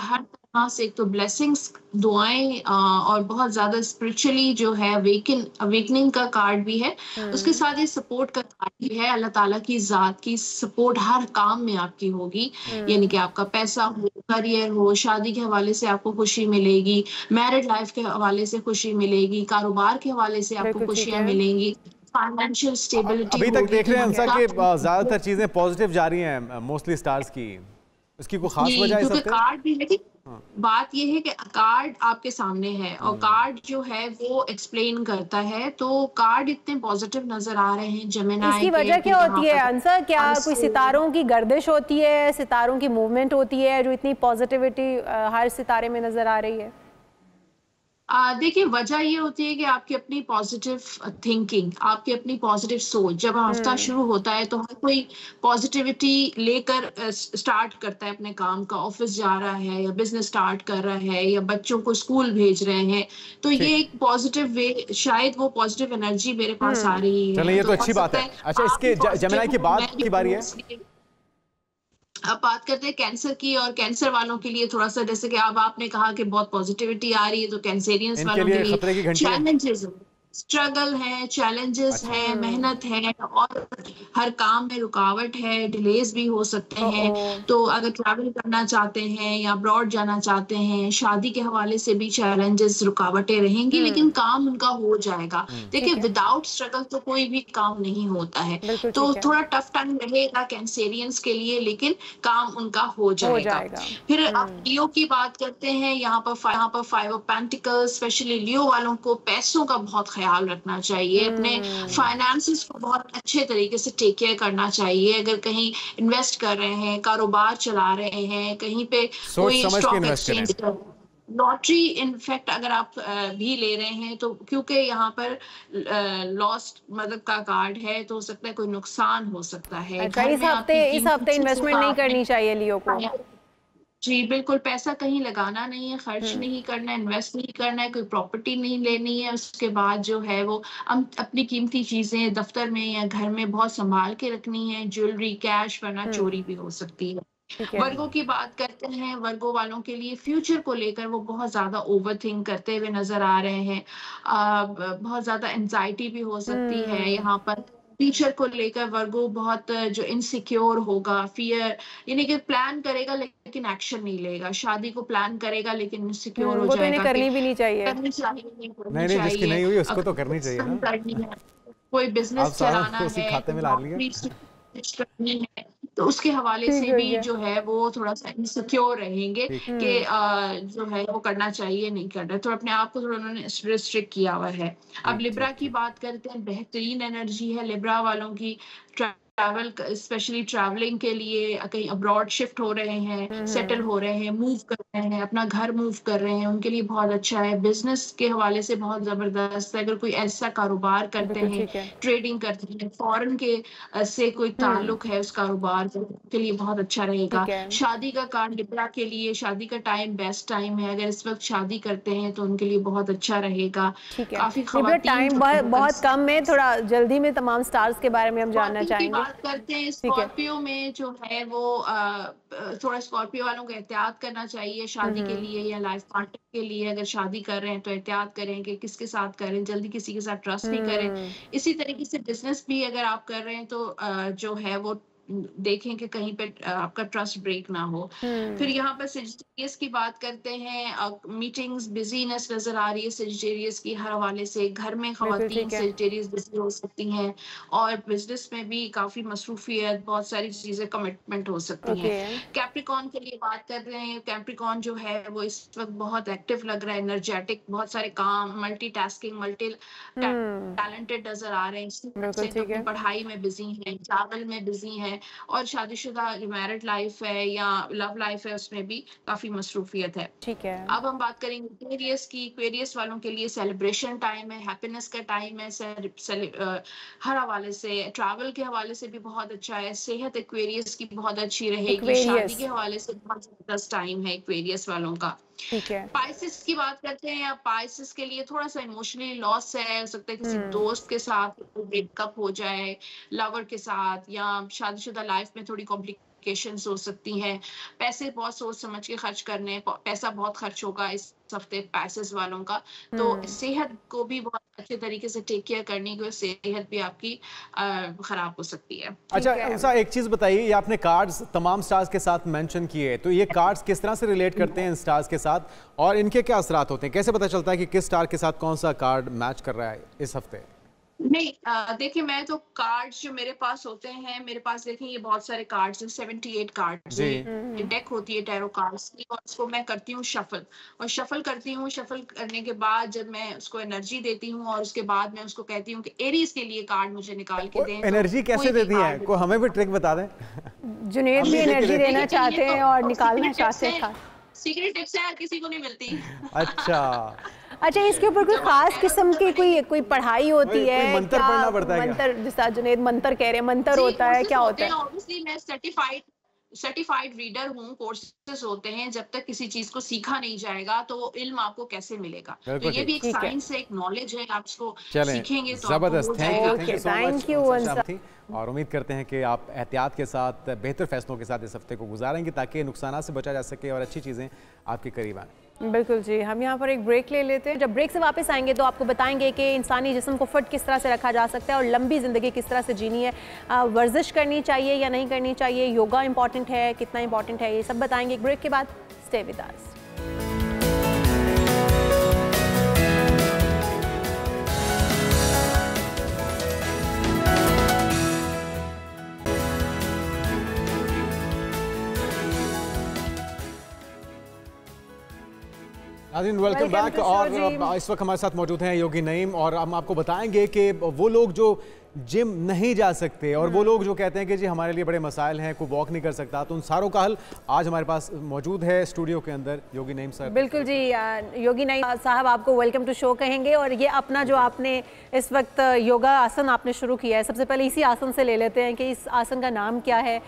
यहाँ से एक तो ब्लेसिंग्स, दुआएं और बहुत ज्यादा स्पिरिचुअली जो है अवेकन अवेकनिंग का कार्ड भी है। उसके साथ ये सपोर्ट का कार्ड भी है। अल्लाह ताला की जात की सपोर्ट हर काम में आपकी होगी, यानी कि आपका पैसा हो, करियर हो, शादी के हवाले से आपको खुशी मिलेगी, मैरिड लाइफ के हवाले से खुशी मिलेगी, कारोबार के हवाले से आपको खुशियां मिलेंगी, फाइनेंशियल स्टेबिलिटी। अभी तक देख रहे हैं अंसा कि ज्यादातर चीजें पॉजिटिव जा रही हैं मोस्टली स्टार्स की, इसकी कोई खास वजह है? क्योंकि कार्ड भी है, बात ये है कि कार्ड आपके सामने है और कार्ड जो है वो एक्सप्लेन करता है, तो कार्ड इतने पॉजिटिव नजर आ रहे हैं जेमिनी। इसकी वजह क्या होती है अंसा? क्या कोई सितारों की गर्दिश होती है, सितारों की मूवमेंट होती है जो इतनी पॉजिटिविटी हर सितारे में नजर आ रही है? देखिए, वजह ये होती है कि आपकी अपनी पॉजिटिव थिंकिंग, आपकी अपनी पॉजिटिव सोच। जब हफ्ता शुरू होता है तो हर कोई पॉजिटिविटी लेकर स्टार्ट करता है अपने काम का, ऑफिस जा रहा है या बिजनेस स्टार्ट कर रहा है या बच्चों को स्कूल भेज रहे हैं, तो ये एक पॉजिटिव वे, शायद वो पॉजिटिव एनर्जी मेरे पास आ रही है। चलिए, ये तो अच्छी बात है। अच्छा, इसके जेमिनी की बात की बारी है। अब बात करते हैं कैंसर की, और कैंसर वालों के लिए थोड़ा सा, जैसे कि अब आपने कहा कि बहुत पॉजिटिविटी आ रही है, तो कैंसरियंस वालों के लिए चैलेंजेस, स्ट्रगल है, चैलेंजेस अच्छा। है, मेहनत है और हर काम में रुकावट है, डिलेज भी हो सकते हैं। तो अगर ट्रैवल करना चाहते हैं या अब्रॉड जाना चाहते हैं, शादी के हवाले से भी चैलेंजेस, रुकावटें रहेंगी, लेकिन काम उनका हो जाएगा। देखिए, विदाउट स्ट्रगल तो कोई भी काम नहीं होता है, तो थोड़ा टफ टाइम रहेगा कैंसेरियंस के लिए, लेकिन काम उनका हो जाएगा, हो जाएगा। फिर अब लियो की बात करते हैं। यहाँ पर यहाँ पर five of pentacles, specially Leo वालों को पैसों का बहुत ख्याल रखना चाहिए, अपने फाइनेंसेस को बहुत अच्छे तरीके से टेक केयर करना चाहिए। अगर कहीं इन्वेस्ट कर रहे हैं, कारोबार चला रहे हैं, कहीं पे कोई स्टॉक एक्सचेंज, लॉटरी इनफैक्ट अगर आप भी ले रहे हैं, तो क्योंकि यहाँ पर लॉस्ट मतलब का कार्ड है, तो हो सकता है कोई नुकसान हो सकता है। अच्छा, इस हफ्ते इस हफ्ते इन्वेस्टमेंट नहीं करनी चाहिए लियो को? जी बिल्कुल, पैसा कहीं लगाना नहीं है, खर्च नहीं करना है, इन्वेस्ट नहीं करना है, कोई प्रॉपर्टी नहीं लेनी है। उसके बाद जो है वो हम अपनी कीमती चीजें दफ्तर में या घर में बहुत संभाल के रखनी है, ज्वेलरी, कैश, वरना चोरी भी हो सकती है। वर्गों की बात करते हैं। वर्गों वालों के लिए फ्यूचर को लेकर वो बहुत ज्यादा ओवर थिंक करते हुए नजर आ रहे हैं। आ, बहुत ज्यादा एंजाइटी भी हो सकती है यहाँ पर। फ्यूचर को लेकर वर्गो बहुत जो इनसिक्योर होगा, फियर, यानी कि प्लान करेगा लेकिन एक्शन नहीं लेगा। शादी को प्लान करेगा लेकिन इनसिक्योर हो जाएगा। तो करनी भी नहीं चाहिए, करनी चाहिए नहीं, नहीं, नहीं, जिसकी नहीं हुई उसको तो करनी चाहिए ना। कोई बिजनेस चलाना है, खाते में ला लिया, तो उसके हवाले से भी जो है वो थोड़ा सा इनसिक्योर रहेंगे कि जो है वो करना चाहिए नहीं करना, तो अपने आप को थोड़ा उन्होंने रिस्ट्रिक्ट किया हुआ है। अब लिब्रा की बात करते हैं। बेहतरीन एनर्जी है लिब्रा वालों की। ट्रैवल, स्पेशली ट्रैवलिंग के लिए कहीं अब्रॉड शिफ्ट हो रहे हैं, सेटल हो रहे हैं, मूव कर रहे हैं, अपना घर मूव कर रहे हैं, उनके लिए बहुत अच्छा है। बिजनेस के हवाले से बहुत जबरदस्त है। अगर कोई ऐसा कारोबार करते हैं, ट्रेडिंग करते हैं, फॉरेन के से कोई ताल्लुक है उस कारोबार के लिए बहुत अच्छा रहेगा। शादी का कार्ड लिब्रा के लिए, शादी का टाइम बेस्ट टाइम है। अगर इस वक्त शादी करते हैं तो उनके लिए बहुत अच्छा रहेगा। काफी टाइम बहुत कम है, थोड़ा जल्दी में तमाम स्टार्स के बारे में हम जानना चाहेंगे। करते हैं स्कॉर्पियो में जो है वो आ, थोड़ा स्कॉर्पियो वालों को एहतियात करना चाहिए शादी के लिए या लाइफ पार्टनर के लिए। अगर शादी कर रहे हैं तो एहतियात करें कि किसके साथ करें, जल्दी किसी के साथ ट्रस्ट नहीं करें। इसी तरीके से बिजनेस भी अगर आप कर रहे हैं तो आ, जो है वो देखें कि कहीं पे आपका ट्रस्ट ब्रेक ना हो। फिर यहाँ पर सेजिटेरियस की बात करते हैं। मीटिंग्स, बिजीनेस नजर आ रही है सेजिटेरियस की हर हवाले से। घर में खवातीन सेजिटेरियस बिजी हो सकती हैं और बिजनेस में भी काफी मसरूफियत, बहुत सारी चीजें कमिटमेंट हो सकती हैं। कैप्रिकॉन के लिए बात कर रहे हैं। कैप्रिकॉन जो है वो इस वक्त बहुत एक्टिव लग रहा है, एनर्जेटिक, बहुत सारे काम, मल्टीटास्किंग, मल्टी टैलेंटेड नजर आ रहे हैं। पढ़ाई में बिजी हैं, ट्रैवल में बिजी हैं और शादीशुदा जो मैरिड लाइफ है या लव लाइफ है उसमें भी काफी मसरूफियत है। ठीक है, अब हम बात करेंगे एक्वेरियस की। एक्वेरियस वालों के लिए सेलिब्रेशन टाइम है, हैप्पीनेस का टाइम है। हर हवाले से, ट्रैवल के हवाले से भी बहुत अच्छा है। सेहत एक्वेरियस की बहुत अच्छी रहेगी। शादी के हवाले से बहुत जबरदस्त टाइम है एक्वेरियस वालों का। ठीक है। पाइसेस की बात करते हैं। पाइसेस के लिए थोड़ा सा इमोशनली लॉस है, हो सकता है किसी दोस्त के साथ ब्रेकअप हो जाए, लवर के साथ, या शादीशुदा लाइफ में थोड़ी कॉम्प्लिकेशन कॉम्प्लिकेशंस हो सकती हैं, पैसे बहुत सोच समझ के खर्च करने, पैसा बहुत खर्च होगा इस हफ्ते पैसेस वालों का, तो सेहत को भी बहुत अच्छे तरीके से टेक केयर करने की, सेहत भी आपकी खराब हो सकती है। अच्छा ऐसा एक चीज बताइए, ये आपने कार्ड्स तमाम स्टार्स के साथ मेंशन किए, तो ये कार्ड्स किस तरह से रिलेट करते हैं इन स्टार्स के साथ और इनके क्या असरात होते हैं? कैसे पता चलता है कि किस स्टार के साथ कौन सा कार्ड मैच कर रहा है इस हफ्ते? नहीं, देखिए मैं तो कार्ड्स जो मेरे पास होते हैं, मेरे पास देखें ये बहुत सारे कार्ड्स हैं, अठहत्तर कार्ड्स हैं, डेक होती है टैरो कार्ड्स की, और उसको मैं करती हूँ शफल, और शफल करती हूँ। शफल करने के बाद जब मैं उसको एनर्जी देती हूँ और उसके बाद मैं उसको कहती हूँ कि एरीज के लिए कार्ड मुझे निकाल के दें। एनर्जी तो कैसे देती है? को हमें भी ट्रिक बता दें। जुनेद भी एनर्जी देना चाहते हैं और निकालना चाहते हैं। सीक्रेट टिप्स है, किसी को नहीं मिलती। अच्छा अच्छा, इसके ऊपर कोई खास किस्म की कोई कोई पढ़ाई होती है? मंत्र पढ़ना पड़ता है? मंत्र, जिस जुनेद मंत्र कह रहे हैं, मंत्र होता है, क्या होता है? ऑब्वियसली मैं सर्टिफाइड सर्टिफाइड रीडर हूँ, कोर्सेज होते हैं, जब तक किसी चीज को सीखा नहीं जाएगा तो इल्म आपको कैसे मिलेगा? तो ये भी एक साइंस है, एक नॉलेज है, आप इसको सीखेंगे तो जबरदस्त। Thank you. और उम्मीद करते हैं कि आप एहतियात के साथ, बेहतर फैसलों के साथ इस हफ्ते को गुजारेंगे ताकि नुकसान से बचा जा सके और अच्छी चीज़ें आपके करीब आएँ। बिल्कुल जी, हम यहाँ पर एक ब्रेक ले लेते हैं। जब ब्रेक से वापस आएंगे तो आपको बताएंगे कि इंसानी जिस्म को फिट किस तरह से रखा जा सकता है और लंबी ज़िंदगी किस तरह से जीनी है, वर्जिश करनी चाहिए या नहीं करनी चाहिए, योगा इंपॉर्टेंट है, कितना इंपॉर्टेंट है, ये सब बताएंगे एक ब्रेक के बाद। Stay with us. Welcome back. और इस वक्त हमारे साथ मौजूद हैं योगी नईम, और हम आपको बताएंगे कि वो लोग जो जिम नहीं जा सकते और वो लोग जो कहते हैं कि जी हमारे लिए बड़े मसाइल हैं, कोई वॉक नहीं कर सकता, तो उन सारों का हल आज हमारे पास मौजूद है स्टूडियो के अंदर योगी नईम सर। बिल्कुल जी, योगी नईम साहब आपको वेलकम टू शो कहेंगे। और ये अपना जो आपने इस वक्त योगा आसन आपने शुरू किया है, सबसे पहले इसी आसन से ले लेते हैं कि इस आसन का नाम क्या है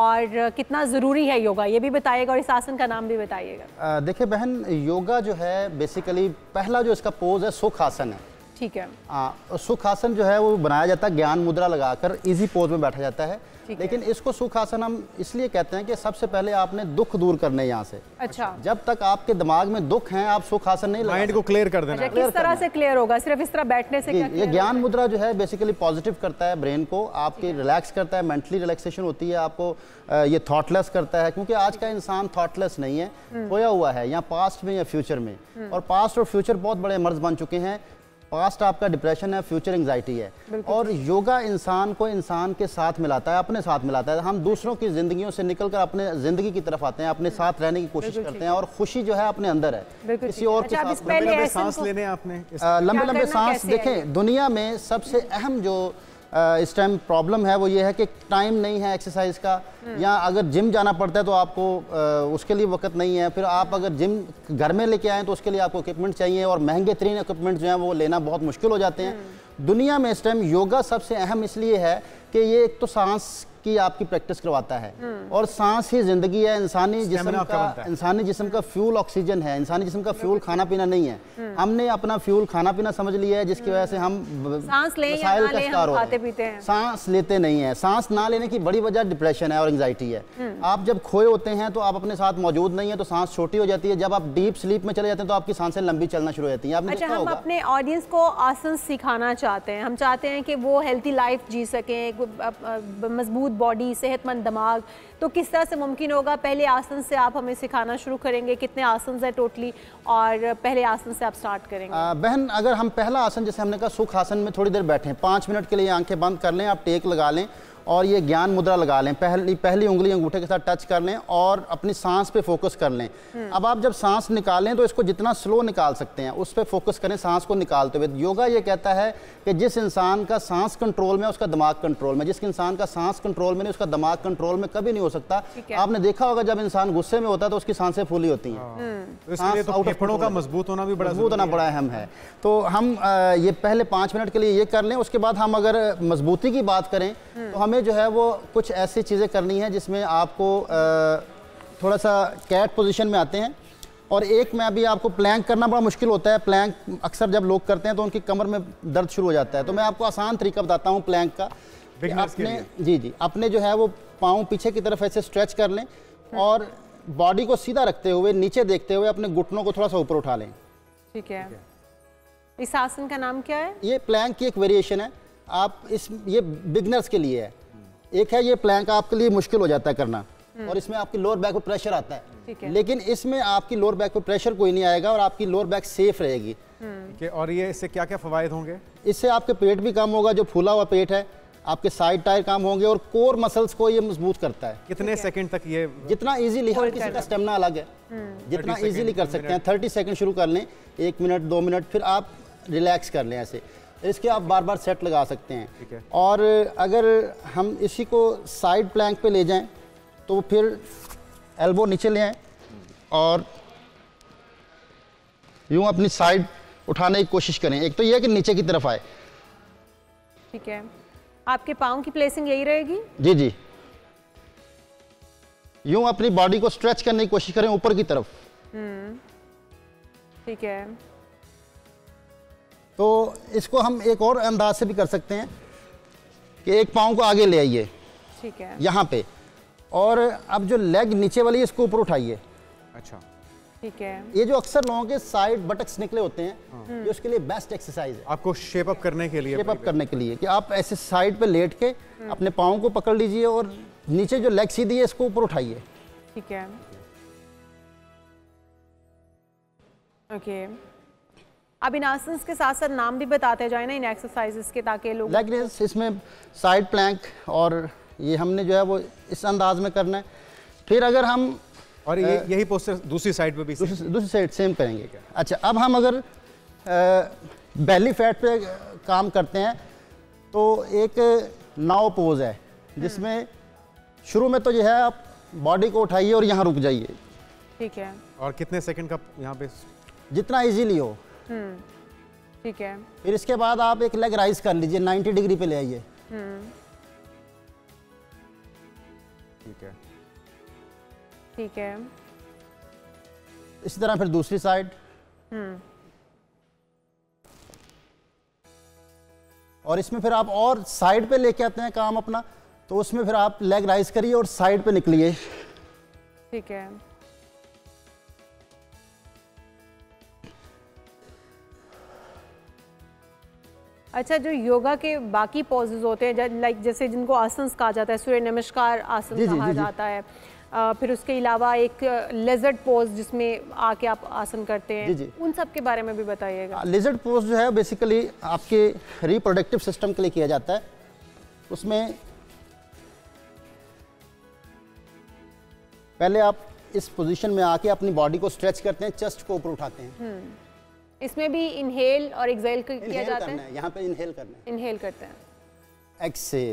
और कितना ज़रूरी है योगा, ये भी बताइएगा और इस आसन का नाम भी बताइएगा। देखिए बहन, योगा जो है बेसिकली पहला जो इसका पोज है सुख आसन है। ठीक है। हाँ, सुख आसन जो है वो बनाया जाता है ज्ञान मुद्रा लगाकर, इजी पोज में बैठा जाता है। लेकिन इसको सुख आसन हम इसलिए कहते हैं कि सबसे पहले आपने दुख दूर करने यहाँ से। अच्छा। जब तक आपके दिमाग में दुख हैं आप सुख आसन नहीं, माइंड को क्लियर कर देना। अच्छा, किस तरह से क्लियर होगा? सिर्फ इस तरह बैठने से? ये ज्ञान मुद्रा जो है बेसिकली पॉजिटिव करता है ब्रेन को, आपके रिलैक्स करता है, मेंटली रिलैक्सेशन होती है, आपको ये थॉटलेस करता है, क्योंकि आज का इंसान थॉटलेस नहीं है, खोया हुआ है या पास्ट में या फ्यूचर में। और पास्ट और फ्यूचर बहुत बड़े मर्ज बन चुके हैं। पास्ट आपका डिप्रेशन है, फ्यूचर एंजाइटी है। और योगा इंसान को इंसान के साथ मिलाता है, अपने साथ मिलाता है। हम दूसरों की जिंदगियों से निकलकर अपने जिंदगी की तरफ आते हैं, अपने साथ रहने की कोशिश करते हैं, और खुशी जो है अपने अंदर है, किसी और के साथ। लंबे सांस लेने आपने लंबे लंबे सांस देखें, दुनिया में सबसे अहम जो इस टाइम प्रॉब्लम है वो ये है कि टाइम नहीं है एक्सरसाइज का, या अगर जिम जाना पड़ता है तो आपको उसके लिए वक्त नहीं है, फिर आप अगर जिम घर में लेके आएँ तो उसके लिए आपको इक्विपमेंट चाहिए, और महंगे तरीन इक्विपमेंट जो हैं वो लेना बहुत मुश्किल हो जाते हैं। दुनिया में इस टाइम योगा सबसे अहम इसलिए है कि ये एक तो सांस की आपकी प्रैक्टिस करवाता है, और सांस ही जिंदगी है। इंसानी जिस्म का इंसानी जिस्म का फ्यूल ऑक्सीजन है, इंसानी जिस्म का फ्यूल खाना पीना नहीं है। हमने अपना फ्यूल खाना पीना समझ लिया है, जिसकी वजह से हम सांस ले या ना ले, हम खाते पीते हैं, सांस लेते नहीं है। सांस ना लेने की बड़ी वजह डिप्रेशन है और एंजाइटी है। आप जब खोए होते हैं तो आप अपने साथ मौजूद नहीं है, तो सांस छोटी हो जाती है। जब आप डीप स्लीप में चले जाते हैं तो आपकी सांसें लंबी चलना शुरू हो जाती हैं। आपने अच्छा, हम अपने ऑडियंस को आसन सिखाना चाहते हैं, हम चाहते हैं कि वो हेल्थी लाइफ जी सकें, मजबूत बॉडी, सेहतमंद दिमाग, तो किस तरह से मुमकिन होगा? पहले आसन से आप हमें सिखाना शुरू करेंगे, कितने आसन है टोटली, और पहले आसन से आप स्टार्ट करेंगे? आ, बहन, अगर हम पहला आसन जैसे हमने कहा सुख आसन में थोड़ी देर बैठें, पाँच मिनट के लिए आंखें बंद कर लें, आप टेक लगा लें और ये ज्ञान मुद्रा लगा लें, पहली पहली उंगली अंगूठे के साथ टच कर लें और अपनी सांस पे फोकस कर लें। अब आप जब सांस निकालें तो इसको जितना स्लो निकाल सकते हैं उस पे फोकस करें, सांस को निकालते हुए। योगा ये कहता है कि जिस इंसान का सांस कंट्रोल में उसका दिमाग कंट्रोल में, जिस इंसान का सांस कंट्रोल में नहीं उसका दिमाग कंट्रोल में कभी नहीं हो सकता। आपने देखा होगा जब इंसान गुस्से में होता है तो उसकी सांसें फूली होती हैं, फेफड़ों का मजबूत होना भी बड़ा मजबूत होना बड़ा अहम है। तो हम ये पहले पाँच मिनट के लिए ये कर लें। उसके बाद हम अगर मजबूती की बात करें तो हमें जो है वो कुछ ऐसी चीज़ें करनी है जिसमें आपको थोड़ा सा कैट पोजीशन में आते हैं, और एक में अभी आपको प्लैंक करना बड़ा मुश्किल होता है। प्लैंक अक्सर जब लोग करते हैं तो उनकी कमर में दर्द शुरू हो जाता है, तो मैं आपको आसान तरीका बताता हूँ प्लैंक का। अपने जी जी अपने जो है वो पाँव पीछे की तरफ ऐसे स्ट्रेच कर लें और बॉडी को सीधा रखते हुए नीचे देखते हुए अपने घुटनों को थोड़ा सा ऊपर उठा लें। ठीक है। इस आसन का नाम क्या है? ये प्लैंक की एक वेरिएशन है। आप इस ये बिगनर्स के लिए है। एक है ये प्लैंक आपके लिए मुश्किल हो जाता है करना और इसमें आपकी लोअर बैक पे प्रेशर आता है, है। लेकिन इसमें आपकी लोअर बैक पे प्रेशर कोई नहीं आएगा और आपकी लोअर बैक सेफ रहेगी। ठीक है। और ये इससे क्या क्या फवायद होंगे? इससे आपके पेट भी कम होगा, जो फूला हुआ पेट है, आपके साइड टायर काम होंगे और कोर मसल्स को ये मजबूत करता है। कितने सेकंड तक ये? जितना इजीली, हर किसी का स्टेमिना अलग है, जितना इजीली कर सकते हैं। थर्टी सेकंड शुरू कर लें, एक मिनट दो मिनट, फिर आप रिलैक्स कर लें ऐसे। इसके आप बार बार सेट लगा सकते हैं। ठीक है। और अगर हम इसी को साइड प्लैंक पे ले जाएं तो फिर एल्बो नीचे ले आएं और यूं अपनी साइड उठाने की कोशिश करें। एक तो यह है कि नीचे की तरफ आए। ठीक है। आपके पाँव की प्लेसिंग यही रहेगी? जी जी। यूं अपनी बॉडी को स्ट्रेच करने की कोशिश करें ऊपर की तरफ। हम्म। ठीक है। तो इसको हम एक और अंदाज से भी कर सकते हैं कि एक पाँव को आगे ले आइए, ठीक है, यहाँ पे, और अब जो लेग नीचे वाली है इसको ऊपर उठाइए। अच्छा, ठीक है। ये जो अक्सर लोगों के साइड बटक्स निकले होते हैं, हाँ। ये उसके लिए बेस्ट एक्सरसाइज है, आपको शेप अप करने के लिए, शेप अप करने के लिए कि आप ऐसे साइड पे लेट के अपने पाँव को पकड़ लीजिए और नीचे जो लेग सीधी है इसको ऊपर उठाइए। ठीक है, ओके। अब इन आसन्स के साथ साथ नाम भी बताते जाए ना इन एक्सरसाइजेस के, ताकि लोग लेग रेस, इसमें साइड प्लैंक और ये हमने जो है वो इस अंदाज में करना है। फिर अगर हम और ये आ, यही पोस्टर दूसरी साइड पे भी दूसरी, दूसरी साइड सेम करेंगे। अच्छा, अब हम अगर बेली फैट पे काम करते हैं तो एक नाव पोज है जिसमें शुरू में तो जो है आप बॉडी को उठाइए और यहाँ रुक जाइए। ठीक है। और कितने सेकंड का यहाँ पे? जितना इजीली हो। ठीक है। फिर इसके बाद आप एक लेग राइज कर लीजिए, नब्बे डिग्री पे ले आइए। ठीक है, ठीक है। इसी तरह फिर दूसरी साइड। और इसमें फिर आप और साइड पे लेके आते हैं काम अपना, तो उसमें फिर आप लेग राइज करिए और साइड पे निकलिए। ठीक है। अच्छा, जो योगा के बाकी पोजेज होते हैं, लाइक जैसे जिनको आसन्स कहा जाता है, सूर्य नमस्कार आसन जी, कहा जी, जी, जाता है, आ, फिर उसके अलावा एक लेजर्ड पोज जिसमें आके आप आसन करते हैं, जी, जी। उन सब के बारे में भी बताइएगा। लेजर्ड पोज जो है बेसिकली आपके रिप्रोडक्टिव सिस्टम के लिए किया जाता है। उसमें पहले आप इस पोजीशन में आके अपनी बॉडी को स्ट्रेच करते हैं, चेस्ट को ऊपर उठाते हैं। इसमें भी इनहेल और एक्सहेल किया जाता है? है, यहाँ पे इनहेल करना है, इनहेल करते हैं, एक्सहेल,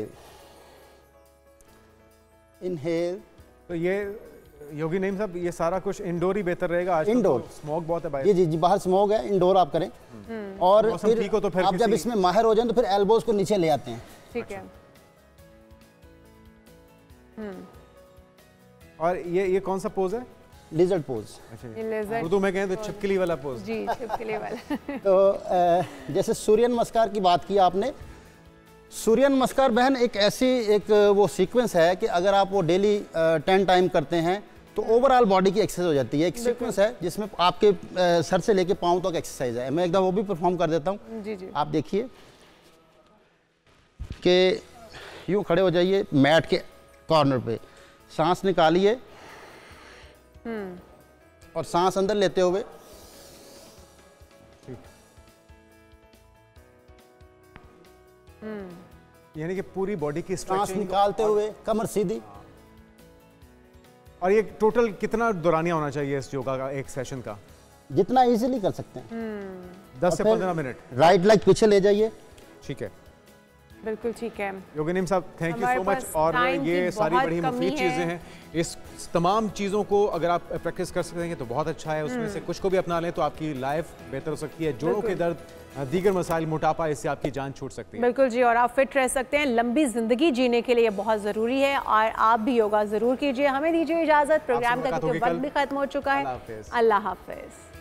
इनहेल। तो ये योगी नईम साहब, ये सारा कुछ इंडोर ही बेहतर रहेगा आज? इंडोर, तो स्मोक बहुत है बाहर। जी जी जी, बाहर स्मोक है, इंडोर आप करें। और फिर, ठीक हो तो फिर आप जब इसमें माहिर हो जाए तो फिर एल्बोज को नीचे ले आते हैं। ठीक है। और ये ये कौन सा पोज है? Lizard pose. अच्छा, उर्दू में कहें तो छिपकली वाला पोज। जी, छिपकली वाला। तो जैसे सूर्य नमस्कार की बात की आपने, सूर्य नमस्कार बहन एक ऐसी एक वो सीक्वेंस है कि अगर आप वो डेली टेन टाइम करते हैं तो ओवरऑल बॉडी की एक्सरसाइज हो जाती है। एक सीक्वेंस है जिसमें आपके आ, सर से लेके पाँव तक एक्सरसाइज है। मैं एकदम वो भी परफॉर्म कर देता हूँ। जी जी। आप देखिए कि यूँ खड़े हो जाइए मैट के कॉर्नर पे, सांस निकालिए और सांस अंदर लेते हुए यानी कि पूरी बॉडी की सांस निकालते हुए कमर सीधी। और ये टोटल कितना दौरानिया होना चाहिए इस योगा का, एक सेशन का? जितना इजीली कर सकते हैं, दस से पंद्रह मिनट। राइट लेग पीछे ले जाइए। ठीक है, बिल्कुल ठीक है। योगी नईम साहब, थैंक यू सो मच। और ये सारी बड़ी मुफीद चीज़ें हैं। इस तमाम चीज़ों को अगर आप प्रैक्टिस कर सकेंगे तो बहुत अच्छा है। उसमें से कुछ को भी अपना लें तो आपकी लाइफ बेहतर हो सकती है। जोड़ों के दर्द, दीगर मसाइल, मोटापा, इससे आपकी जान छूट सकती है। बिल्कुल जी, और आप फिट रह सकते हैं। लंबी जिंदगी जीने के लिए बहुत ज़रूरी है और आप भी योगा ज़रूर कीजिए। हमें दीजिए इजाज़त, प्रोग्राम का वक्त भी खत्म हो चुका है। अल्लाह हाफिज़।